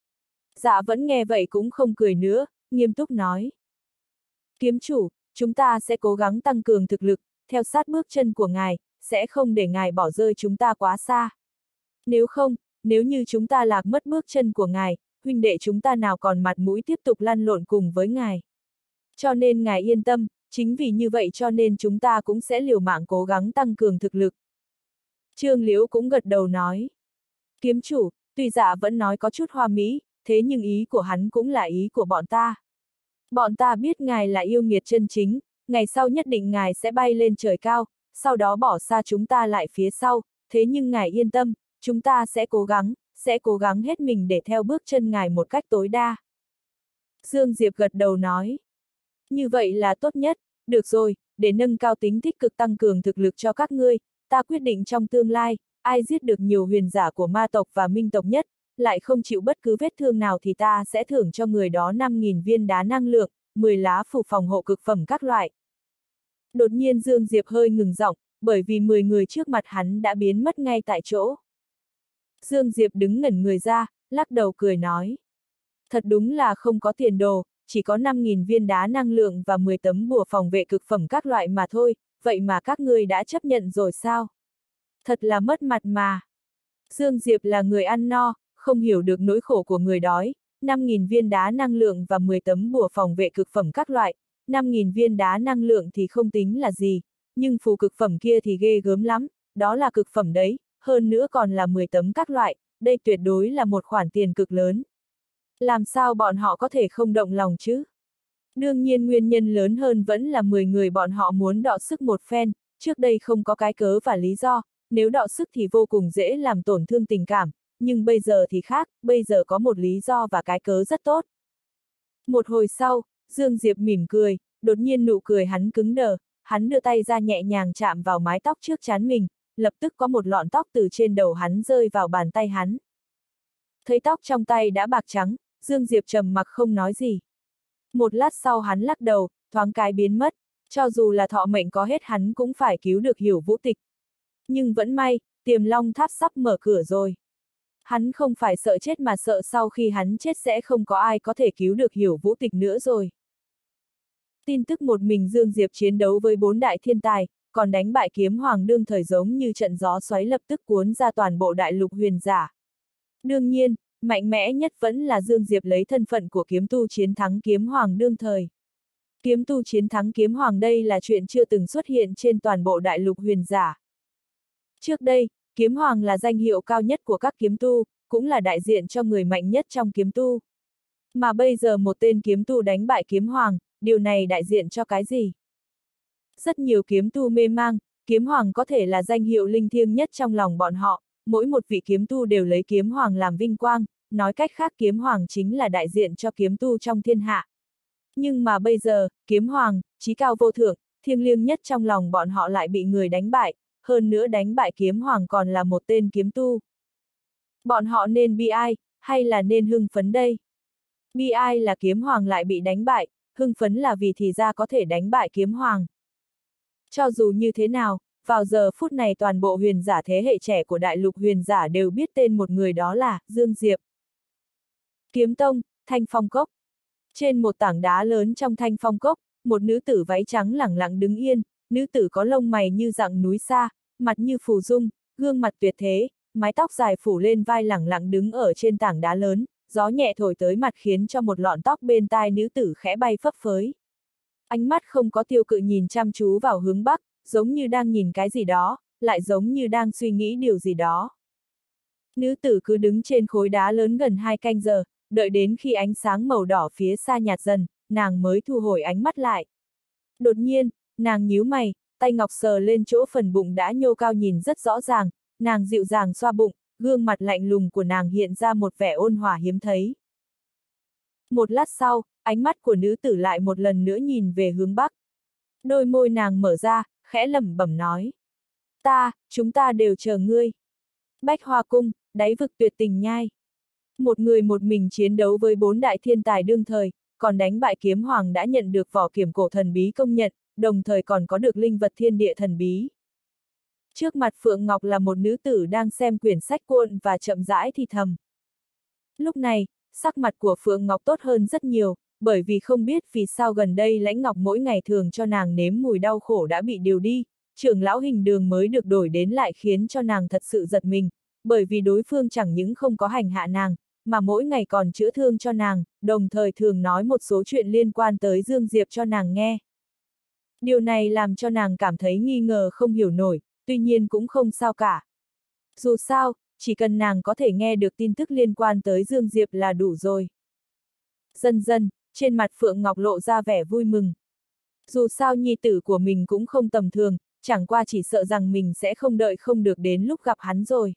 A: Dạ vẫn nghe vậy cũng không cười nữa, nghiêm túc nói. Kiếm chủ, chúng ta sẽ cố gắng tăng cường thực lực, theo sát bước chân của ngài, sẽ không để ngài bỏ rơi chúng ta quá xa. Nếu không, nếu như chúng ta lạc mất bước chân của ngài, huynh đệ chúng ta nào còn mặt mũi tiếp tục lăn lộn cùng với ngài. Cho nên ngài yên tâm, chính vì như vậy cho nên chúng ta cũng sẽ liều mạng cố gắng tăng cường thực lực. Trương Liễu cũng gật đầu nói. Kiếm chủ, tuy Dạ vẫn nói có chút hoa mỹ, thế nhưng ý của hắn cũng là ý của bọn ta. Bọn ta biết ngài là yêu nghiệt chân chính, ngày sau nhất định ngài sẽ bay lên trời cao, sau đó bỏ xa chúng ta lại phía sau, thế nhưng ngài yên tâm, chúng ta sẽ cố gắng hết mình để theo bước chân ngài một cách tối đa. Dương Diệp gật đầu nói. Như vậy là tốt nhất, được rồi, để nâng cao tính tích cực tăng cường thực lực cho các ngươi, ta quyết định trong tương lai, ai giết được nhiều huyền giả của ma tộc và minh tộc nhất, lại không chịu bất cứ vết thương nào thì ta sẽ thưởng cho người đó 5.000 viên đá năng lượng, 10 lá phù phòng hộ cực phẩm các loại. Đột nhiên Dương Diệp hơi ngừng giọng, bởi vì 10 người trước mặt hắn đã biến mất ngay tại chỗ. Dương Diệp đứng ngẩn người ra, lắc đầu cười nói. Thật đúng là không có tiền đồ, chỉ có 5.000 viên đá năng lượng và 10 tấm bùa phòng vệ cực phẩm các loại mà thôi, vậy mà các ngươi đã chấp nhận rồi sao? Thật là mất mặt mà. Dương Diệp là người ăn no, không hiểu được nỗi khổ của người đói, 5.000 viên đá năng lượng và 10 tấm bùa phòng vệ cực phẩm các loại, 5.000 viên đá năng lượng thì không tính là gì, nhưng phù cực phẩm kia thì ghê gớm lắm, đó là cực phẩm đấy, hơn nữa còn là 10 tấm các loại, đây tuyệt đối là một khoản tiền cực lớn. Làm sao bọn họ có thể không động lòng chứ? Đương nhiên nguyên nhân lớn hơn vẫn là 10 người bọn họ muốn đọ sức một phen, trước đây không có cái cớ và lý do, nếu đọ sức thì vô cùng dễ làm tổn thương tình cảm, nhưng bây giờ thì khác, bây giờ có một lý do và cái cớ rất tốt. Một hồi sau, Dương Diệp mỉm cười, đột nhiên nụ cười hắn cứng đờ, hắn đưa tay ra nhẹ nhàng chạm vào mái tóc trước trán mình, lập tức có một lọn tóc từ trên đầu hắn rơi vào bàn tay hắn. Thấy tóc trong tay đã bạc trắng, Dương Diệp trầm mặc không nói gì. Một lát sau hắn lắc đầu, thoáng cái biến mất, cho dù là thọ mệnh có hết hắn cũng phải cứu được Hiểu Vũ Tịch. Nhưng vẫn may, Tiềm Long Tháp sắp mở cửa rồi. Hắn không phải sợ chết mà sợ sau khi hắn chết sẽ không có ai có thể cứu được Hiểu Vũ Tịch nữa rồi. Tin tức một mình Dương Diệp chiến đấu với 4 đại thiên tài, còn đánh bại Kiếm Hoàng đương thời giống như trận gió xoáy lập tức cuốn ra toàn bộ đại lục huyền giả. Đương nhiên, mạnh mẽ nhất vẫn là Dương Diệp lấy thân phận của kiếm tu chiến thắng Kiếm Hoàng đương thời. Kiếm tu chiến thắng Kiếm Hoàng đây là chuyện chưa từng xuất hiện trên toàn bộ đại lục huyền giả. Trước đây, Kiếm Hoàng là danh hiệu cao nhất của các kiếm tu, cũng là đại diện cho người mạnh nhất trong kiếm tu. Mà bây giờ một tên kiếm tu đánh bại Kiếm Hoàng, điều này đại diện cho cái gì? Rất nhiều kiếm tu mê mang, Kiếm Hoàng có thể là danh hiệu linh thiêng nhất trong lòng bọn họ, mỗi một vị kiếm tu đều lấy Kiếm Hoàng làm vinh quang, nói cách khác Kiếm Hoàng chính là đại diện cho kiếm tu trong thiên hạ. Nhưng mà bây giờ, Kiếm Hoàng, chí cao vô thượng, thiêng liêng nhất trong lòng bọn họ lại bị người đánh bại, hơn nữa đánh bại Kiếm Hoàng còn là một tên kiếm tu. Bọn họ nên bi ai, hay là nên hưng phấn đây? Bi ai là Kiếm Hoàng lại bị đánh bại, hưng phấn là vì thì ra có thể đánh bại Kiếm Hoàng. Cho dù như thế nào, vào giờ phút này toàn bộ huyền giả thế hệ trẻ của đại lục huyền giả đều biết tên một người đó là Dương Diệp. Kiếm Tông, Thanh Phong Cốc. Trên một tảng đá lớn trong Thanh Phong Cốc, một nữ tử váy trắng lẳng lặng đứng yên, nữ tử có lông mày như dặng núi xa, mặt như phù dung, gương mặt tuyệt thế, mái tóc dài phủ lên vai lẳng lặng đứng ở trên tảng đá lớn, gió nhẹ thổi tới mặt khiến cho một lọn tóc bên tai nữ tử khẽ bay phấp phới. Ánh mắt không có tiêu cự nhìn chăm chú vào hướng bắc, giống như đang nhìn cái gì đó, lại giống như đang suy nghĩ điều gì đó. Nữ tử cứ đứng trên khối đá lớn gần 2 canh giờ, đợi đến khi ánh sáng màu đỏ phía xa nhạt dần, nàng mới thu hồi ánh mắt lại. Đột nhiên, nàng nhíu mày, tay ngọc sờ lên chỗ phần bụng đã nhô cao nhìn rất rõ ràng, nàng dịu dàng xoa bụng, gương mặt lạnh lùng của nàng hiện ra một vẻ ôn hòa hiếm thấy. Một lát sau, ánh mắt của nữ tử lại một lần nữa nhìn về hướng bắc. Đôi môi nàng mở ra, khẽ lẩm bẩm nói. Chúng ta đều chờ ngươi. Bách Hoa Cung, đáy vực tuyệt tình nhai. Một người một mình chiến đấu với 4 đại thiên tài đương thời, còn đánh bại Kiếm Hoàng đã nhận được vỏ kiểm cổ thần bí công nhận, đồng thời còn có được linh vật thiên địa thần bí. Trước mặt Phượng Ngọc là một nữ tử đang xem quyển sách cuộn và chậm rãi thì thầm. Lúc này, sắc mặt của Phượng Ngọc tốt hơn rất nhiều, bởi vì không biết vì sao gần đây Lãnh Ngọc mỗi ngày thường cho nàng nếm mùi đau khổ đã bị điều đi, trưởng lão Hình Đường mới được đổi đến lại khiến cho nàng thật sự giật mình, bởi vì đối phương chẳng những không có hành hạ nàng, mà mỗi ngày còn chữa thương cho nàng, đồng thời thường nói một số chuyện liên quan tới Dương Diệp cho nàng nghe. Điều này làm cho nàng cảm thấy nghi ngờ không hiểu nổi, tuy nhiên cũng không sao cả. Dù sao, chỉ cần nàng có thể nghe được tin tức liên quan tới Dương Diệp là đủ rồi. Dần dần, trên mặt Phượng Ngọc lộ ra vẻ vui mừng. Dù sao nhi tử của mình cũng không tầm thường, chẳng qua chỉ sợ rằng mình sẽ không đợi không được đến lúc gặp hắn rồi.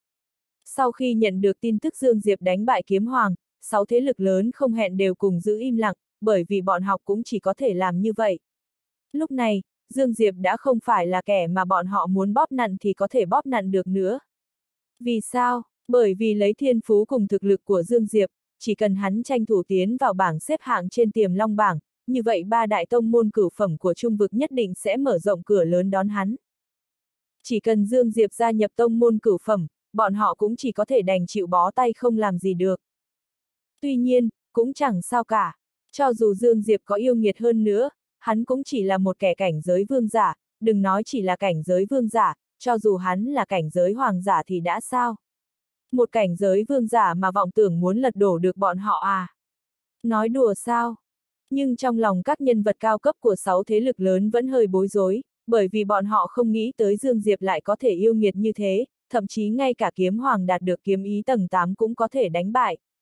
A: Sau khi nhận được tin tức Dương Diệp đánh bại Kiếm Hoàng, 6 thế lực lớn không hẹn đều cùng giữ im lặng, bởi vì bọn họ cũng chỉ có thể làm như vậy. Lúc này, Dương Diệp đã không phải là kẻ mà bọn họ muốn bóp nặn thì có thể bóp nặn được nữa. Vì sao? Bởi vì lấy thiên phú cùng thực lực của Dương Diệp, chỉ cần hắn tranh thủ tiến vào bảng xếp hạng trên Tiềm Long bảng, như vậy 3 đại tông môn cửu phẩm của Trung vực nhất định sẽ mở rộng cửa lớn đón hắn. Chỉ cần Dương Diệp gia nhập tông môn cửu phẩm, bọn họ cũng chỉ có thể đành chịu bó tay không làm gì được. Tuy nhiên, cũng chẳng sao cả. Cho dù Dương Diệp có yêu nghiệt hơn nữa, hắn cũng chỉ là một kẻ cảnh giới vương giả, đừng nói chỉ là cảnh giới vương giả, cho dù hắn là cảnh giới hoàng giả thì đã sao? Một cảnh giới vương giả mà vọng tưởng muốn lật đổ được bọn họ à? Nói đùa sao? Nhưng trong lòng các nhân vật cao cấp của 6 thế lực lớn vẫn hơi bối rối, bởi vì bọn họ không nghĩ tới Dương Diệp lại có thể yêu nghiệt như thế, thậm chí ngay cả Kiếm Hoàng đạt được kiếm ý tầng 8 cũng có thể đánh bại.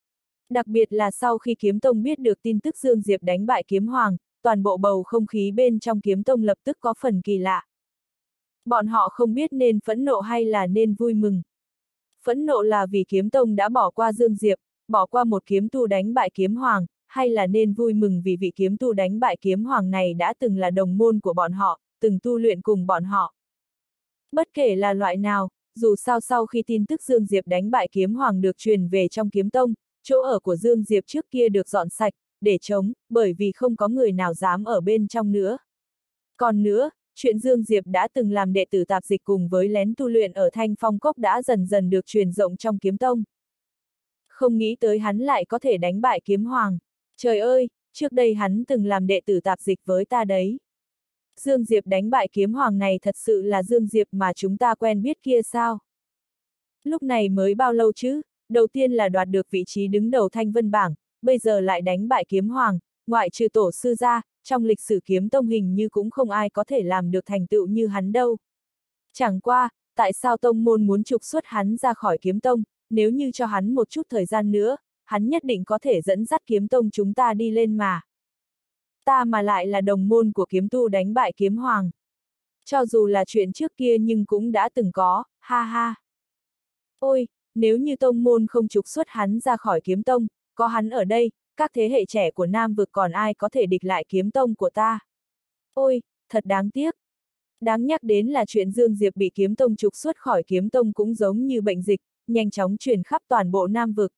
A: Đặc biệt là sau khi Kiếm Tông biết được tin tức Dương Diệp đánh bại Kiếm Hoàng, toàn bộ bầu không khí bên trong Kiếm Tông lập tức có phần kỳ lạ. Bọn họ không biết nên phẫn nộ hay là nên vui mừng. Phẫn nộ là vì Kiếm Tông đã bỏ qua Dương Diệp, bỏ qua một kiếm tu đánh bại Kiếm Hoàng, hay là nên vui mừng vì vị kiếm tu đánh bại Kiếm Hoàng này đã từng là đồng môn của bọn họ, từng tu luyện cùng bọn họ. Bất kể là loại nào, dù sao sau khi tin tức Dương Diệp đánh bại Kiếm Hoàng được truyền về trong Kiếm Tông, chỗ ở của Dương Diệp trước kia được dọn sạch, để trống, bởi vì không có người nào dám ở bên trong nữa. Còn nữa, chuyện Dương Diệp đã từng làm đệ tử tạp dịch cùng với lén tu luyện ở Thanh Phong Cốc đã dần dần được truyền rộng trong Kiếm Tông. Không nghĩ tới hắn lại có thể đánh bại Kiếm Hoàng. Trời ơi, trước đây hắn từng làm đệ tử tạp dịch với ta đấy. Dương Diệp đánh bại Kiếm Hoàng này thật sự là Dương Diệp mà chúng ta quen biết kia sao? Lúc này mới bao lâu chứ? Đầu tiên là đoạt được vị trí đứng đầu Thanh Vân bảng, bây giờ lại đánh bại Kiếm Hoàng, ngoại trừ tổ sư ra, trong lịch sử Kiếm Tông hình như cũng không ai có thể làm được thành tựu như hắn đâu. Chẳng qua, tại sao tông môn muốn trục xuất hắn ra khỏi Kiếm Tông, nếu như cho hắn một chút thời gian nữa, hắn nhất định có thể dẫn dắt Kiếm Tông chúng ta đi lên mà. Ta mà lại là đồng môn của kiếm tu đánh bại Kiếm Hoàng. Cho dù là chuyện trước kia nhưng cũng đã từng có, ha ha. Ôi, nếu như tông môn không trục xuất hắn ra khỏi Kiếm Tông, có hắn ở đây, các thế hệ trẻ của Nam Vực còn ai có thể địch lại Kiếm Tông của ta. Ôi, thật đáng tiếc. Đáng nhắc đến là chuyện Dương Diệp bị Kiếm Tông trục xuất khỏi Kiếm Tông cũng giống như bệnh dịch, nhanh chóng truyền khắp toàn bộ Nam Vực.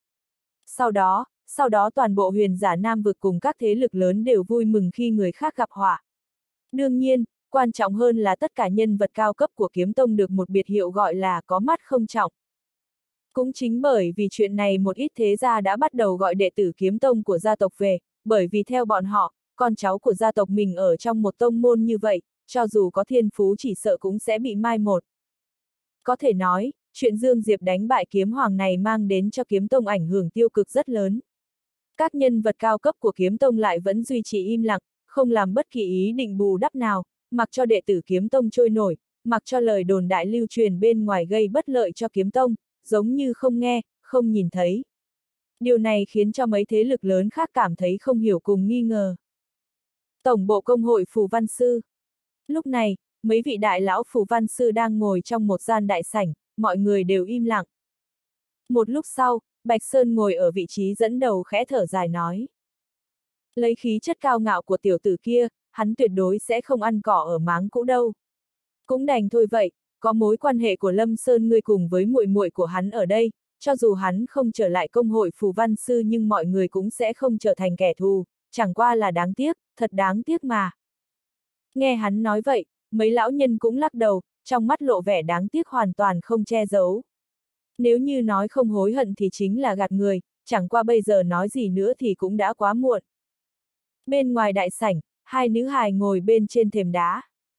A: Sau đó toàn bộ huyền giả Nam Vực cùng các thế lực lớn đều vui mừng khi người khác gặp họa. Đương nhiên, quan trọng hơn là tất cả nhân vật cao cấp của Kiếm Tông được một biệt hiệu gọi là có mắt không trọng. Cũng chính bởi vì chuyện này một ít thế gia đã bắt đầu gọi đệ tử Kiếm Tông của gia tộc về, bởi vì theo bọn họ, con cháu của gia tộc mình ở trong một tông môn như vậy, cho dù có thiên phú chỉ sợ cũng sẽ bị mai một. Có thể nói, chuyện Dương Diệp đánh bại Kiếm Hoàng này mang đến cho Kiếm Tông ảnh hưởng tiêu cực rất lớn. Các nhân vật cao cấp của Kiếm Tông lại vẫn duy trì im lặng, không làm bất kỳ ý định bù đắp nào, mặc cho đệ tử Kiếm Tông trôi nổi, mặc cho lời đồn đại lưu truyền bên ngoài gây bất lợi cho Kiếm Tông, giống như không nghe, không nhìn thấy. Điều này khiến cho mấy thế lực lớn khác cảm thấy không hiểu cùng nghi ngờ. Tổng bộ công hội Phù Văn Sư. Lúc này, mấy vị đại lão Phù Văn Sư đang ngồi trong một gian đại sảnh, mọi người đều im lặng. Một lúc sau, Bạch Sơn ngồi ở vị trí dẫn đầu khẽ thở dài nói. Lấy khí chất cao ngạo của tiểu tử kia, hắn tuyệt đối sẽ không ăn cỏ ở máng cũ đâu. Cũng đành thôi vậy, có mối quan hệ của Lâm Sơn ngươi cùng với muội muội của hắn ở đây, cho dù hắn không trở lại công hội Phù Văn Sư nhưng mọi người cũng sẽ không trở thành kẻ thù, chẳng qua là đáng tiếc, thật đáng tiếc mà. Nghe hắn nói vậy, mấy lão nhân cũng lắc đầu, trong mắt lộ vẻ đáng tiếc hoàn toàn không che giấu. Nếu như nói không hối hận thì chính là gạt người, chẳng qua bây giờ nói gì nữa thì cũng đã quá muộn. Bên ngoài đại sảnh, hai nữ hài ngồi bên trên thềm đá.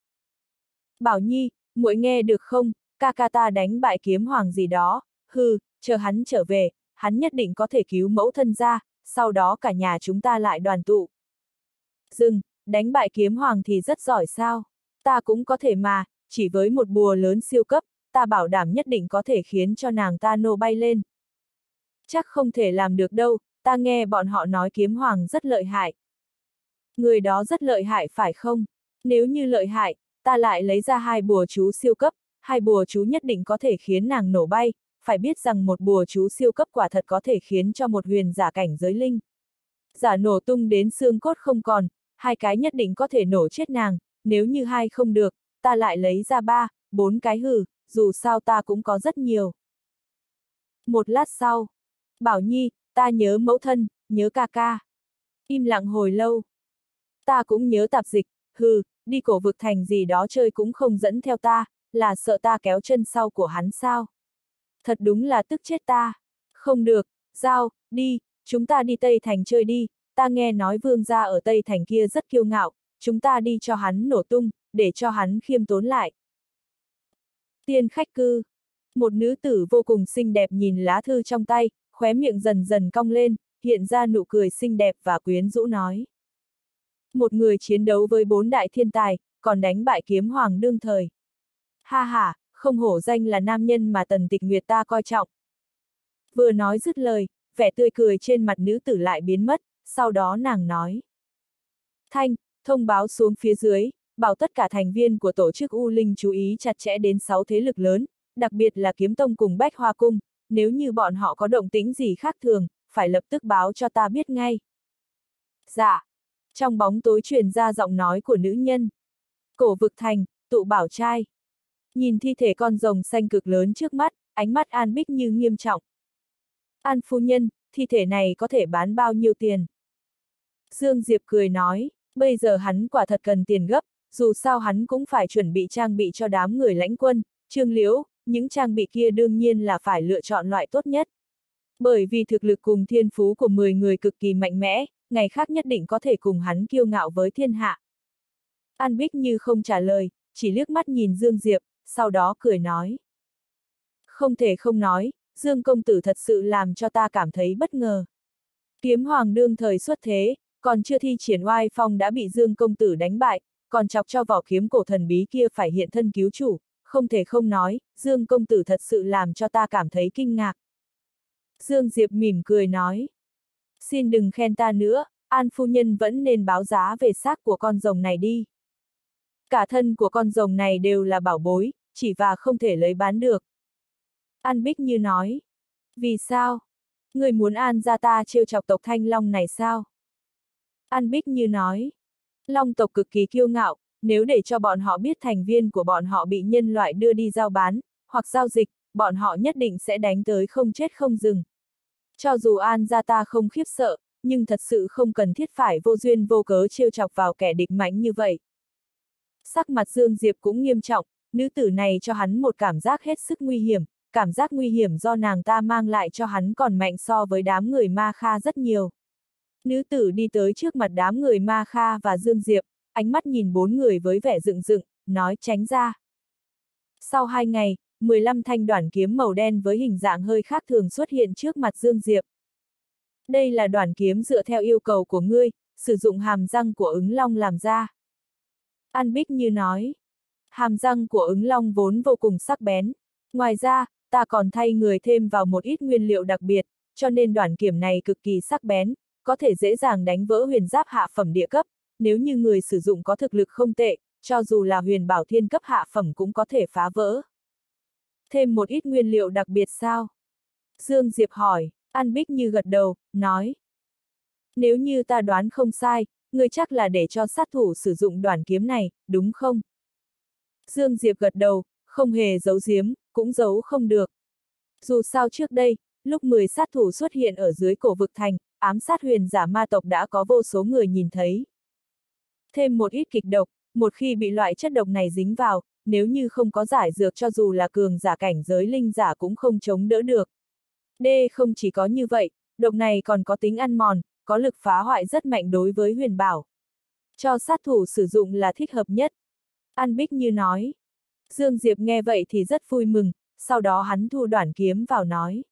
A: Bảo Nhi, muội nghe được không, ca ca ta đánh bại Kiếm Hoàng gì đó, hừ, chờ hắn trở về, hắn nhất định có thể cứu mẫu thân ra, sau đó cả nhà chúng ta lại đoàn tụ. Dừng, đánh bại Kiếm Hoàng thì rất giỏi sao, ta cũng có thể mà, chỉ với một bùa lớn siêu cấp, ta bảo đảm nhất định có thể khiến cho nàng ta nô bay lên. Chắc không thể làm được đâu, ta nghe bọn họ nói Kiếm Hoàng rất lợi hại. Người đó rất lợi hại phải không? Nếu như lợi hại, ta lại lấy ra hai bùa chú siêu cấp, hai bùa chú nhất định có thể khiến nàng nổ bay, phải biết rằng một bùa chú siêu cấp quả thật có thể khiến cho một huyền giả cảnh giới linh giả nổ tung đến xương cốt không còn, hai cái nhất định có thể nổ chết nàng, nếu như hai không được, ta lại lấy ra ba, bốn cái hừ, dù sao ta cũng có rất nhiều. Một lát sau, Bảo Nhi, ta nhớ mẫu thân, nhớ ca ca. Im lặng hồi lâu. Ta cũng nhớ tạp dịch, hừ, đi cổ vực thành gì đó chơi cũng không dẫn theo ta, là sợ ta kéo chân sau của hắn sao? Thật đúng là tức chết ta. Không được, Giao, đi, chúng ta đi Tây Thành chơi đi, ta nghe nói vương gia ở Tây Thành kia rất kiêu ngạo, chúng ta đi cho hắn nổ tung, để cho hắn khiêm tốn lại. Tiên khách cư. Một nữ tử vô cùng xinh đẹp nhìn lá thư trong tay, khóe miệng dần dần cong lên, hiện ra nụ cười xinh đẹp và quyến rũ nói. Một người chiến đấu với 4 đại thiên tài, còn đánh bại Kiếm Hoàng đương thời. Ha ha, không hổ danh là nam nhân mà Tần Tịch Nguyệt ta coi trọng. Vừa nói dứt lời, vẻ tươi cười trên mặt nữ tử lại biến mất, sau đó nàng nói. Thanh, thông báo xuống phía dưới, bảo tất cả thành viên của tổ chức U Linh chú ý chặt chẽ đến 6 thế lực lớn, đặc biệt là Kiếm Tông cùng Bách Hoa Cung, nếu như bọn họ có động tĩnh gì khác thường, phải lập tức báo cho ta biết ngay. Dạ. Trong bóng tối truyền ra giọng nói của nữ nhân. Cổ vực thành, tụ bảo trai. Nhìn thi thể con rồng xanh cực lớn trước mắt, ánh mắt An Bích Như nghiêm trọng. An phu nhân, thi thể này có thể bán bao nhiêu tiền? Dương Diệp cười nói, bây giờ hắn quả thật cần tiền gấp, dù sao hắn cũng phải chuẩn bị trang bị cho đám người lãnh quân, Trương Liễu, những trang bị kia đương nhiên là phải lựa chọn loại tốt nhất. Bởi vì thực lực cùng thiên phú của 10 người cực kỳ mạnh mẽ, ngày khác nhất định có thể cùng hắn kiêu ngạo với thiên hạ. An Bích Như không trả lời, chỉ liếc mắt nhìn Dương Diệp, sau đó cười nói. Không thể không nói, Dương công tử thật sự làm cho ta cảm thấy bất ngờ. Kiếm hoàng đương thời xuất thế, còn chưa thi triển oai phong đã bị Dương công tử đánh bại, còn chọc cho vỏ kiếm cổ thần bí kia phải hiện thân cứu chủ, không thể không nói, Dương công tử thật sự làm cho ta cảm thấy kinh ngạc. Dương Diệp mỉm cười nói. Xin đừng khen ta nữa, An phu nhân vẫn nên báo giá về xác của con rồng này đi. Cả thân của con rồng này đều là bảo bối, chỉ và không thể lấy bán được. An Bích Như nói. Vì sao? Người muốn An gia ta trêu chọc tộc Thanh Long này sao? An Bích Như nói. Long tộc cực kỳ kiêu ngạo, nếu để cho bọn họ biết thành viên của bọn họ bị nhân loại đưa đi giao bán, hoặc giao dịch, bọn họ nhất định sẽ đánh tới không chết không dừng. Cho dù An gia ta không khiếp sợ, nhưng thật sự không cần thiết phải vô duyên vô cớ trêu chọc vào kẻ địch mạnh như vậy. Sắc mặt Dương Diệp cũng nghiêm trọng, nữ tử này cho hắn một cảm giác hết sức nguy hiểm, cảm giác nguy hiểm do nàng ta mang lại cho hắn còn mạnh so với đám người Ma Kha rất nhiều. Nữ tử đi tới trước mặt đám người Ma Kha và Dương Diệp, ánh mắt nhìn 4 người với vẻ rựng rựng, nói tránh ra. Sau 2 ngày, 15 thanh đoản kiếm màu đen với hình dạng hơi khác thường xuất hiện trước mặt Dương Diệp. Đây là đoản kiếm dựa theo yêu cầu của ngươi, sử dụng hàm răng của ứng long làm ra. An Bích Như nói, hàm răng của ứng long vốn vô cùng sắc bén. Ngoài ra, ta còn thay người thêm vào một ít nguyên liệu đặc biệt, cho nên đoản kiếm này cực kỳ sắc bén, có thể dễ dàng đánh vỡ huyền giáp hạ phẩm địa cấp, nếu như người sử dụng có thực lực không tệ, cho dù là huyền bảo thiên cấp hạ phẩm cũng có thể phá vỡ. Thêm một ít nguyên liệu đặc biệt sao? Dương Diệp hỏi, An Bích Như gật đầu, nói. Nếu như ta đoán không sai, ngươi chắc là để cho sát thủ sử dụng đoản kiếm này, đúng không? Dương Diệp gật đầu, không hề giấu giếm, cũng giấu không được. Dù sao trước đây, lúc 10 sát thủ xuất hiện ở dưới cổ vực thành, ám sát huyền giả ma tộc đã có vô số người nhìn thấy. Thêm một ít kịch độc, một khi bị loại chất độc này dính vào, nếu như không có giải dược cho dù là cường giả cảnh giới linh giả cũng không chống đỡ được. Không chỉ có như vậy, độc này còn có tính ăn mòn, có lực phá hoại rất mạnh đối với huyền bảo. Cho sát thủ sử dụng là thích hợp nhất. An Bích Như nói. Dương Diệp nghe vậy thì rất vui mừng, sau đó hắn thu đoản kiếm vào nói.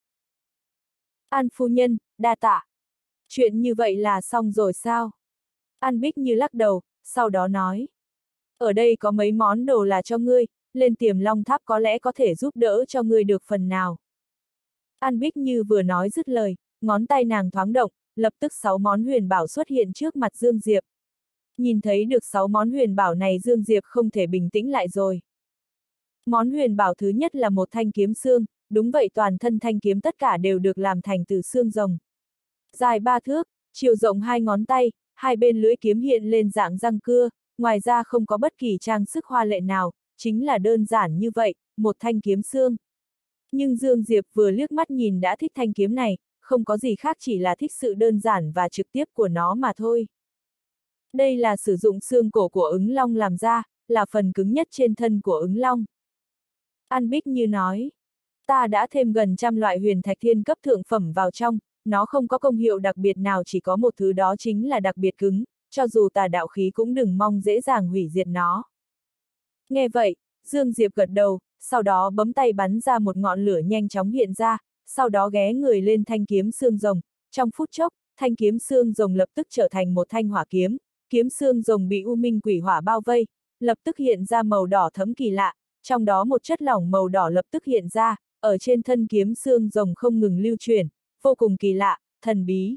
A: An phu nhân, đa tạ. Chuyện như vậy là xong rồi sao? An Bích Như lắc đầu, sau đó nói. Ở đây có mấy món đồ là cho ngươi, lên Tiềm Long Tháp có lẽ có thể giúp đỡ cho ngươi được phần nào. An Bích Như vừa nói dứt lời, ngón tay nàng thoáng động, lập tức 6 món huyền bảo xuất hiện trước mặt Dương Diệp. Nhìn thấy được 6 món huyền bảo này Dương Diệp không thể bình tĩnh lại rồi. Món huyền bảo thứ nhất là một thanh kiếm xương, đúng vậy toàn thân thanh kiếm tất cả đều được làm thành từ xương rồng. Dài 3 thước, chiều rộng 2 ngón tay, hai bên lưỡi kiếm hiện lên dạng răng cưa, ngoài ra không có bất kỳ trang sức hoa lệ nào, chính là đơn giản như vậy, một thanh kiếm xương. Nhưng Dương Diệp vừa liếc mắt nhìn đã thích thanh kiếm này, không có gì khác chỉ là thích sự đơn giản và trực tiếp của nó mà thôi. Đây là sử dụng xương cổ của ứng long làm ra, là phần cứng nhất trên thân của ứng long. An Bích Như nói, ta đã thêm gần 100 loại huyền thạch thiên cấp thượng phẩm vào trong, nó không có công hiệu đặc biệt nào chỉ có một thứ đó chính là đặc biệt cứng, cho dù tà đạo khí cũng đừng mong dễ dàng hủy diệt nó. Nghe vậy, Dương Diệp gật đầu, sau đó bấm tay bắn ra một ngọn lửa nhanh chóng hiện ra, sau đó ghé người lên thanh kiếm xương rồng, trong phút chốc, thanh kiếm xương rồng lập tức trở thành một thanh hỏa kiếm, kiếm xương rồng bị u minh quỷ hỏa bao vây, lập tức hiện ra màu đỏ thẫm kỳ lạ, trong đó một chất lỏng màu đỏ lập tức hiện ra, ở trên thân kiếm xương rồng không ngừng lưu chuyển, vô cùng kỳ lạ, thần bí.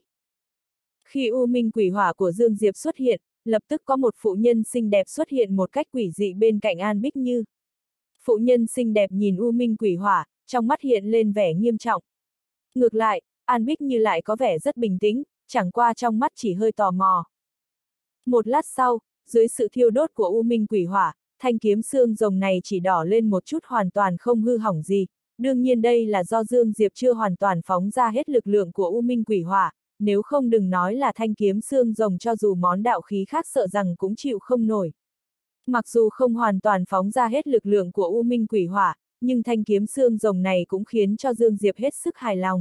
A: Khi U Minh quỷ hỏa của Dương Diệp xuất hiện, lập tức có một phụ nhân xinh đẹp xuất hiện một cách quỷ dị bên cạnh An Bích Như. Phụ nhân xinh đẹp nhìn U Minh quỷ hỏa, trong mắt hiện lên vẻ nghiêm trọng. Ngược lại, An Bích Như lại có vẻ rất bình tĩnh, chẳng qua trong mắt chỉ hơi tò mò. Một lát sau, dưới sự thiêu đốt của U Minh quỷ hỏa, thanh kiếm xương rồng này chỉ đỏ lên một chút, hoàn toàn không hư hỏng gì. Đương nhiên đây là do Dương Diệp chưa hoàn toàn phóng ra hết lực lượng của U Minh quỷ hỏa, nếu không đừng nói là thanh kiếm xương rồng, cho dù món đạo khí khác sợ rằng cũng chịu không nổi. Mặc dù không hoàn toàn phóng ra hết lực lượng của U Minh quỷ hỏa, nhưng thanh kiếm xương rồng này cũng khiến cho Dương Diệp hết sức hài lòng.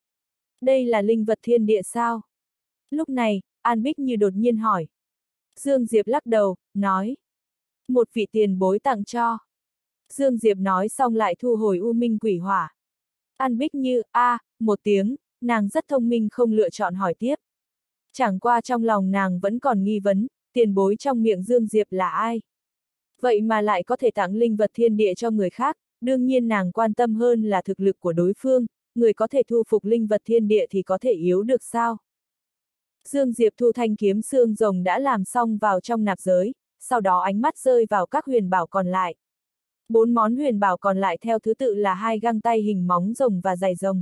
A: Đây là linh vật thiên địa sao? Lúc này, An Bích Như đột nhiên hỏi. Dương Diệp lắc đầu, nói. Một vị tiền bối tặng cho. Dương Diệp nói xong lại thu hồi U Minh quỷ hỏa. An Bích Như, một tiếng, nàng rất thông minh không lựa chọn hỏi tiếp. Chẳng qua trong lòng nàng vẫn còn nghi vấn, tiền bối trong miệng Dương Diệp là ai? Vậy mà lại có thể tặng linh vật thiên địa cho người khác, đương nhiên nàng quan tâm hơn là thực lực của đối phương, người có thể thu phục linh vật thiên địa thì có thể yếu được sao? Dương Diệp thu thanh kiếm xương rồng đã làm xong vào trong nạp giới, sau đó ánh mắt rơi vào các huyền bảo còn lại. 4 món huyền bảo còn lại theo thứ tự là 2 găng tay hình móng rồng và giày rồng.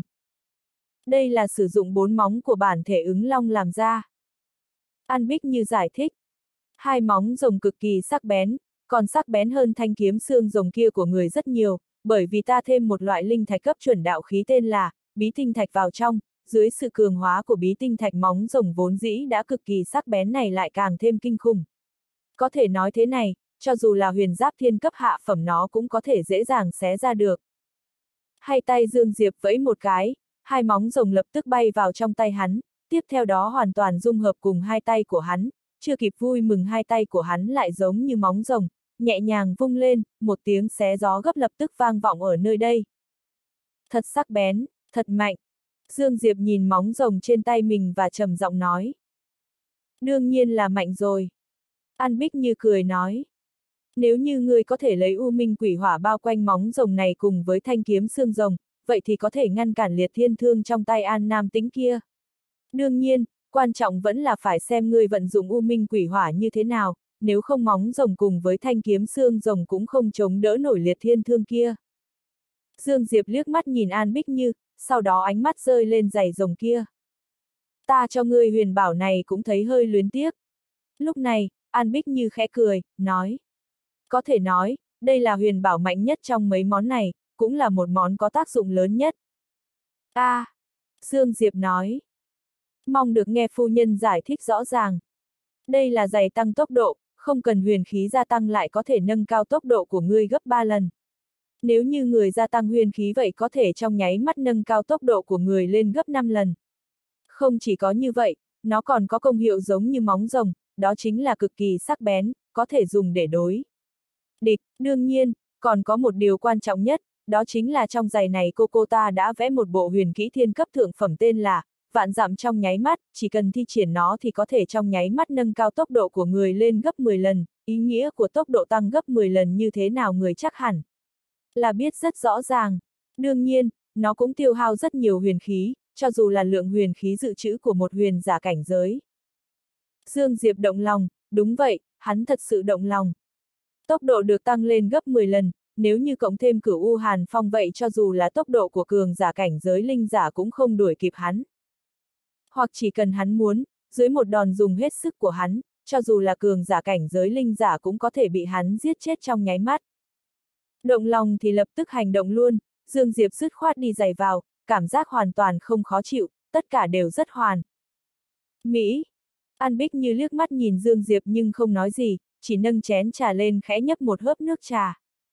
A: Đây là sử dụng 4 móng của bản thể ứng long làm ra. An Bích Như giải thích. 2 móng rồng cực kỳ sắc bén, còn sắc bén hơn thanh kiếm xương rồng kia của người rất nhiều, bởi vì ta thêm một loại linh thạch cấp chuẩn đạo khí tên là bí tinh thạch vào trong, dưới sự cường hóa của bí tinh thạch, móng rồng vốn dĩ đã cực kỳ sắc bén này lại càng thêm kinh khủng. Có thể nói thế này, cho dù là huyền giáp thiên cấp hạ phẩm nó cũng có thể dễ dàng xé ra được. Hai tay Dương Diệp vẫy một cái, 2 móng rồng lập tức bay vào trong tay hắn, tiếp theo đó hoàn toàn dung hợp cùng 2 tay của hắn, chưa kịp vui mừng 2 tay của hắn lại giống như móng rồng, nhẹ nhàng vung lên, một tiếng xé gió gấp lập tức vang vọng ở nơi đây. Thật sắc bén, thật mạnh. Dương Diệp nhìn móng rồng trên tay mình và trầm giọng nói. Đương nhiên là mạnh rồi. An Bích Như cười nói. Nếu như ngươi có thể lấy U Minh quỷ hỏa bao quanh móng rồng này cùng với thanh kiếm xương rồng, vậy thì có thể ngăn cản liệt thiên thương trong tay An Nam Tĩnh kia. Đương nhiên, quan trọng vẫn là phải xem ngươi vận dụng U Minh quỷ hỏa như thế nào, nếu không móng rồng cùng với thanh kiếm xương rồng cũng không chống đỡ nổi liệt thiên thương kia. Dương Diệp liếc mắt nhìn An Bích Như, sau đó ánh mắt rơi lên giày rồng kia. Ta cho ngươi huyền bảo này cũng thấy hơi luyến tiếc. Lúc này, An Bích Như khẽ cười, nói. Có thể nói, đây là huyền bảo mạnh nhất trong mấy món này, cũng là một món có tác dụng lớn nhất. Dương Diệp nói. Mong được nghe phu nhân giải thích rõ ràng. Đây là giày tăng tốc độ, không cần huyền khí gia tăng lại có thể nâng cao tốc độ của ngươi gấp 3 lần. Nếu như người gia tăng huyền khí vậy có thể trong nháy mắt nâng cao tốc độ của người lên gấp 5 lần. Không chỉ có như vậy, nó còn có công hiệu giống như móng rồng, đó chính là cực kỳ sắc bén, có thể dùng để đối địch. Đương nhiên, còn có một điều quan trọng nhất, đó chính là trong giày này cô ta đã vẽ một bộ huyền kỹ thiên cấp thượng phẩm tên là vạn dặm trong nháy mắt, chỉ cần thi triển nó thì có thể trong nháy mắt nâng cao tốc độ của người lên gấp 10 lần, ý nghĩa của tốc độ tăng gấp 10 lần như thế nào người chắc hẳn là biết rất rõ ràng. Đương nhiên, nó cũng tiêu hao rất nhiều huyền khí, cho dù là lượng huyền khí dự trữ của một huyền giả cảnh giới. Dương Diệp động lòng, đúng vậy, hắn thật sự động lòng. Tốc độ được tăng lên gấp 10 lần, nếu như cộng thêm Cửu U Hàn Phong vậy cho dù là tốc độ của cường giả cảnh giới linh giả cũng không đuổi kịp hắn. Hoặc chỉ cần hắn muốn, dưới một đòn dùng hết sức của hắn, cho dù là cường giả cảnh giới linh giả cũng có thể bị hắn giết chết trong nháy mắt. Động lòng thì lập tức hành động luôn, Dương Diệp dứt khoát đi giày vào, cảm giác hoàn toàn không khó chịu, tất cả đều rất hoàn mỹ. An Bích Như liếc mắt nhìn Dương Diệp nhưng không nói gì, chỉ nâng chén trà lên khẽ nhấp một hớp nước trà.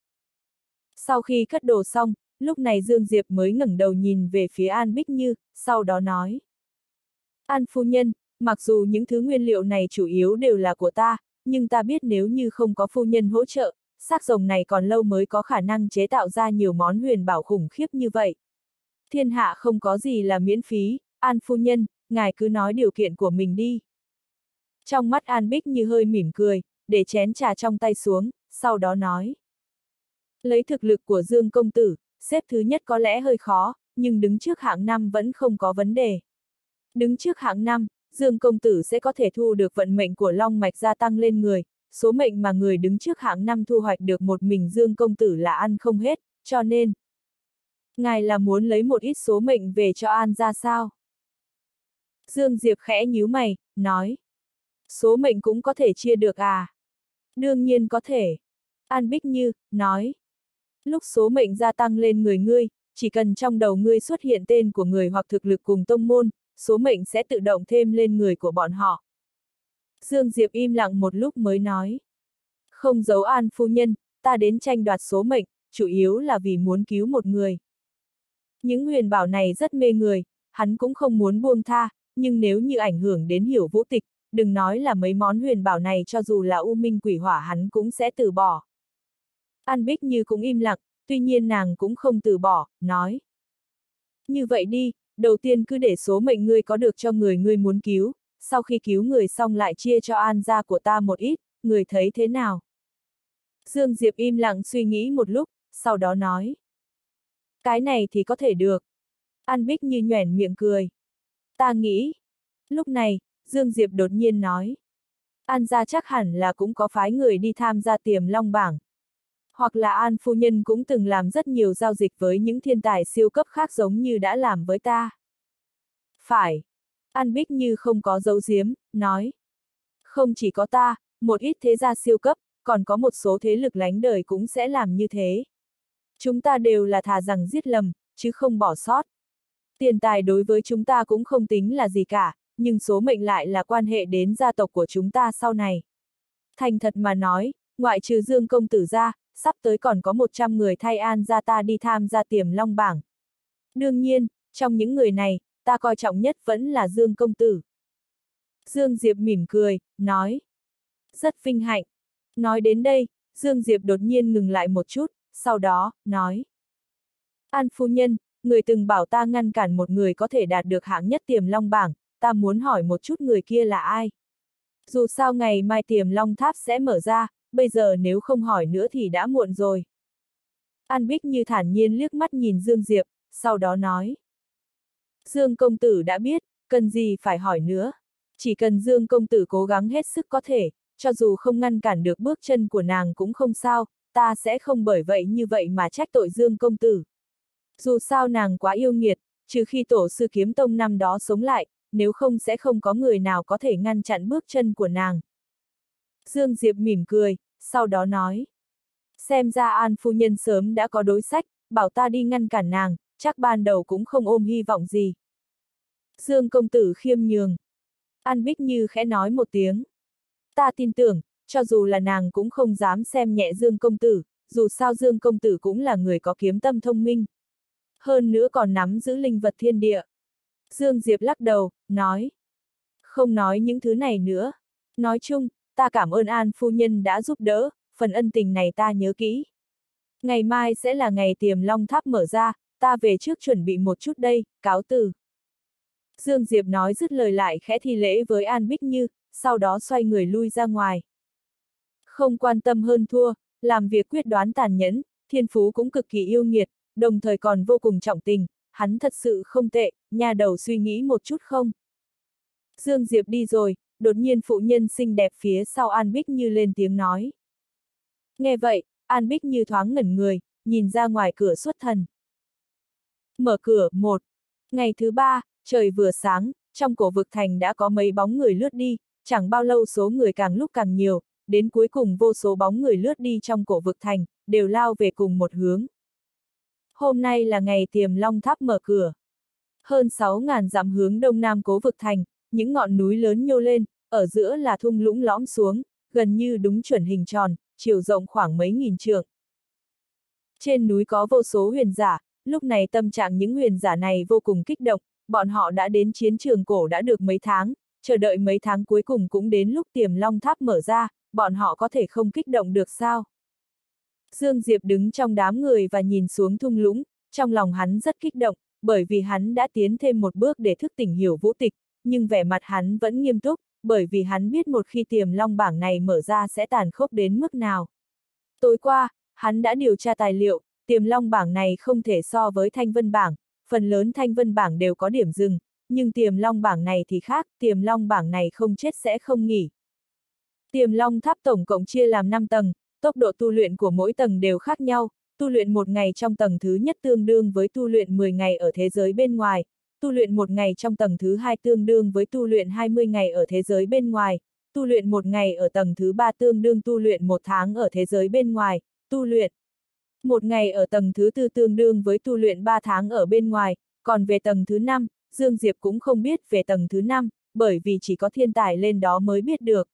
A: Sau khi cất đồ xong, lúc này Dương Diệp mới ngẩng đầu nhìn về phía An Bích Như, sau đó nói. An phu nhân, mặc dù những thứ nguyên liệu này chủ yếu đều là của ta, nhưng ta biết nếu như không có phu nhân hỗ trợ, xác rồng này còn lâu mới có khả năng chế tạo ra nhiều món huyền bảo khủng khiếp như vậy. Thiên hạ không có gì là miễn phí, An phu nhân, ngài cứ nói điều kiện của mình đi. Trong mắt An Bích Như hơi mỉm cười, để chén trà trong tay xuống, sau đó nói. Lấy thực lực của Dương công tử, xếp thứ nhất có lẽ hơi khó, nhưng đứng trước hạng 5 vẫn không có vấn đề. Đứng trước hạng 5, Dương công tử sẽ có thể thu được vận mệnh của long mạch gia tăng lên người, số mệnh mà người đứng trước hạng 5 thu hoạch được một mình Dương công tử là ăn không hết, cho nên ngài là muốn lấy một ít số mệnh về cho An gia sao? Dương Diệp khẽ nhíu mày, nói. Số mệnh cũng có thể chia được à? Đương nhiên có thể. An Bích Như, nói. Lúc số mệnh gia tăng lên người ngươi, chỉ cần trong đầu ngươi xuất hiện tên của người hoặc thực lực cùng tông môn, số mệnh sẽ tự động thêm lên người của bọn họ. Dương Diệp im lặng một lúc mới nói. Không giấu An phu nhân, ta đến tranh đoạt số mệnh, chủ yếu là vì muốn cứu một người. Những huyền bảo này rất mê người, hắn cũng không muốn buông tha, nhưng nếu như ảnh hưởng đến Hiểu Vũ Tịch, đừng nói là mấy món huyền bảo này, cho dù là U Minh Quỷ Hỏa hắn cũng sẽ từ bỏ. An Bích Như cũng im lặng, tuy nhiên nàng cũng không từ bỏ, nói. Như vậy đi, đầu tiên cứ để số mệnh ngươi có được cho người ngươi muốn cứu, sau khi cứu người xong lại chia cho An gia của ta một ít, người thấy thế nào? Dương Diệp im lặng suy nghĩ một lúc, sau đó nói. Cái này thì có thể được. An Bích Như nhoẻn miệng cười. Ta nghĩ. Lúc này, Dương Diệp đột nhiên nói. An gia chắc hẳn là cũng có phái người đi tham gia Tiềm Long bảng. Hoặc là An phu nhân cũng từng làm rất nhiều giao dịch với những thiên tài siêu cấp khác giống như đã làm với ta. Phải. An Bích Như không có giấu giếm, nói. Không chỉ có ta, một ít thế gia siêu cấp, còn có một số thế lực lánh đời cũng sẽ làm như thế. Chúng ta đều là thà rằng giết lầm, chứ không bỏ sót. Tiền tài đối với chúng ta cũng không tính là gì cả, nhưng số mệnh lại là quan hệ đến gia tộc của chúng ta sau này. Thành thật mà nói, ngoại trừ Dương công tử ra, sắp tới còn có 100 người thay An gia ta đi tham gia Tiềm Long bảng. Đương nhiên, trong những người này, ta coi trọng nhất vẫn là Dương công tử. Dương Diệp mỉm cười, nói. Rất vinh hạnh. Nói đến đây, Dương Diệp đột nhiên ngừng lại một chút, sau đó, nói. An phu nhân, người từng bảo ta ngăn cản một người có thể đạt được hạng nhất Tiềm Long bảng, ta muốn hỏi một chút người kia là ai. Dù sao ngày mai Tiềm Long tháp sẽ mở ra, bây giờ nếu không hỏi nữa thì đã muộn rồi. An Bích Như thản nhiên liếc mắt nhìn Dương Diệp, sau đó nói. Dương công tử đã biết, cần gì phải hỏi nữa. Chỉ cần Dương công tử cố gắng hết sức có thể, cho dù không ngăn cản được bước chân của nàng cũng không sao, ta sẽ không bởi vậy như vậy mà trách tội Dương công tử. Dù sao nàng quá yêu nghiệt, trừ khi tổ sư kiếm tông năm đó sống lại, nếu không sẽ không có người nào có thể ngăn chặn bước chân của nàng. Dương Diệp mỉm cười, sau đó nói. Xem ra An phu nhân sớm đã có đối sách, bảo ta đi ngăn cản nàng, chắc ban đầu cũng không ôm hy vọng gì. Dương công tử khiêm nhường. An Bích Như khẽ nói một tiếng. Ta tin tưởng, cho dù là nàng cũng không dám xem nhẹ Dương công tử, dù sao Dương công tử cũng là người có kiếm tâm thông minh. Hơn nữa còn nắm giữ linh vật thiên địa. Dương Diệp lắc đầu, nói. Không nói những thứ này nữa. Nói chung, ta cảm ơn An phu nhân đã giúp đỡ, phần ân tình này ta nhớ kỹ. Ngày mai sẽ là ngày Tiềm Long tháp mở ra, ta về trước chuẩn bị một chút đây, cáo từ. Dương Diệp nói dứt lời lại khẽ thi lễ với An Bích Như, sau đó xoay người lui ra ngoài. Không quan tâm hơn thua, làm việc quyết đoán tàn nhẫn, thiên phú cũng cực kỳ yêu nghiệt, đồng thời còn vô cùng trọng tình, hắn thật sự không tệ, nhà đầu suy nghĩ một chút không. Dương Diệp đi rồi, đột nhiên phụ nhân xinh đẹp phía sau An Bích Như lên tiếng nói. Nghe vậy, An Bích Như thoáng ngẩn người, nhìn ra ngoài cửa xuất thần. Mở cửa, 1. Ngày thứ 3, trời vừa sáng, trong cổ vực thành đã có mấy bóng người lướt đi, chẳng bao lâu số người càng lúc càng nhiều, đến cuối cùng vô số bóng người lướt đi trong cổ vực thành, đều lao về cùng một hướng. Hôm nay là ngày Tiềm Long tháp mở cửa. Hơn 6.000 dặm hướng đông nam cố vực thành, những ngọn núi lớn nhô lên, ở giữa là thung lũng lõm xuống, gần như đúng chuẩn hình tròn, chiều rộng khoảng mấy nghìn trượng. Trên núi có vô số huyền giả, lúc này tâm trạng những huyền giả này vô cùng kích động, bọn họ đã đến chiến trường cổ đã được mấy tháng, chờ đợi mấy tháng cuối cùng cũng đến lúc Tiềm Long tháp mở ra, bọn họ có thể không kích động được sao? Dương Diệp đứng trong đám người và nhìn xuống thung lũng, trong lòng hắn rất kích động, bởi vì hắn đã tiến thêm một bước để thức tỉnh Hiểu Vũ Tịch, nhưng vẻ mặt hắn vẫn nghiêm túc, bởi vì hắn biết một khi Tiềm Long bảng này mở ra sẽ tàn khốc đến mức nào. Tối qua, hắn đã điều tra tài liệu, Tiềm Long bảng này không thể so với Thanh Vân bảng, phần lớn thanh vân bảng đều có điểm dừng, nhưng tiềm long bảng này thì khác, tiềm long bảng này không chết sẽ không nghỉ. Tiềm long tháp tổng cộng chia làm 5 tầng, tốc độ tu luyện của mỗi tầng đều khác nhau, tu luyện 1 ngày trong tầng thứ nhất tương đương với tu luyện 10 ngày ở thế giới bên ngoài, tu luyện 1 ngày trong tầng thứ hai tương đương với tu luyện 20 ngày ở thế giới bên ngoài, tu luyện 1 ngày ở tầng thứ ba tương đương tu luyện 1 tháng ở thế giới bên ngoài, tu luyện 1 ngày ở tầng thứ tư tương đương với tu luyện 3 tháng ở bên ngoài, còn về tầng thứ 5, Dương Diệp cũng không biết về tầng thứ 5, bởi vì chỉ có thiên tài lên đó mới biết được.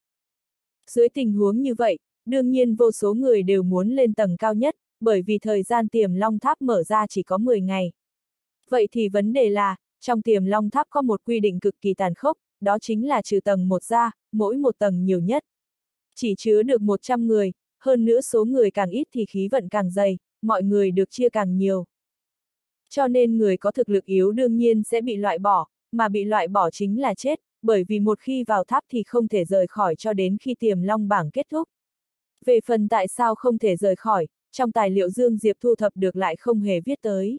A: Dưới tình huống như vậy, đương nhiên vô số người đều muốn lên tầng cao nhất, bởi vì thời gian tiềm long tháp mở ra chỉ có 10 ngày. Vậy thì vấn đề là, trong tiềm long tháp có một quy định cực kỳ tàn khốc, đó chính là trừ tầng 1 ra, mỗi một tầng nhiều nhất chỉ chứa được 100 người, hơn nữa số người càng ít thì khí vận càng dày, mọi người được chia càng nhiều. Cho nên người có thực lực yếu đương nhiên sẽ bị loại bỏ, mà bị loại bỏ chính là chết, bởi vì một khi vào tháp thì không thể rời khỏi cho đến khi tiềm long bảng kết thúc. Về phần tại sao không thể rời khỏi, trong tài liệu Dương Diệp thu thập được lại không hề viết tới.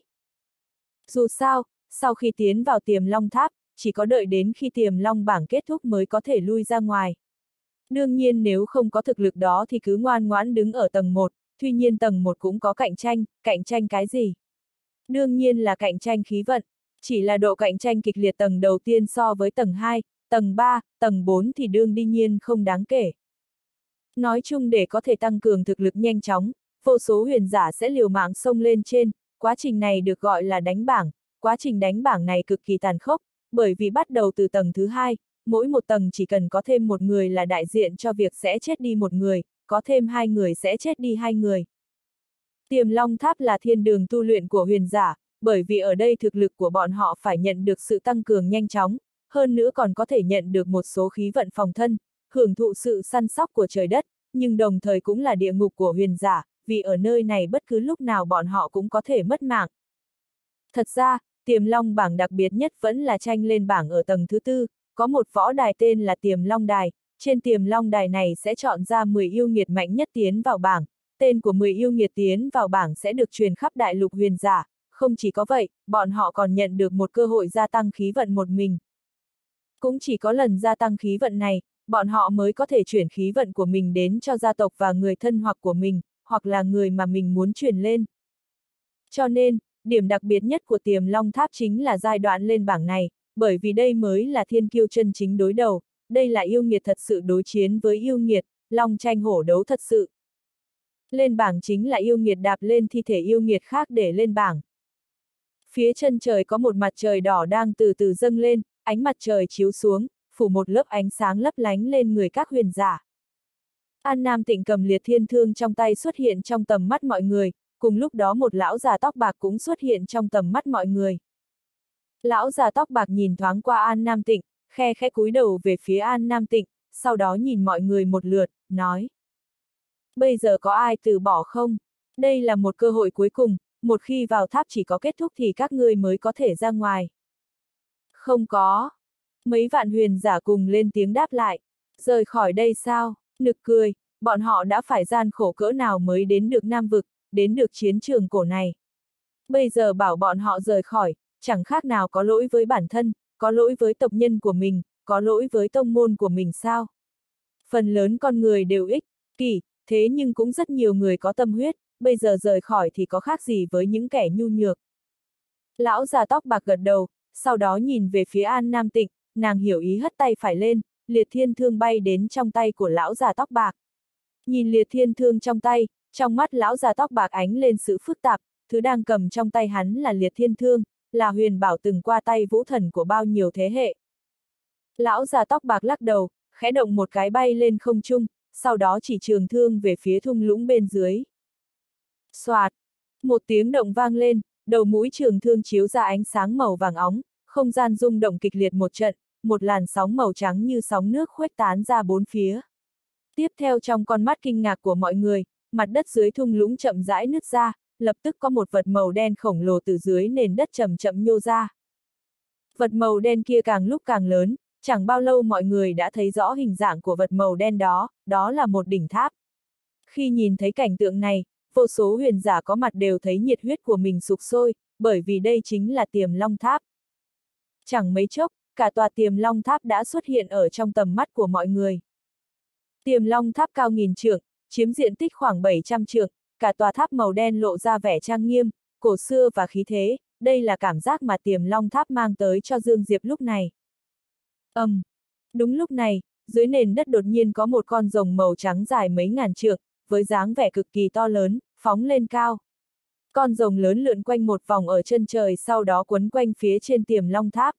A: Dù sao, sau khi tiến vào tiềm long tháp, chỉ có đợi đến khi tiềm long bảng kết thúc mới có thể lui ra ngoài. Đương nhiên nếu không có thực lực đó thì cứ ngoan ngoãn đứng ở tầng 1, tuy nhiên tầng 1 cũng có cạnh tranh cái gì? Đương nhiên là cạnh tranh khí vận, chỉ là độ cạnh tranh kịch liệt tầng đầu tiên so với tầng 2, tầng 3, tầng 4 thì đương nhiên không đáng kể. Nói chung để có thể tăng cường thực lực nhanh chóng, vô số huyền giả sẽ liều mạng xông lên trên, quá trình này được gọi là đánh bảng, quá trình đánh bảng này cực kỳ tàn khốc, bởi vì bắt đầu từ tầng thứ 2, mỗi một tầng chỉ cần có thêm một người là đại diện cho việc sẽ chết đi một người, có thêm 2 người sẽ chết đi 2 người. Tiềm long tháp là thiên đường tu luyện của huyền giả, bởi vì ở đây thực lực của bọn họ phải nhận được sự tăng cường nhanh chóng, hơn nữa còn có thể nhận được một số khí vận phòng thân, hưởng thụ sự săn sóc của trời đất, nhưng đồng thời cũng là địa ngục của huyền giả, vì ở nơi này bất cứ lúc nào bọn họ cũng có thể mất mạng. Thật ra, tiềm long bảng đặc biệt nhất vẫn là tranh lên bảng ở tầng thứ tư, có một võ đài tên là tiềm long đài, trên tiềm long đài này sẽ chọn ra 10 yêu nghiệt mạnh nhất tiến vào bảng, tên của 10 yêu nghiệt tiến vào bảng sẽ được truyền khắp đại lục huyền giả, không chỉ có vậy, bọn họ còn nhận được một cơ hội gia tăng khí vận một mình. Cũng chỉ có lần gia tăng khí vận này, bọn họ mới có thể chuyển khí vận của mình đến cho gia tộc và người thân hoặc của mình, hoặc là người mà mình muốn chuyển lên. Cho nên, điểm đặc biệt nhất của tiềm long tháp chính là giai đoạn lên bảng này, bởi vì đây mới là thiên kiêu chân chính đối đầu, đây là yêu nghiệt thật sự đối chiến với yêu nghiệt, long tranh hổ đấu thật sự. Lên bảng chính là yêu nghiệt đạp lên thi thể yêu nghiệt khác để lên bảng. Phía chân trời có một mặt trời đỏ đang từ từ dâng lên, ánh mặt trời chiếu xuống, phủ một lớp ánh sáng lấp lánh lên người các huyền giả. An Nam Tịnh cầm liệt thiên thương trong tay xuất hiện trong tầm mắt mọi người, cùng lúc đó một lão già tóc bạc cũng xuất hiện trong tầm mắt mọi người. Lão già tóc bạc nhìn thoáng qua An Nam Tịnh, khe khẽ cúi đầu về phía An Nam Tịnh, sau đó nhìn mọi người một lượt, nói. Bây giờ có ai từ bỏ không? Đây là một cơ hội cuối cùng, một khi vào tháp chỉ có kết thúc thì các ngươi mới có thể ra ngoài. Không có. Mấy vạn huyền giả cùng lên tiếng đáp lại. Rời khỏi đây sao? Nực cười, bọn họ đã phải gian khổ cỡ nào mới đến được Nam Vực, đến được chiến trường cổ này. Bây giờ bảo bọn họ rời khỏi, chẳng khác nào có lỗi với bản thân, có lỗi với tộc nhân của mình, có lỗi với tông môn của mình sao? Phần lớn con người đều ích kỷ, thế nhưng cũng rất nhiều người có tâm huyết, bây giờ rời khỏi thì có khác gì với những kẻ nhu nhược. Lão già tóc bạc gật đầu, sau đó nhìn về phía An Nam Tịnh, nàng hiểu ý hất tay phải lên, liệt thiên thương bay đến trong tay của lão già tóc bạc. Nhìn liệt thiên thương trong tay, trong mắt lão già tóc bạc ánh lên sự phức tạp, thứ đang cầm trong tay hắn là liệt thiên thương, là huyền bảo từng qua tay vũ thần của bao nhiêu thế hệ. Lão già tóc bạc lắc đầu, khẽ động một cái bay lên không trung, sau đó chỉ trường thương về phía thung lũng bên dưới. Xoạt! Một tiếng động vang lên, đầu mũi trường thương chiếu ra ánh sáng màu vàng óng, không gian rung động kịch liệt một trận, một làn sóng màu trắng như sóng nước khuếch tán ra bốn phía. Tiếp theo trong con mắt kinh ngạc của mọi người, mặt đất dưới thung lũng chậm rãi nứt ra, lập tức có một vật màu đen khổng lồ từ dưới nền đất chậm chậm nhô ra. Vật màu đen kia càng lúc càng lớn, chẳng bao lâu mọi người đã thấy rõ hình dạng của vật màu đen đó, đó là một đỉnh tháp. Khi nhìn thấy cảnh tượng này, vô số huyền giả có mặt đều thấy nhiệt huyết của mình sục sôi, bởi vì đây chính là Tiềm Long Tháp. Chẳng mấy chốc, cả tòa Tiềm Long Tháp đã xuất hiện ở trong tầm mắt của mọi người. Tiềm Long Tháp cao 1000 trượng, chiếm diện tích khoảng 700 trượng, cả tòa tháp màu đen lộ ra vẻ trang nghiêm, cổ xưa và khí thế, đây là cảm giác mà Tiềm Long Tháp mang tới cho Dương Diệp lúc này. Đúng lúc này, dưới nền đất đột nhiên có một con rồng màu trắng dài mấy ngàn trượng, với dáng vẻ cực kỳ to lớn, phóng lên cao. Con rồng lớn lượn quanh một vòng ở chân trời, sau đó quấn quanh phía trên Tiềm Long Tháp.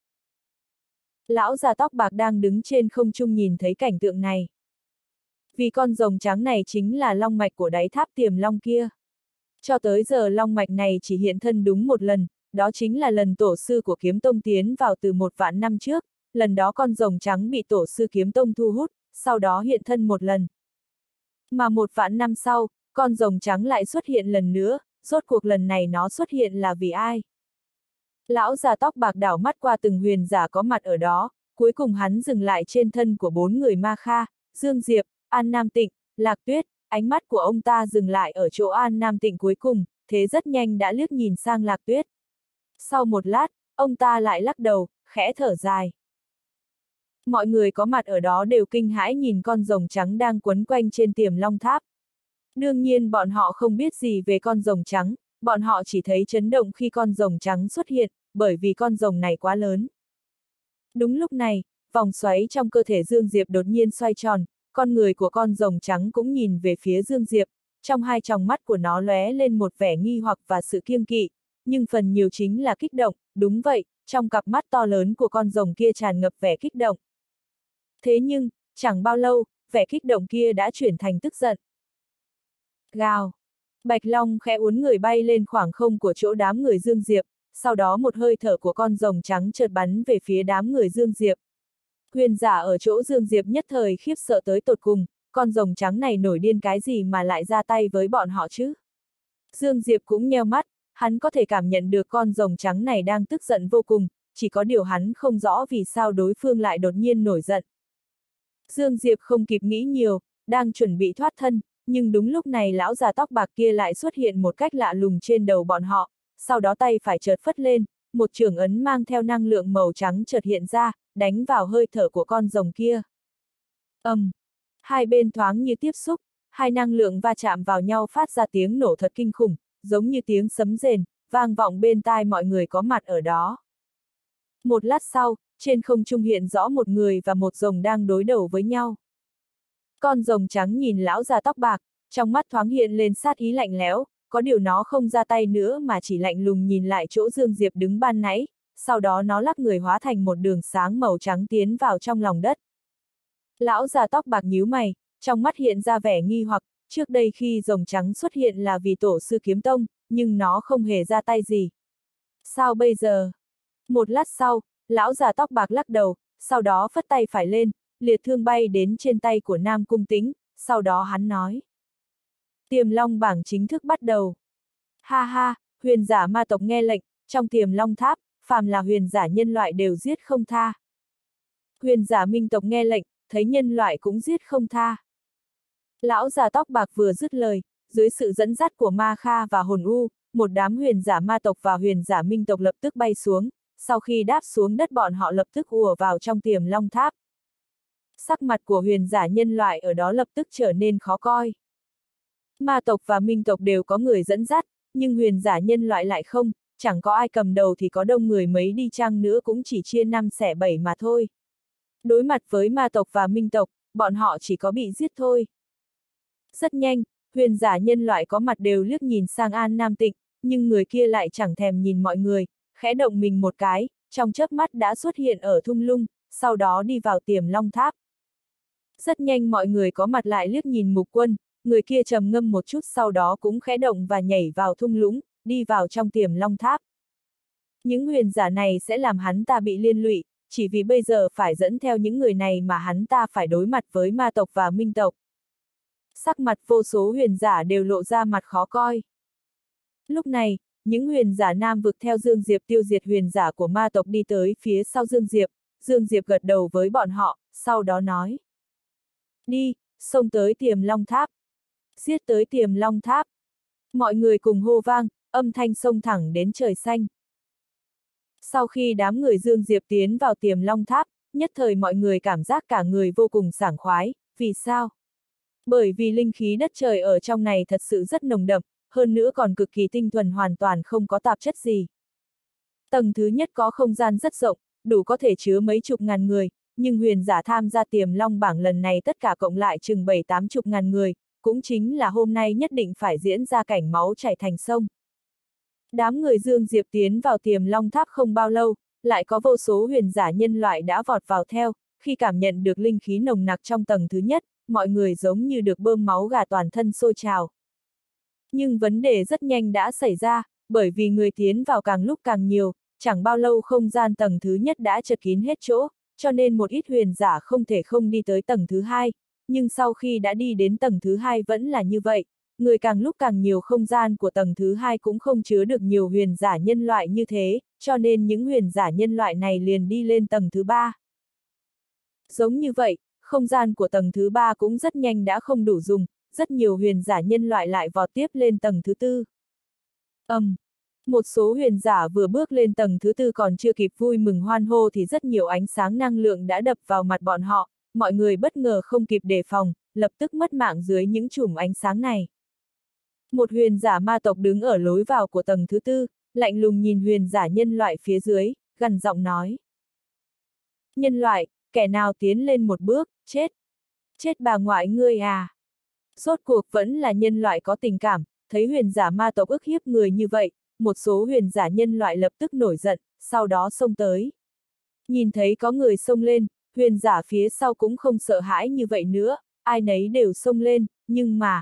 A: Lão già tóc bạc đang đứng trên không trung nhìn thấy cảnh tượng này. Vì con rồng trắng này chính là long mạch của đáy tháp Tiềm Long kia. Cho tới giờ long mạch này chỉ hiện thân đúng một lần, đó chính là lần tổ sư của Kiếm Tông tiến vào từ 1 vạn năm trước, lần đó con rồng trắng bị tổ sư Kiếm Tông thu hút, sau đó hiện thân một lần. Mà 1 vạn năm sau, con rồng trắng lại xuất hiện lần nữa, rốt cuộc lần này nó xuất hiện là vì ai? Lão già tóc bạc đảo mắt qua từng huyền giả có mặt ở đó, cuối cùng hắn dừng lại trên thân của 4 người Ma Kha, Dương Diệp, An Nam Tịnh, Lạc Tuyết, ánh mắt của ông ta dừng lại ở chỗ An Nam Tịnh cuối cùng, thế rất nhanh đã liếc nhìn sang Lạc Tuyết. Sau một lát, ông ta lại lắc đầu, khẽ thở dài. Mọi người có mặt ở đó đều kinh hãi nhìn con rồng trắng đang quấn quanh trên Tiềm Long Tháp. Đương nhiên bọn họ không biết gì về con rồng trắng, bọn họ chỉ thấy chấn động khi con rồng trắng xuất hiện, bởi vì con rồng này quá lớn. Đúng lúc này, vòng xoáy trong cơ thể Dương Diệp đột nhiên xoay tròn, con người của con rồng trắng cũng nhìn về phía Dương Diệp, trong hai tròng mắt của nó lóe lên một vẻ nghi hoặc và sự kiêng kỵ, nhưng phần nhiều chính là kích động, đúng vậy, trong cặp mắt to lớn của con rồng kia tràn ngập vẻ kích động. Thế nhưng, chẳng bao lâu, vẻ kích động kia đã chuyển thành tức giận. Gào! Bạch Long khẽ uốn người bay lên khoảng không của chỗ đám người Dương Diệp, sau đó một hơi thở của con rồng trắng chợt bắn về phía đám người Dương Diệp. Huyền giả ở chỗ Dương Diệp nhất thời khiếp sợ tới tột cùng, con rồng trắng này nổi điên cái gì mà lại ra tay với bọn họ chứ? Dương Diệp cũng nheo mắt, hắn có thể cảm nhận được con rồng trắng này đang tức giận vô cùng, chỉ có điều hắn không rõ vì sao đối phương lại đột nhiên nổi giận. Dương Diệp không kịp nghĩ nhiều, đang chuẩn bị thoát thân, nhưng đúng lúc này lão già tóc bạc kia lại xuất hiện một cách lạ lùng trên đầu bọn họ, sau đó tay phải chợt phất lên, một chưởng ấn mang theo năng lượng màu trắng chợt hiện ra, đánh vào hơi thở của con rồng kia. Hai bên thoáng như tiếp xúc, hai năng lượng va chạm vào nhau phát ra tiếng nổ thật kinh khủng, giống như tiếng sấm rền, vang vọng bên tai mọi người có mặt ở đó. Một lát sau, trên không trung hiện rõ một người và một rồng đang đối đầu với nhau. Con rồng trắng nhìn lão già tóc bạc, trong mắt thoáng hiện lên sát ý lạnh lẽo, có điều nó không ra tay nữa mà chỉ lạnh lùng nhìn lại chỗ Dương Diệp đứng ban nãy, sau đó nó lắc người hóa thành một đường sáng màu trắng tiến vào trong lòng đất. Lão già tóc bạc nhíu mày, trong mắt hiện ra vẻ nghi hoặc, trước đây khi rồng trắng xuất hiện là vì tổ sư Kiếm Tông, nhưng nó không hề ra tay gì. Sao bây giờ? Một lát sau, lão già tóc bạc lắc đầu, sau đó phất tay phải lên, liệt thương bay đến trên tay của Nam Cung Tĩnh, sau đó hắn nói. Tiềm Long bảng chính thức bắt đầu. Ha ha, huyền giả ma tộc nghe lệnh, trong Tiềm Long Tháp, phàm là huyền giả nhân loại đều giết không tha. Huyền giả minh tộc nghe lệnh, thấy nhân loại cũng giết không tha. Lão già tóc bạc vừa dứt lời, dưới sự dẫn dắt của Ma Kha và Hồn U, một đám huyền giả ma tộc và huyền giả minh tộc lập tức bay xuống, sau khi đáp xuống đất bọn họ lập tức ùa vào trong Tiềm Long Tháp. Sắc mặt của huyền giả nhân loại ở đó lập tức trở nên khó coi. Ma tộc và minh tộc đều có người dẫn dắt, nhưng huyền giả nhân loại lại không, chẳng có ai cầm đầu thì có đông người mấy đi chăng nữa cũng chỉ chia 5 xẻ 7 mà thôi. Đối mặt với ma tộc và minh tộc, bọn họ chỉ có bị giết thôi. Rất nhanh, huyền giả nhân loại có mặt đều liếc nhìn sang An Nam Tịnh, nhưng người kia lại chẳng thèm nhìn mọi người, khẽ động mình một cái, trong chớp mắt đã xuất hiện ở thung lũng, sau đó đi vào Tiềm Long Tháp. Rất nhanh mọi người có mặt lại liếc nhìn Mục Quân, người kia trầm ngâm một chút sau đó cũng khẽ động và nhảy vào thung lũng, đi vào trong Tiềm Long Tháp. Những huyền giả này sẽ làm hắn ta bị liên lụy, chỉ vì bây giờ phải dẫn theo những người này mà hắn ta phải đối mặt với ma tộc và minh tộc. Sắc mặt vô số huyền giả đều lộ ra mặt khó coi. Lúc này, những huyền giả nam vực theo Dương Diệp tiêu diệt huyền giả của ma tộc đi tới phía sau Dương Diệp gật đầu với bọn họ, sau đó nói. Đi, xông tới Tiềm Long Tháp. Giết tới Tiềm Long Tháp. Mọi người cùng hô vang, âm thanh xông thẳng đến trời xanh. Sau khi đám người Dương Diệp tiến vào Tiềm Long Tháp, nhất thời mọi người cảm giác cả người vô cùng sảng khoái, vì sao? Bởi vì linh khí đất trời ở trong này thật sự rất nồng đậm, hơn nữa còn cực kỳ tinh thuần, hoàn toàn không có tạp chất gì. Tầng thứ nhất có không gian rất rộng, đủ có thể chứa mấy chục ngàn người, nhưng huyền giả tham gia Tiềm Long bảng lần này tất cả cộng lại chừng 7-80 ngàn người, cũng chính là hôm nay nhất định phải diễn ra cảnh máu chảy thành sông. Đám người Dương Diệp tiến vào Tiềm Long Tháp không bao lâu, lại có vô số huyền giả nhân loại đã vọt vào theo, khi cảm nhận được linh khí nồng nặc trong tầng thứ nhất, mọi người giống như được bơm máu gà toàn thân sôi trào. Nhưng vấn đề rất nhanh đã xảy ra, bởi vì người tiến vào càng lúc càng nhiều, chẳng bao lâu không gian tầng thứ nhất đã chật kín hết chỗ, cho nên một ít huyền giả không thể không đi tới tầng thứ hai, nhưng sau khi đã đi đến tầng thứ hai vẫn là như vậy, người càng lúc càng nhiều, không gian của tầng thứ hai cũng không chứa được nhiều huyền giả nhân loại như thế, cho nên những huyền giả nhân loại này liền đi lên tầng thứ ba. Giống như vậy, không gian của tầng thứ ba cũng rất nhanh đã không đủ dùng, rất nhiều huyền giả nhân loại lại vọt tiếp lên tầng thứ tư. Một số huyền giả vừa bước lên tầng thứ tư còn chưa kịp vui mừng hoan hô thì rất nhiều ánh sáng năng lượng đã đập vào mặt bọn họ, mọi người bất ngờ không kịp đề phòng, lập tức mất mạng dưới những chùm ánh sáng này. Một huyền giả ma tộc đứng ở lối vào của tầng thứ tư, lạnh lùng nhìn huyền giả nhân loại phía dưới, gằn giọng nói. Nhân loại, kẻ nào tiến lên một bước, chết. Chết bà ngoại ngươi à. Rốt cuộc vẫn là nhân loại có tình cảm, thấy huyền giả ma tộc ức hiếp người như vậy, một số huyền giả nhân loại lập tức nổi giận, sau đó xông tới. Nhìn thấy có người xông lên, huyền giả phía sau cũng không sợ hãi như vậy nữa, ai nấy đều xông lên, nhưng mà...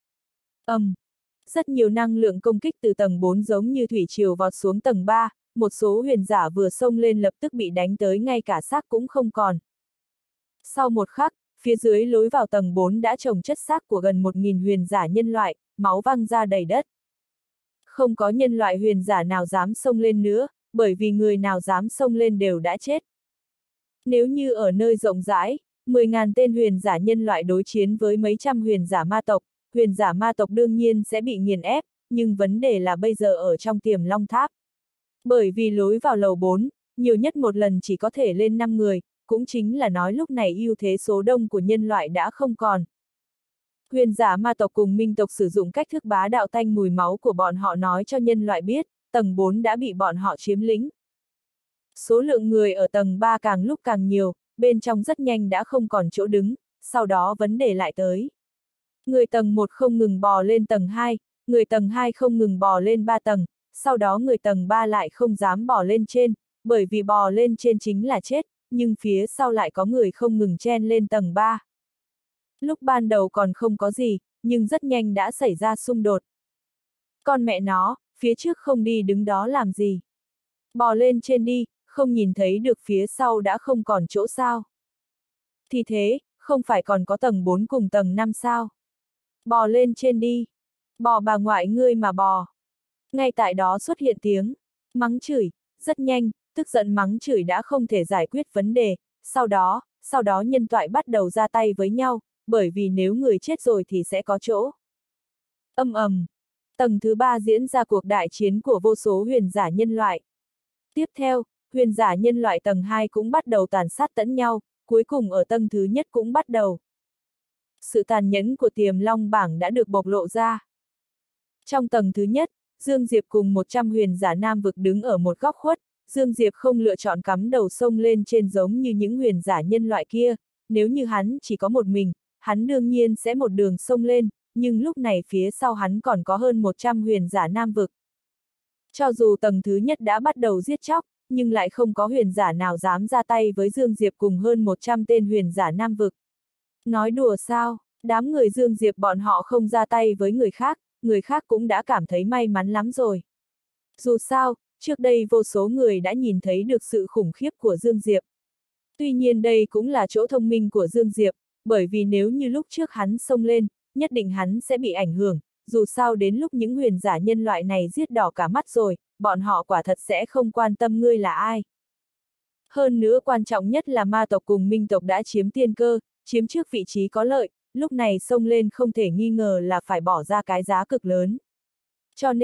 A: Rất nhiều năng lượng công kích từ tầng 4 giống như thủy triều vọt xuống tầng 3, một số huyền giả vừa xông lên lập tức bị đánh tới ngay cả xác cũng không còn. Sau một khắc, phía dưới lối vào tầng 4 đã chồng chất xác của gần 1000 huyền giả nhân loại, máu văng ra đầy đất. Không có nhân loại huyền giả nào dám xông lên nữa, bởi vì người nào dám xông lên đều đã chết. Nếu như ở nơi rộng rãi, 10.000 tên huyền giả nhân loại đối chiến với mấy trăm huyền giả ma tộc, huyền giả ma tộc đương nhiên sẽ bị nghiền ép, nhưng vấn đề là bây giờ ở trong Tiềm Long Tháp. Bởi vì lối vào lầu 4, nhiều nhất một lần chỉ có thể lên 5 người, cũng chính là nói lúc này ưu thế số đông của nhân loại đã không còn. Huyền giả ma tộc cùng minh tộc sử dụng cách thức bá đạo tanh mùi máu của bọn họ nói cho nhân loại biết, tầng 4 đã bị bọn họ chiếm lĩnh. Số lượng người ở tầng 3 càng lúc càng nhiều, bên trong rất nhanh đã không còn chỗ đứng, sau đó vấn đề lại tới. Người tầng 1 không ngừng bò lên tầng 2, người tầng 2 không ngừng bò lên 3 tầng, sau đó người tầng 3 lại không dám bò lên trên, bởi vì bò lên trên chính là chết, nhưng phía sau lại có người không ngừng chen lên tầng 3. Lúc ban đầu còn không có gì, nhưng rất nhanh đã xảy ra xung đột. Con mẹ nó, phía trước không đi đứng đó làm gì? Bò lên trên đi, không nhìn thấy được phía sau đã không còn chỗ sao? Thì thế, không phải còn có tầng 4 cùng tầng 5 sao? Bò lên trên đi. Bò bà ngoại ngươi mà bò. Ngay tại đó xuất hiện tiếng mắng chửi, rất nhanh, tức giận mắng chửi đã không thể giải quyết vấn đề, sau đó nhân loại bắt đầu ra tay với nhau, bởi vì nếu người chết rồi thì sẽ có chỗ. Tầng thứ 3 diễn ra cuộc đại chiến của vô số huyền giả nhân loại. Tiếp theo, huyền giả nhân loại tầng 2 cũng bắt đầu tàn sát lẫn nhau, cuối cùng ở tầng thứ nhất cũng bắt đầu. Sự tàn nhẫn của Tiềm Long bảng đã được bộc lộ ra. Trong tầng thứ nhất, Dương Diệp cùng 100 huyền giả nam vực đứng ở một góc khuất, Dương Diệp không lựa chọn cắm đầu sông lên trên giống như những huyền giả nhân loại kia, nếu như hắn chỉ có một mình, hắn đương nhiên sẽ một đường sông lên, nhưng lúc này phía sau hắn còn có hơn 100 huyền giả nam vực. Cho dù tầng thứ nhất đã bắt đầu giết chóc, nhưng lại không có huyền giả nào dám ra tay với Dương Diệp cùng hơn 100 tên huyền giả nam vực. Nói đùa sao, đám người Dương Diệp bọn họ không ra tay với người khác cũng đã cảm thấy may mắn lắm rồi. Dù sao, trước đây vô số người đã nhìn thấy được sự khủng khiếp của Dương Diệp. Tuy nhiên đây cũng là chỗ thông minh của Dương Diệp, bởi vì nếu như lúc trước hắn xông lên, nhất định hắn sẽ bị ảnh hưởng, dù sao đến lúc những huyền giả nhân loại này giết đỏ cả mắt rồi, bọn họ quả thật sẽ không quan tâm ngươi là ai. Hơn nữa quan trọng nhất là ma tộc cùng minh tộc đã chiếm tiên cơ, chiếm trước vị trí có lợi, lúc này xông lên không thể nghi ngờ là phải bỏ ra cái giá cực lớn. Cho nên,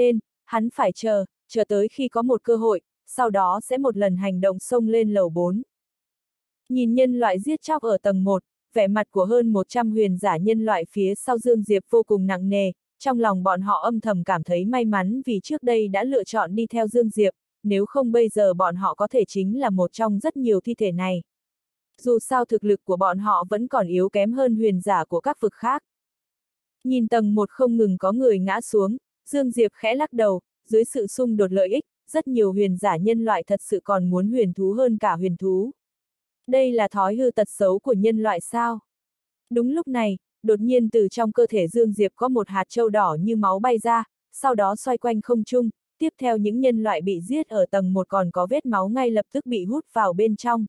A: hắn phải chờ tới khi có một cơ hội, sau đó sẽ một lần hành động xông lên lầu 4. Nhìn nhân loại giết chóc ở tầng 1, vẻ mặt của hơn 100 huyền giả nhân loại phía sau Dương Diệp vô cùng nặng nề, trong lòng bọn họ âm thầm cảm thấy may mắn vì trước đây đã lựa chọn đi theo Dương Diệp, nếu không bây giờ bọn họ có thể chính là một trong rất nhiều thi thể này. Dù sao thực lực của bọn họ vẫn còn yếu kém hơn huyền giả của các vực khác. Nhìn tầng 1 không ngừng có người ngã xuống, Dương Diệp khẽ lắc đầu, dưới sự xung đột lợi ích, rất nhiều huyền giả nhân loại thật sự còn muốn huyền thú hơn cả huyền thú. Đây là thói hư tật xấu của nhân loại sao? Đúng lúc này, đột nhiên từ trong cơ thể Dương Diệp có một hạt châu đỏ như máu bay ra, sau đó xoay quanh không trung, tiếp theo những nhân loại bị giết ở tầng 1 còn có vết máu ngay lập tức bị hút vào bên trong.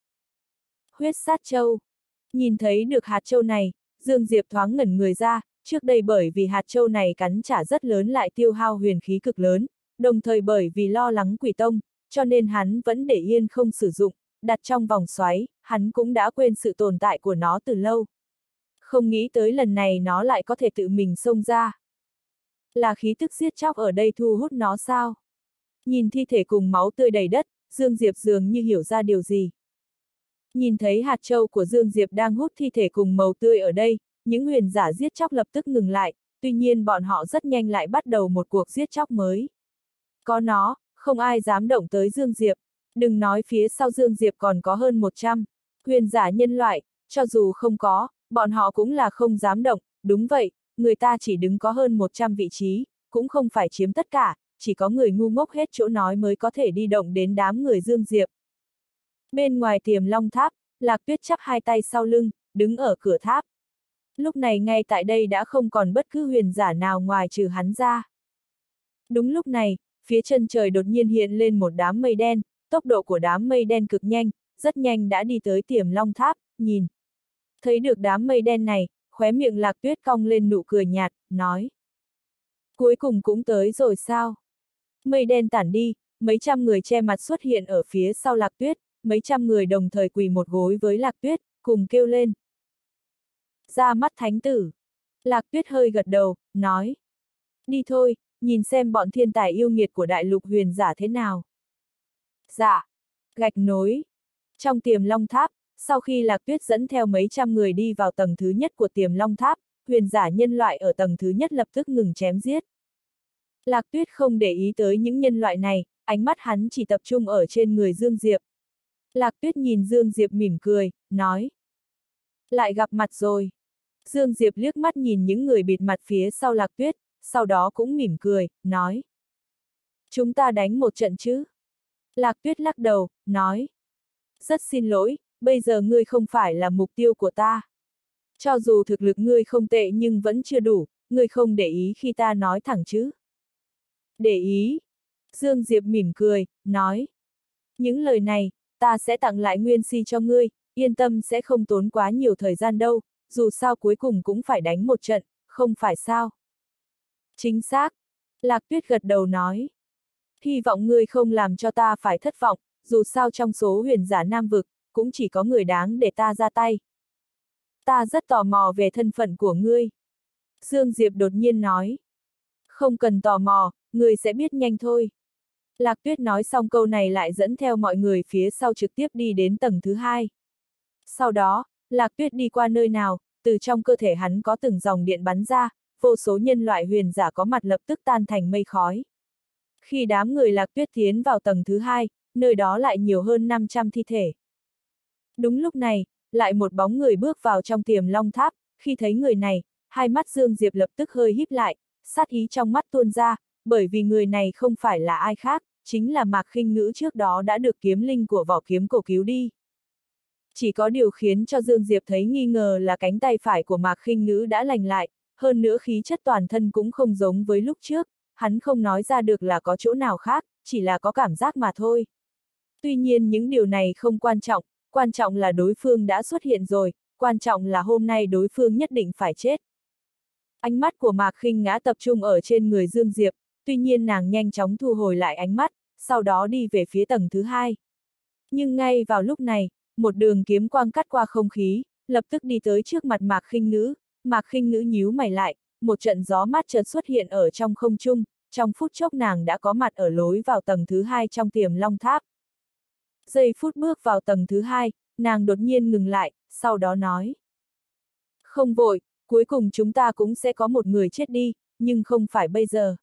A: Huyết sát châu. Nhìn thấy được hạt châu này, Dương Diệp thoáng ngẩn người ra, trước đây bởi vì hạt châu này cắn trả rất lớn lại tiêu hao huyền khí cực lớn, đồng thời bởi vì lo lắng quỷ tông, cho nên hắn vẫn để yên không sử dụng, đặt trong vòng xoáy, hắn cũng đã quên sự tồn tại của nó từ lâu. Không nghĩ tới lần này nó lại có thể tự mình xông ra. Là khí tức giết chóc ở đây thu hút nó sao? Nhìn thi thể cùng máu tươi đầy đất, Dương Diệp dường như hiểu ra điều gì. Nhìn thấy hạt châu của Dương Diệp đang hút thi thể cùng màu tươi ở đây, những huyền giả giết chóc lập tức ngừng lại, tuy nhiên bọn họ rất nhanh lại bắt đầu một cuộc giết chóc mới. Có nó, không ai dám động tới Dương Diệp, đừng nói phía sau Dương Diệp còn có hơn 100 huyền giả nhân loại, cho dù không có, bọn họ cũng là không dám động, đúng vậy, người ta chỉ đứng có hơn 100 vị trí, cũng không phải chiếm tất cả, chỉ có người ngu ngốc hết chỗ nói mới có thể đi động đến đám người Dương Diệp. Bên ngoài Tiềm Long Tháp, Lạc Tuyết chắp hai tay sau lưng, đứng ở cửa tháp. Lúc này ngay tại đây đã không còn bất cứ huyền giả nào ngoài trừ hắn ra. Đúng lúc này, phía chân trời đột nhiên hiện lên một đám mây đen, tốc độ của đám mây đen cực nhanh, rất nhanh đã đi tới Tiềm Long Tháp, nhìn. Thấy được đám mây đen này, khóe miệng Lạc Tuyết cong lên nụ cười nhạt, nói. Cuối cùng cũng tới rồi sao? Mây đen tản đi, mấy trăm người che mặt xuất hiện ở phía sau Lạc Tuyết, mấy trăm người đồng thời quỳ một gối với Lạc Tuyết, cùng kêu lên. Ra mắt thánh tử. Lạc Tuyết hơi gật đầu, nói. Đi thôi, nhìn xem bọn thiên tài yêu nghiệt của đại lục huyền giả thế nào. Dạ. Gạch nối. Trong Tiềm Long Tháp, sau khi Lạc Tuyết dẫn theo mấy trăm người đi vào tầng thứ nhất của Tiềm Long Tháp, huyền giả nhân loại ở tầng thứ nhất lập tức ngừng chém giết. Lạc Tuyết không để ý tới những nhân loại này, ánh mắt hắn chỉ tập trung ở trên người Dương Diệp. Lạc Tuyết nhìn Dương Diệp mỉm cười, nói. Lại gặp mặt rồi. Dương Diệp liếc mắt nhìn những người bịt mặt phía sau Lạc Tuyết, sau đó cũng mỉm cười, nói. Chúng ta đánh một trận chứ? Lạc Tuyết lắc đầu, nói. Rất xin lỗi, bây giờ ngươi không phải là mục tiêu của ta. Cho dù thực lực ngươi không tệ nhưng vẫn chưa đủ, ngươi không để ý khi ta nói thẳng chứ? Để ý. Dương Diệp mỉm cười, nói. Những lời này, ta sẽ tặng lại nguyên si cho ngươi, yên tâm sẽ không tốn quá nhiều thời gian đâu, dù sao cuối cùng cũng phải đánh một trận, không phải sao? Chính xác. Lạc Tuyết gật đầu nói. Hy vọng ngươi không làm cho ta phải thất vọng, dù sao trong số huyền giả Nam Vực, cũng chỉ có người đáng để ta ra tay. Ta rất tò mò về thân phận của ngươi. Dương Diệp đột nhiên nói. Không cần tò mò, ngươi sẽ biết nhanh thôi. Lạc Tuyết nói xong câu này lại dẫn theo mọi người phía sau trực tiếp đi đến tầng thứ 2. Sau đó, Lạc Tuyết đi qua nơi nào, từ trong cơ thể hắn có từng dòng điện bắn ra, vô số nhân loại huyền giả có mặt lập tức tan thành mây khói. Khi đám người Lạc Tuyết tiến vào tầng thứ 2, nơi đó lại nhiều hơn 500 thi thể. Đúng lúc này, lại một bóng người bước vào trong Tiềm Long Tháp, khi thấy người này, hai mắt Dương Diệp lập tức hơi híp lại, sát ý trong mắt tuôn ra, bởi vì người này không phải là ai khác, chính là Mạc Khinh Ngữ trước đó đã được kiếm linh của vỏ kiếm cổ cứu đi. Chỉ có điều khiến cho Dương Diệp thấy nghi ngờ là cánh tay phải của Mạc Khinh Ngữ đã lành lại, hơn nữa khí chất toàn thân cũng không giống với lúc trước, hắn không nói ra được là có chỗ nào khác, chỉ là có cảm giác mà thôi. Tuy nhiên những điều này không quan trọng là đối phương đã xuất hiện rồi, quan trọng là hôm nay đối phương nhất định phải chết. Ánh mắt của Mạc Khinh Ngã tập trung ở trên người Dương Diệp, tuy nhiên nàng nhanh chóng thu hồi lại ánh mắt, sau đó đi về phía tầng thứ 2. Nhưng ngay vào lúc này, một đường kiếm quang cắt qua không khí, lập tức đi tới trước mặt Mạc Khinh Ngữ. Mạc Khinh Ngữ nhíu mày lại, một trận gió mát chợt xuất hiện ở trong không trung, trong phút chốc nàng đã có mặt ở lối vào tầng thứ 2 trong Tiềm Long Tháp. Giây phút bước vào tầng thứ 2, nàng đột nhiên ngừng lại, sau đó nói. Không vội, cuối cùng chúng ta cũng sẽ có một người chết đi, nhưng không phải bây giờ.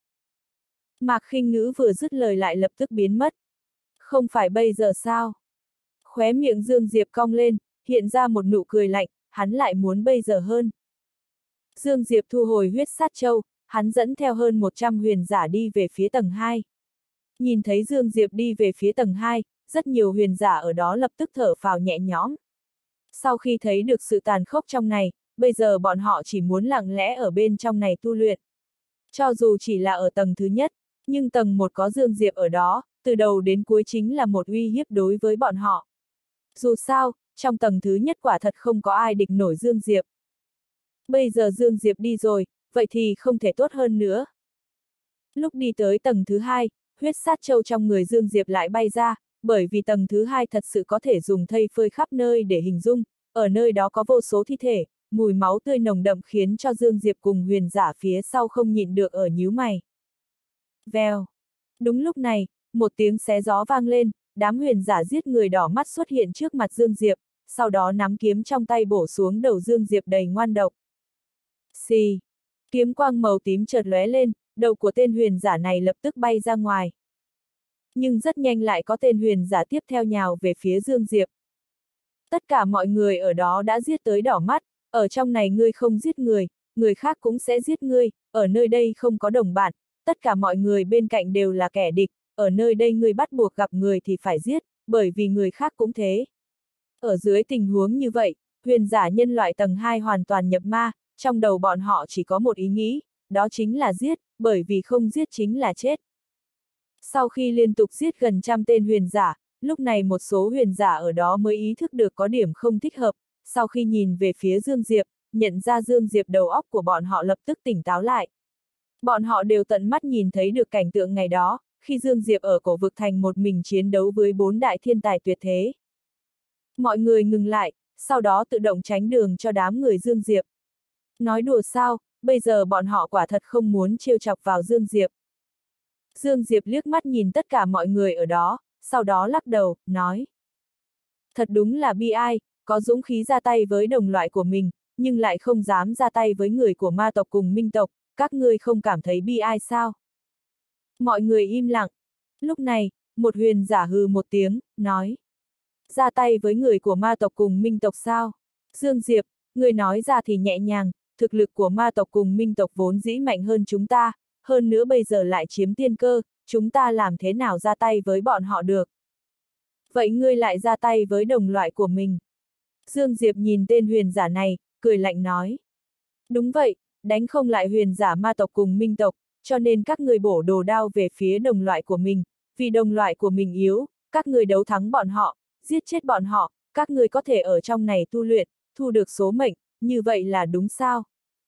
A: Mạc Khinh Ngữ vừa dứt lời lại lập tức biến mất. Không phải bây giờ sao? Khóe miệng Dương Diệp cong lên, hiện ra một nụ cười lạnh, hắn lại muốn bây giờ hơn. Dương Diệp thu hồi huyết sát châu, hắn dẫn theo hơn 100 huyền giả đi về phía tầng 2. Nhìn thấy Dương Diệp đi về phía tầng 2, rất nhiều huyền giả ở đó lập tức thở phào nhẹ nhõm. Sau khi thấy được sự tàn khốc trong này, bây giờ bọn họ chỉ muốn lặng lẽ ở bên trong này tu luyện. Cho dù chỉ là ở tầng thứ nhất, nhưng tầng 1 có Dương Diệp ở đó, từ đầu đến cuối chính là một uy hiếp đối với bọn họ. Dù sao, trong tầng thứ nhất quả thật không có ai địch nổi Dương Diệp. Bây giờ Dương Diệp đi rồi, vậy thì không thể tốt hơn nữa. Lúc đi tới tầng thứ 2, huyết sát châu trong người Dương Diệp lại bay ra, bởi vì tầng thứ 2 thật sự có thể dùng thây phơi khắp nơi để hình dung, ở nơi đó có vô số thi thể, mùi máu tươi nồng đậm khiến cho Dương Diệp cùng huyền giả phía sau không nhịn được ở nhíu mày. Vèo. Đúng lúc này, một tiếng xé gió vang lên, đám huyền giả giết người đỏ mắt xuất hiện trước mặt Dương Diệp, sau đó nắm kiếm trong tay bổ xuống đầu Dương Diệp đầy ngoan độc. Xì. Kiếm quang màu tím chợt lóe lên, đầu của tên huyền giả này lập tức bay ra ngoài. Nhưng rất nhanh lại có tên huyền giả tiếp theo nhào về phía Dương Diệp. Tất cả mọi người ở đó đã giết tới đỏ mắt, ở trong này ngươi không giết người, người khác cũng sẽ giết ngươi, ở nơi đây không có đồng bạn, tất cả mọi người bên cạnh đều là kẻ địch, ở nơi đây ngươi bắt buộc gặp người thì phải giết, bởi vì người khác cũng thế. Ở dưới tình huống như vậy, huyền giả nhân loại tầng 2 hoàn toàn nhập ma, trong đầu bọn họ chỉ có một ý nghĩ, đó chính là giết, bởi vì không giết chính là chết. Sau khi liên tục giết gần 100 tên huyền giả, lúc này một số huyền giả ở đó mới ý thức được có điểm không thích hợp, sau khi nhìn về phía Dương Diệp, nhận ra Dương Diệp đầu óc của bọn họ lập tức tỉnh táo lại. Bọn họ đều tận mắt nhìn thấy được cảnh tượng ngày đó, khi Dương Diệp ở cổ vực thành một mình chiến đấu với 4 đại thiên tài tuyệt thế. Mọi người ngừng lại, sau đó tự động tránh đường cho đám người Dương Diệp. Nói đùa sao, bây giờ bọn họ quả thật không muốn trêu chọc vào Dương Diệp. Dương Diệp liếc mắt nhìn tất cả mọi người ở đó, sau đó lắc đầu, nói. Thật đúng là bi ai, có dũng khí ra tay với đồng loại của mình, nhưng lại không dám ra tay với người của ma tộc cùng minh tộc, các ngươi không cảm thấy bi ai sao? Mọi người im lặng. Lúc này, một huyền giả hừ một tiếng, nói. Ra tay với người của ma tộc cùng minh tộc sao? Dương Diệp, người nói ra thì nhẹ nhàng, thực lực của ma tộc cùng minh tộc vốn dĩ mạnh hơn chúng ta, hơn nữa bây giờ lại chiếm tiên cơ, chúng ta làm thế nào ra tay với bọn họ được? Vậy ngươi lại ra tay với đồng loại của mình. Dương Diệp nhìn tên huyền giả này, cười lạnh nói. Đúng vậy, đánh không lại huyền giả ma tộc cùng minh tộc, cho nên các người bổ đồ đao về phía đồng loại của mình, vì đồng loại của mình yếu, các người đấu thắng bọn họ, giết chết bọn họ, các người có thể ở trong này tu luyện, thu được số mệnh, như vậy là đúng sao?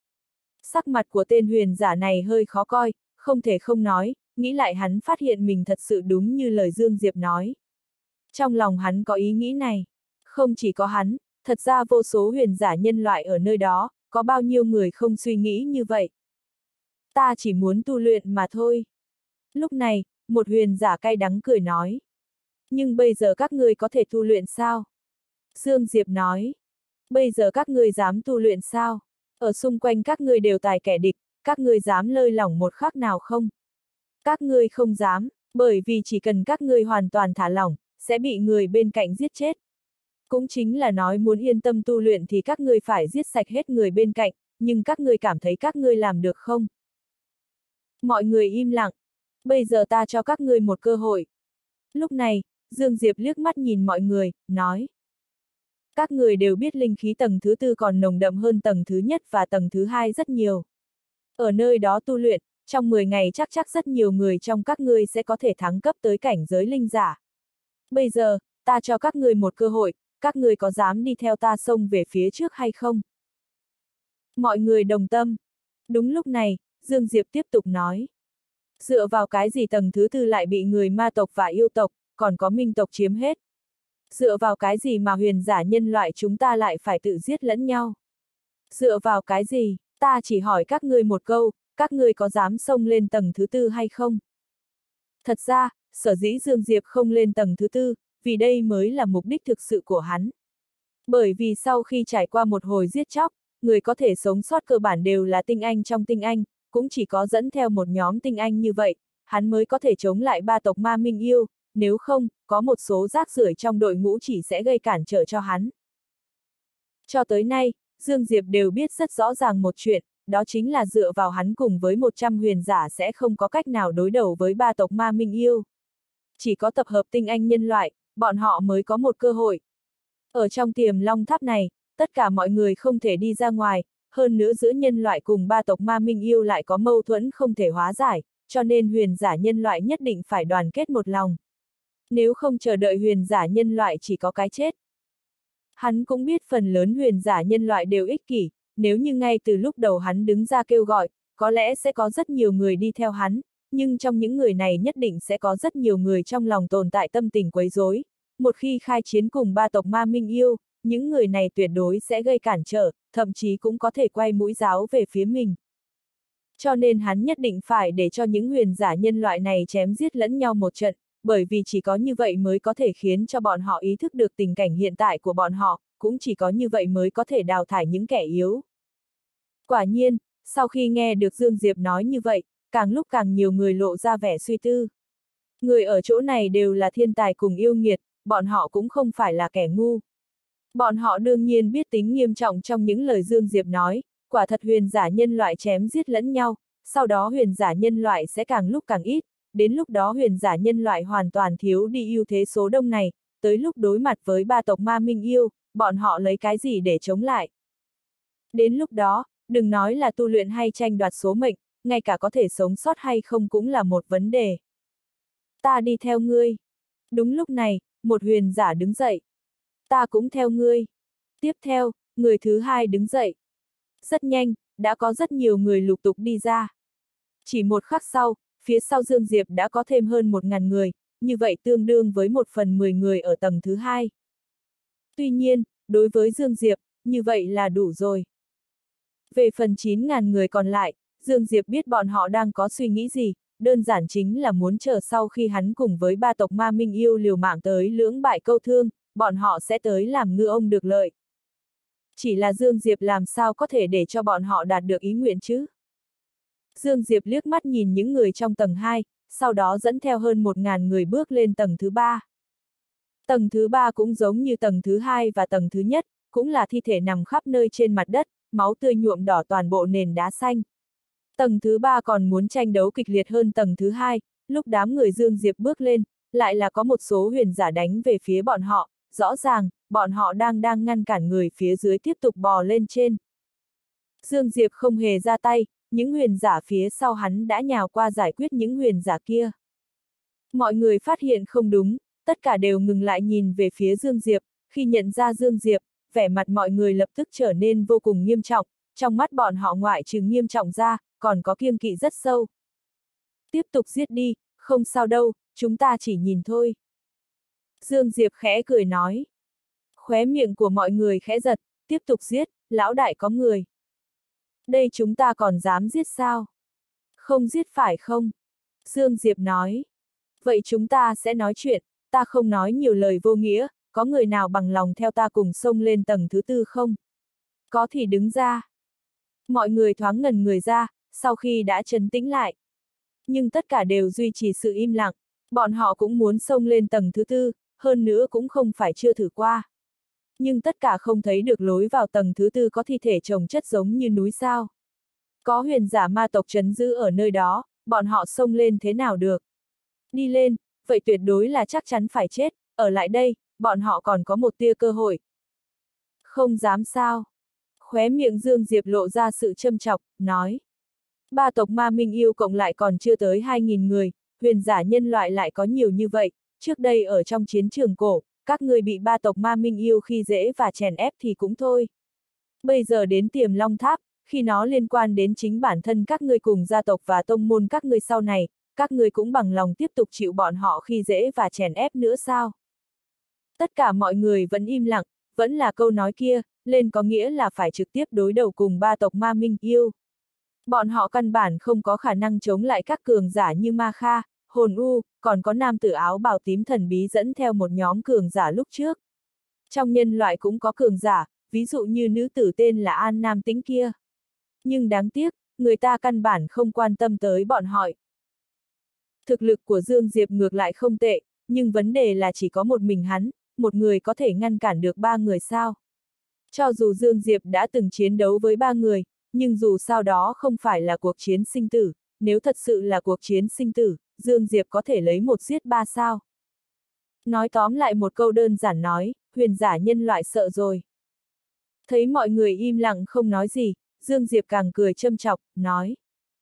A: Sắc mặt của tên huyền giả này hơi khó coi, không thể không nói, nghĩ lại hắn phát hiện mình thật sự đúng như lời Dương Diệp nói. Trong lòng hắn có ý nghĩ này, không chỉ có hắn, thật ra vô số huyền giả nhân loại ở nơi đó, có bao nhiêu người không suy nghĩ như vậy. Ta chỉ muốn tu luyện mà thôi. Lúc này, một huyền giả cay đắng cười nói. Nhưng bây giờ các ngươi có thể tu luyện sao? Dương Diệp nói. Bây giờ các ngươi dám tu luyện sao? Ở xung quanh các ngươi đều tài kẻ địch, các ngươi dám lơi lỏng một khắc nào không? Các ngươi không dám, bởi vì chỉ cần các ngươi hoàn toàn thả lỏng, sẽ bị người bên cạnh giết chết. Cũng chính là nói muốn yên tâm tu luyện thì các ngươi phải giết sạch hết người bên cạnh, nhưng các ngươi cảm thấy các ngươi làm được không? Mọi người im lặng. Bây giờ ta cho các ngươi một cơ hội. Lúc này, Dương Diệp liếc mắt nhìn mọi người, nói. Các người đều biết linh khí tầng thứ 4 còn nồng đậm hơn tầng thứ nhất và tầng thứ 2 rất nhiều. Ở nơi đó tu luyện, trong 10 ngày chắc rất nhiều người trong các ngươi sẽ có thể thăng cấp tới cảnh giới linh giả. Bây giờ, ta cho các ngươi một cơ hội, các ngươi có dám đi theo ta xông về phía trước hay không? Mọi người đồng tâm. Đúng lúc này, Dương Diệp tiếp tục nói. Dựa vào cái gì tầng thứ 4 lại bị người ma tộc và yêu tộc, còn có minh tộc chiếm hết? Dựa vào cái gì mà huyền giả nhân loại chúng ta lại phải tự giết lẫn nhau? Dựa vào cái gì, ta chỉ hỏi các ngươi một câu, các ngươi có dám xông lên tầng thứ tư hay không? Thật ra, sở dĩ Dương Diệp không lên tầng thứ tư, vì đây mới là mục đích thực sự của hắn. Bởi vì sau khi trải qua một hồi giết chóc, người có thể sống sót cơ bản đều là tinh anh trong tinh anh, cũng chỉ có dẫn theo một nhóm tinh anh như vậy, hắn mới có thể chống lại ba tộc ma minh yêu, nếu không, có một số rác rưởi trong đội ngũ chỉ sẽ gây cản trở cho hắn. Cho tới nay, Dương Diệp đều biết rất rõ ràng một chuyện, đó chính là dựa vào hắn cùng với 100 huyền giả sẽ không có cách nào đối đầu với ba tộc ma minh yêu. Chỉ có tập hợp tinh anh nhân loại, bọn họ mới có một cơ hội. Ở trong Tiềm Long Tháp này, tất cả mọi người không thể đi ra ngoài, hơn nữa giữa nhân loại cùng ba tộc ma minh yêu lại có mâu thuẫn không thể hóa giải, cho nên huyền giả nhân loại nhất định phải đoàn kết một lòng. Nếu không chờ đợi huyền giả nhân loại chỉ có cái chết. Hắn cũng biết phần lớn huyền giả nhân loại đều ích kỷ, nếu như ngay từ lúc đầu hắn đứng ra kêu gọi, có lẽ sẽ có rất nhiều người đi theo hắn, nhưng trong những người này nhất định sẽ có rất nhiều người trong lòng tồn tại tâm tình quấy rối. Một khi khai chiến cùng ba tộc ma minh yêu, những người này tuyệt đối sẽ gây cản trở, thậm chí cũng có thể quay mũi giáo về phía mình. Cho nên hắn nhất định phải để cho những huyền giả nhân loại này chém giết lẫn nhau một trận, bởi vì chỉ có như vậy mới có thể khiến cho bọn họ ý thức được tình cảnh hiện tại của bọn họ, cũng chỉ có như vậy mới có thể đào thải những kẻ yếu. Quả nhiên, sau khi nghe được Dương Diệp nói như vậy, càng lúc càng nhiều người lộ ra vẻ suy tư. Người ở chỗ này đều là thiên tài cùng yêu nghiệt, bọn họ cũng không phải là kẻ ngu. Bọn họ đương nhiên biết tính nghiêm trọng trong những lời Dương Diệp nói, quả thật huyền giả nhân loại chém giết lẫn nhau, sau đó huyền giả nhân loại sẽ càng lúc càng ít, đến lúc đó huyền giả nhân loại hoàn toàn thiếu đi ưu thế số đông này, tới lúc đối mặt với ba tộc ma minh yêu, bọn họ lấy cái gì để chống lại. Đến lúc đó, đừng nói là tu luyện hay tranh đoạt số mệnh, ngay cả có thể sống sót hay không cũng là một vấn đề. Ta đi theo ngươi. Đúng lúc này, một huyền giả đứng dậy. Ta cũng theo ngươi. Tiếp theo, người thứ hai đứng dậy. Rất nhanh, đã có rất nhiều người lục tục đi ra. Chỉ một khắc sau, phía sau Dương Diệp đã có thêm hơn 1000 người, như vậy tương đương với 1/10 người ở tầng thứ hai. Tuy nhiên, đối với Dương Diệp, như vậy là đủ rồi. Về phần 9000 người còn lại, Dương Diệp biết bọn họ đang có suy nghĩ gì, đơn giản chính là muốn chờ sau khi hắn cùng với ba tộc ma minh yêu liều mạng tới lưỡng bại câu thương, bọn họ sẽ tới làm ngư ông được lợi. Chỉ là Dương Diệp làm sao có thể để cho bọn họ đạt được ý nguyện chứ? Dương Diệp liếc mắt nhìn những người trong tầng 2, sau đó dẫn theo hơn 1000 người bước lên tầng thứ 3. Tầng thứ 3 cũng giống như tầng thứ 2 và tầng thứ nhất, cũng là thi thể nằm khắp nơi trên mặt đất, máu tươi nhuộm đỏ toàn bộ nền đá xanh. Tầng thứ 3 còn muốn tranh đấu kịch liệt hơn tầng thứ 2, lúc đám người Dương Diệp bước lên, lại là có một số huyền giả đánh về phía bọn họ, rõ ràng, bọn họ đang ngăn cản người phía dưới tiếp tục bò lên trên. Dương Diệp không hề ra tay, những huyền giả phía sau hắn đã nhào qua giải quyết những huyền giả kia. Mọi người phát hiện không đúng, tất cả đều ngừng lại nhìn về phía Dương Diệp, khi nhận ra Dương Diệp, vẻ mặt mọi người lập tức trở nên vô cùng nghiêm trọng, trong mắt bọn họ ngoại trừ nghiêm trọng ra, còn có kiêng kỵ rất sâu. Tiếp tục giết đi, không sao đâu, chúng ta chỉ nhìn thôi. Dương Diệp khẽ cười nói. Khóe miệng của mọi người khẽ giật, tiếp tục giết, lão đại có người. Đây chúng ta còn dám giết sao? Không giết phải không? Dương Diệp nói. Vậy chúng ta sẽ nói chuyện, ta không nói nhiều lời vô nghĩa, có người nào bằng lòng theo ta cùng xông lên tầng thứ 4 không? Có thì đứng ra. Mọi người thoáng ngẩn người ra, sau khi đã trấn tĩnh lại. Nhưng tất cả đều duy trì sự im lặng, bọn họ cũng muốn xông lên tầng thứ 4, hơn nữa cũng không phải chưa thử qua. Nhưng tất cả không thấy được lối vào tầng thứ 4 có thi thể chồng chất giống như núi sao. Có huyền giả ma tộc trấn giữ ở nơi đó, bọn họ xông lên thế nào được. Đi lên, vậy tuyệt đối là chắc chắn phải chết, ở lại đây, bọn họ còn có một tia cơ hội. Không dám sao. Khóe miệng Dương Diệp lộ ra sự châm chọc, nói. Ba tộc ma minh yêu cộng lại còn chưa tới 2000 người, huyền giả nhân loại lại có nhiều như vậy, trước đây ở trong chiến trường cổ, các người bị ba tộc ma minh yêu khi dễ và chèn ép thì cũng thôi. Bây giờ đến Tiềm Long Tháp, khi nó liên quan đến chính bản thân các ngươi cùng gia tộc và tông môn các ngươi sau này, các ngươi cũng bằng lòng tiếp tục chịu bọn họ khi dễ và chèn ép nữa sao? Tất cả mọi người vẫn im lặng, vẫn là câu nói kia, lên có nghĩa là phải trực tiếp đối đầu cùng ba tộc ma minh yêu. Bọn họ căn bản không có khả năng chống lại các cường giả như Ma Kha, Hồn U, còn có nam tử áo bào tím thần bí dẫn theo một nhóm cường giả lúc trước. Trong nhân loại cũng có cường giả, ví dụ như nữ tử tên là An Nam Tĩnh kia. Nhưng đáng tiếc, người ta căn bản không quan tâm tới bọn họ. Thực lực của Dương Diệp ngược lại không tệ, nhưng vấn đề là chỉ có một mình hắn, một người có thể ngăn cản được ba người sao. Cho dù Dương Diệp đã từng chiến đấu với ba người, nhưng dù sao đó không phải là cuộc chiến sinh tử, nếu thật sự là cuộc chiến sinh tử, Dương Diệp có thể lấy một giết ba sao. Nói tóm lại một câu đơn giản nói, huyền giả nhân loại sợ rồi. Thấy mọi người im lặng không nói gì, Dương Diệp càng cười châm chọc, nói.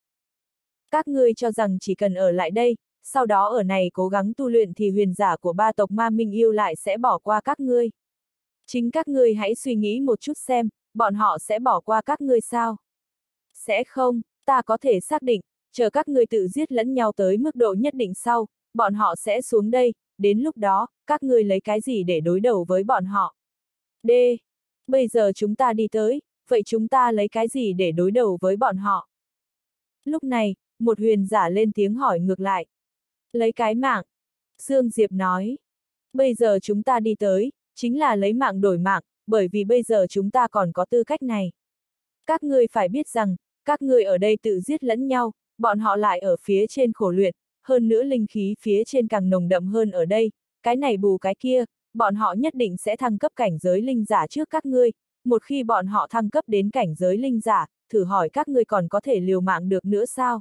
A: Các ngươi cho rằng chỉ cần ở lại đây, sau đó ở này cố gắng tu luyện thì huyền giả của ba tộc Ma Minh Yêu lại sẽ bỏ qua các ngươi. Chính các ngươi hãy suy nghĩ một chút xem, bọn họ sẽ bỏ qua các ngươi sao? Sẽ không, ta có thể xác định, chờ các ngươi tự giết lẫn nhau tới mức độ nhất định sau, bọn họ sẽ xuống đây, đến lúc đó, các ngươi lấy cái gì để đối đầu với bọn họ? D. Bây giờ chúng ta đi tới, vậy chúng ta lấy cái gì để đối đầu với bọn họ? Lúc này, một huyền giả lên tiếng hỏi ngược lại. Lấy cái mạng. Dương Diệp nói. Bây giờ chúng ta đi tới, chính là lấy mạng đổi mạng, bởi vì bây giờ chúng ta còn có tư cách này. Các ngươi phải biết rằng, các ngươi ở đây tự giết lẫn nhau, bọn họ lại ở phía trên khổ luyện, hơn nữa linh khí phía trên càng nồng đậm hơn ở đây, cái này bù cái kia, bọn họ nhất định sẽ thăng cấp cảnh giới linh giả trước các ngươi, một khi bọn họ thăng cấp đến cảnh giới linh giả, thử hỏi các ngươi còn có thể liều mạng được nữa sao?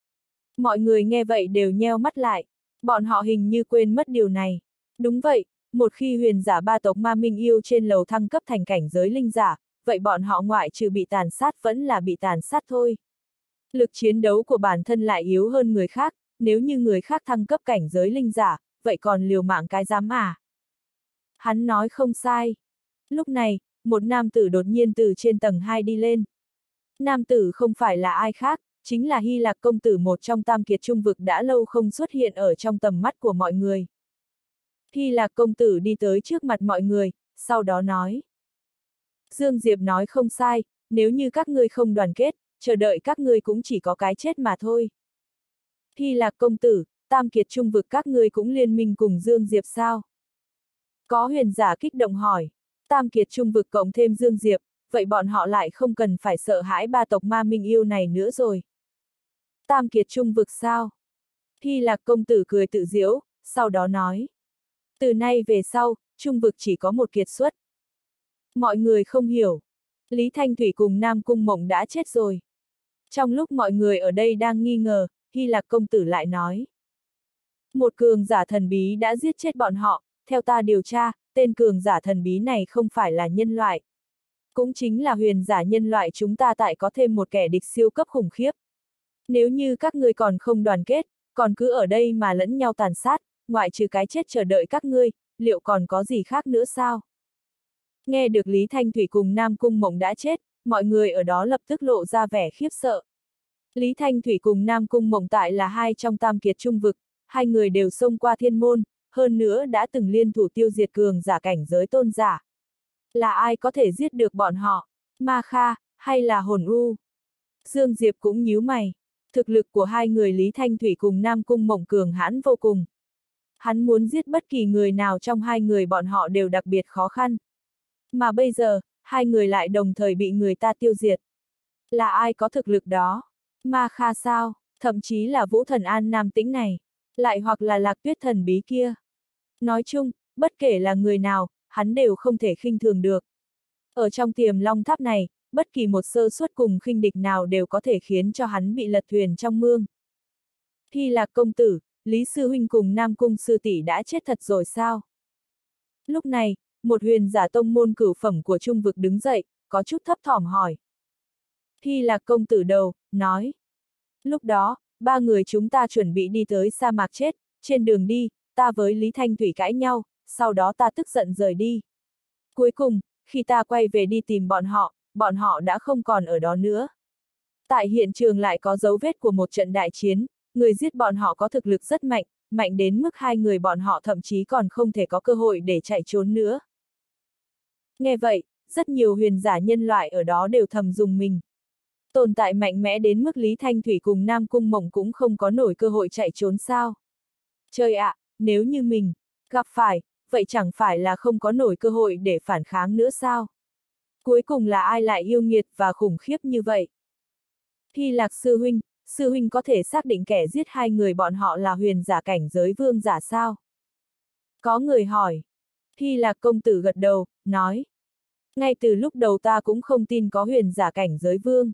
A: Mọi người nghe vậy đều nheo mắt lại, bọn họ hình như quên mất điều này. Đúng vậy, một khi huyền giả ba tộc Ma Minh Yêu trên lầu thăng cấp thành cảnh giới linh giả, vậy bọn họ ngoại trừ bị tàn sát vẫn là bị tàn sát thôi. Lực chiến đấu của bản thân lại yếu hơn người khác, nếu như người khác thăng cấp cảnh giới linh giả, vậy còn liều mạng cái dám à? Hắn nói không sai. Lúc này, một nam tử đột nhiên từ trên tầng 2 đi lên. Nam tử không phải là ai khác, chính là Hy Lạc công tử, một trong tam kiệt trung vực đã lâu không xuất hiện ở trong tầm mắt của mọi người. Hy Lạc công tử đi tới trước mặt mọi người, sau đó nói. Dương Diệp nói không sai, nếu như các ngươi không đoàn kết, chờ đợi các ngươi cũng chỉ có cái chết mà thôi. Hy Lạc công tử, tam kiệt trung vực các ngươi cũng liên minh cùng Dương Diệp sao? Có huyền giả kích động hỏi, tam kiệt trung vực cộng thêm Dương Diệp, vậy bọn họ lại không cần phải sợ hãi ba tộc Ma Minh Yêu này nữa rồi. Tam kiệt trung vực sao? Hy Lạc công tử cười tự giễu, sau đó nói. Từ nay về sau, trung vực chỉ có một kiệt xuất. Mọi người không hiểu. Lý Thanh Thủy cùng Nam Cung Mộng đã chết rồi. Trong lúc mọi người ở đây đang nghi ngờ, Hy Lạc công tử lại nói. Một cường giả thần bí đã giết chết bọn họ, theo ta điều tra, tên cường giả thần bí này không phải là nhân loại. Cũng chính là huyền giả nhân loại chúng ta tại có thêm một kẻ địch siêu cấp khủng khiếp. Nếu như các ngươi còn không đoàn kết, còn cứ ở đây mà lẫn nhau tàn sát, ngoại trừ cái chết chờ đợi các ngươi, liệu còn có gì khác nữa sao? Nghe được Lý Thanh Thủy cùng Nam Cung Mộng đã chết, mọi người ở đó lập tức lộ ra vẻ khiếp sợ. Lý Thanh Thủy cùng Nam Cung Mộng tại là hai trong tam kiệt trung vực, hai người đều xông qua thiên môn, hơn nữa đã từng liên thủ tiêu diệt cường giả cảnh giới tôn giả. Là ai có thể giết được bọn họ? Ma Kha, hay là Hồn U? Dương Diệp cũng nhíu mày. Thực lực của hai người Lý Thanh Thủy cùng Nam Cung Mộng cường hãn vô cùng. Hắn muốn giết bất kỳ người nào trong hai người bọn họ đều đặc biệt khó khăn. Mà bây giờ, hai người lại đồng thời bị người ta tiêu diệt. Là ai có thực lực đó? Ma Kha sao? Thậm chí là Vũ Thần An Nam Tĩnh này. Lại hoặc là Lạc Tuyết thần bí kia. Nói chung, bất kể là người nào, hắn đều không thể khinh thường được. Ở trong Tiềm Long Tháp này, bất kỳ một sơ suất cùng khinh địch nào đều có thể khiến cho hắn bị lật thuyền trong mương. Hy Lạc công tử, Lý sư huynh cùng Nam Cung sư tỷ đã chết thật rồi sao? Lúc này, một huyền giả tông môn cửu phẩm của trung vực đứng dậy, có chút thấp thỏm hỏi. Hy Lạc công tử đầu, nói. Lúc đó, ba người chúng ta chuẩn bị đi tới sa mạc chết, trên đường đi, ta với Lý Thanh Thủy cãi nhau, sau đó ta tức giận rời đi. Cuối cùng, khi ta quay về đi tìm bọn họ đã không còn ở đó nữa. Tại hiện trường lại có dấu vết của một trận đại chiến, người giết bọn họ có thực lực rất mạnh, mạnh đến mức hai người bọn họ thậm chí còn không thể có cơ hội để chạy trốn nữa. Nghe vậy, rất nhiều huyền giả nhân loại ở đó đều thầm rùng mình. Tồn tại mạnh mẽ đến mức Lý Thanh Thủy cùng Nam Cung Mộng cũng không có nổi cơ hội chạy trốn sao. Trời ạ, nếu như mình gặp phải, vậy chẳng phải là không có nổi cơ hội để phản kháng nữa sao? Cuối cùng là ai lại yêu nghiệt và khủng khiếp như vậy? Hy Lạc sư huynh có thể xác định kẻ giết hai người bọn họ là huyền giả cảnh giới vương giả sao? Có người hỏi. Hy Lạc công tử gật đầu, nói. Ngay từ lúc đầu ta cũng không tin có huyền giả cảnh giới vương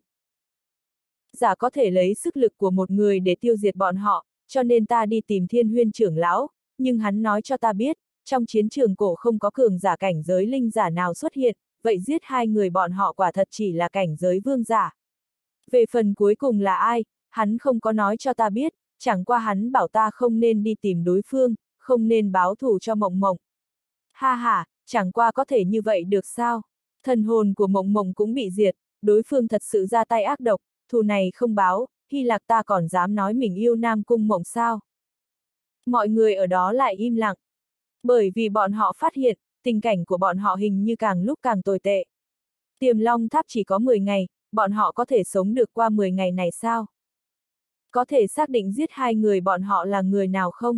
A: giả có thể lấy sức lực của một người để tiêu diệt bọn họ, cho nên ta đi tìm Thiên Huyên trưởng lão, nhưng hắn nói cho ta biết, trong chiến trường cổ không có cường giả cảnh giới linh giả nào xuất hiện, vậy giết hai người bọn họ quả thật chỉ là cảnh giới vương giả. Về phần cuối cùng là ai, hắn không có nói cho ta biết, chẳng qua hắn bảo ta không nên đi tìm đối phương, không nên báo thù cho Mộng Mộng. Ha ha, chẳng qua có thể như vậy được sao? Thần hồn của Mộng Mộng cũng bị diệt, đối phương thật sự ra tay ác độc, thù này không báo, Hy Lạc ta còn dám nói mình yêu Nam Cung Mộng sao? Mọi người ở đó lại im lặng. Bởi vì bọn họ phát hiện, tình cảnh của bọn họ hình như càng lúc càng tồi tệ. Tiềm Long Tháp chỉ có 10 ngày, bọn họ có thể sống được qua 10 ngày này sao? Có thể xác định giết hai người bọn họ là người nào không?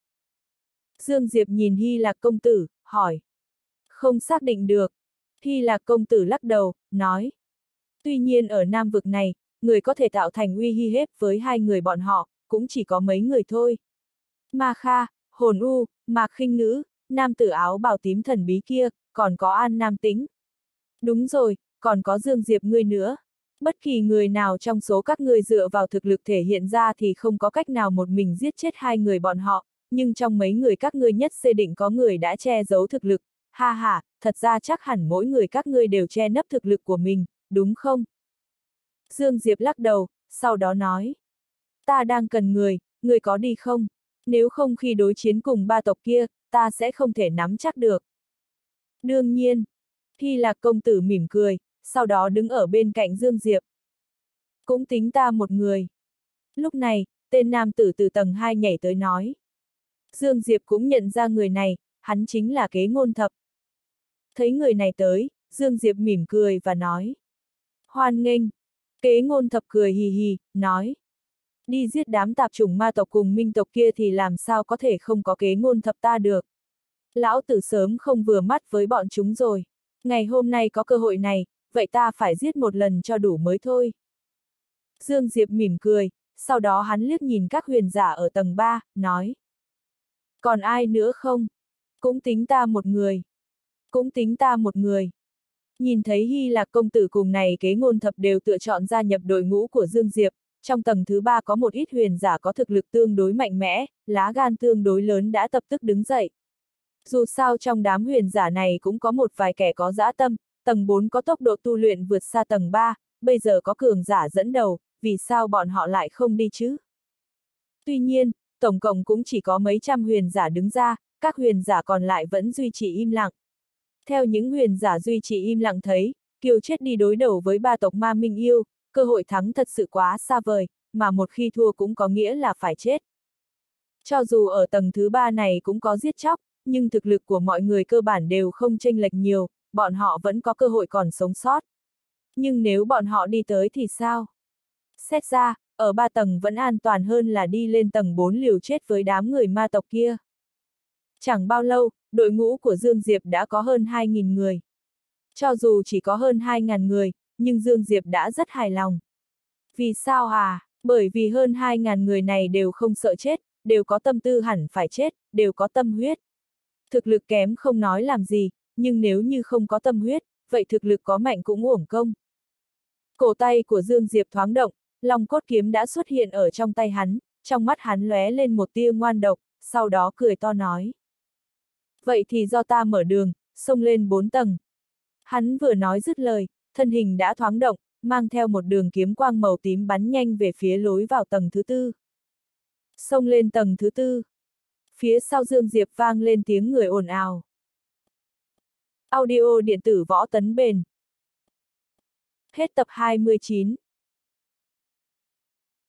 A: Dương Diệp nhìn Hy Lạc công tử, hỏi. Không xác định được. Hy Lạc công tử lắc đầu, nói. Tuy nhiên ở Nam vực này, người có thể tạo thành uy hiếp với hai người bọn họ, cũng chỉ có mấy người thôi. Ma Kha, Hồn U, Mạc Khinh Ngữ, nam tử áo bào tím thần bí kia, còn có An Nam Tĩnh. Đúng rồi, còn có Dương Diệp ngươi nữa. Bất kỳ người nào trong số các ngươi dựa vào thực lực thể hiện ra thì không có cách nào một mình giết chết hai người bọn họ, nhưng trong mấy người các ngươi nhất xê định có người đã che giấu thực lực. Ha ha, thật ra chắc hẳn mỗi người các ngươi đều che nấp thực lực của mình, đúng không? Dương Diệp lắc đầu, sau đó nói. Ta đang cần người có đi không? Nếu không khi đối chiến cùng ba tộc kia, ta sẽ không thể nắm chắc được. Đương nhiên. Hy Lạc công tử mỉm cười, sau đó đứng ở bên cạnh Dương Diệp. Cũng tính ta một người. Lúc này, tên nam tử từ tầng 2 nhảy tới nói. Dương Diệp cũng nhận ra người này, hắn chính là Kế Ngôn Thập. Thấy người này tới, Dương Diệp mỉm cười và nói. Hoan nghênh. Kế Ngôn Thập cười hì hì, nói. Đi giết đám tạp chủng ma tộc cùng minh tộc kia thì làm sao có thể không có Kế Ngôn Thập ta được. Lão tử sớm không vừa mắt với bọn chúng rồi. Ngày hôm nay có cơ hội này, vậy ta phải giết một lần cho đủ mới thôi. Dương Diệp mỉm cười, sau đó hắn liếc nhìn các huyền giả ở tầng 3, nói. Còn ai nữa không? Cũng tính ta một người. Cũng tính ta một người. Nhìn thấy Hy Lạc công tử cùng này Kế Ngôn Thập đều lựa chọn gia nhập đội ngũ của Dương Diệp, trong tầng thứ 3 có một ít huyền giả có thực lực tương đối mạnh mẽ, lá gan tương đối lớn đã tập tức đứng dậy. Dù sao trong đám huyền giả này cũng có một vài kẻ có dã tâm, tầng 4 có tốc độ tu luyện vượt xa tầng 3, bây giờ có cường giả dẫn đầu, vì sao bọn họ lại không đi chứ? Tuy nhiên, tổng cộng cũng chỉ có mấy trăm huyền giả đứng ra, các huyền giả còn lại vẫn duy trì im lặng. Theo những huyền giả duy trì im lặng thấy, Kiều chết đi đối đầu với ba tộc Ma Minh Yêu, cơ hội thắng thật sự quá xa vời, mà một khi thua cũng có nghĩa là phải chết. Cho dù ở tầng thứ 3 này cũng có giết chóc, nhưng thực lực của mọi người cơ bản đều không chênh lệch nhiều, bọn họ vẫn có cơ hội còn sống sót. Nhưng nếu bọn họ đi tới thì sao? Xét ra, ở 3 tầng vẫn an toàn hơn là đi lên tầng 4 liều chết với đám người ma tộc kia. Chẳng bao lâu, đội ngũ của Dương Diệp đã có hơn 2.000 người. Cho dù chỉ có hơn 2.000 người, nhưng Dương Diệp đã rất hài lòng. Vì sao à? Bởi vì hơn 2.000 người này đều không sợ chết, đều có tâm tư hẳn phải chết, đều có tâm huyết. Thực lực kém không nói làm gì, nhưng nếu như không có tâm huyết, vậy thực lực có mạnh cũng uổng công. Cổ tay của Dương Diệp thoáng động, long cốt kiếm đã xuất hiện ở trong tay hắn, trong mắt hắn lóe lên một tia ngoan độc, sau đó cười to nói. Vậy thì do ta mở đường, xông lên 4 tầng. Hắn vừa nói dứt lời, thân hình đã thoáng động, mang theo một đường kiếm quang màu tím bắn nhanh về phía lối vào tầng thứ 4. Xông lên tầng thứ 4. Phía sau Dương Diệp vang lên tiếng người ồn ào. Audio điện tử Võ Tấn Bền. Hết tập 29.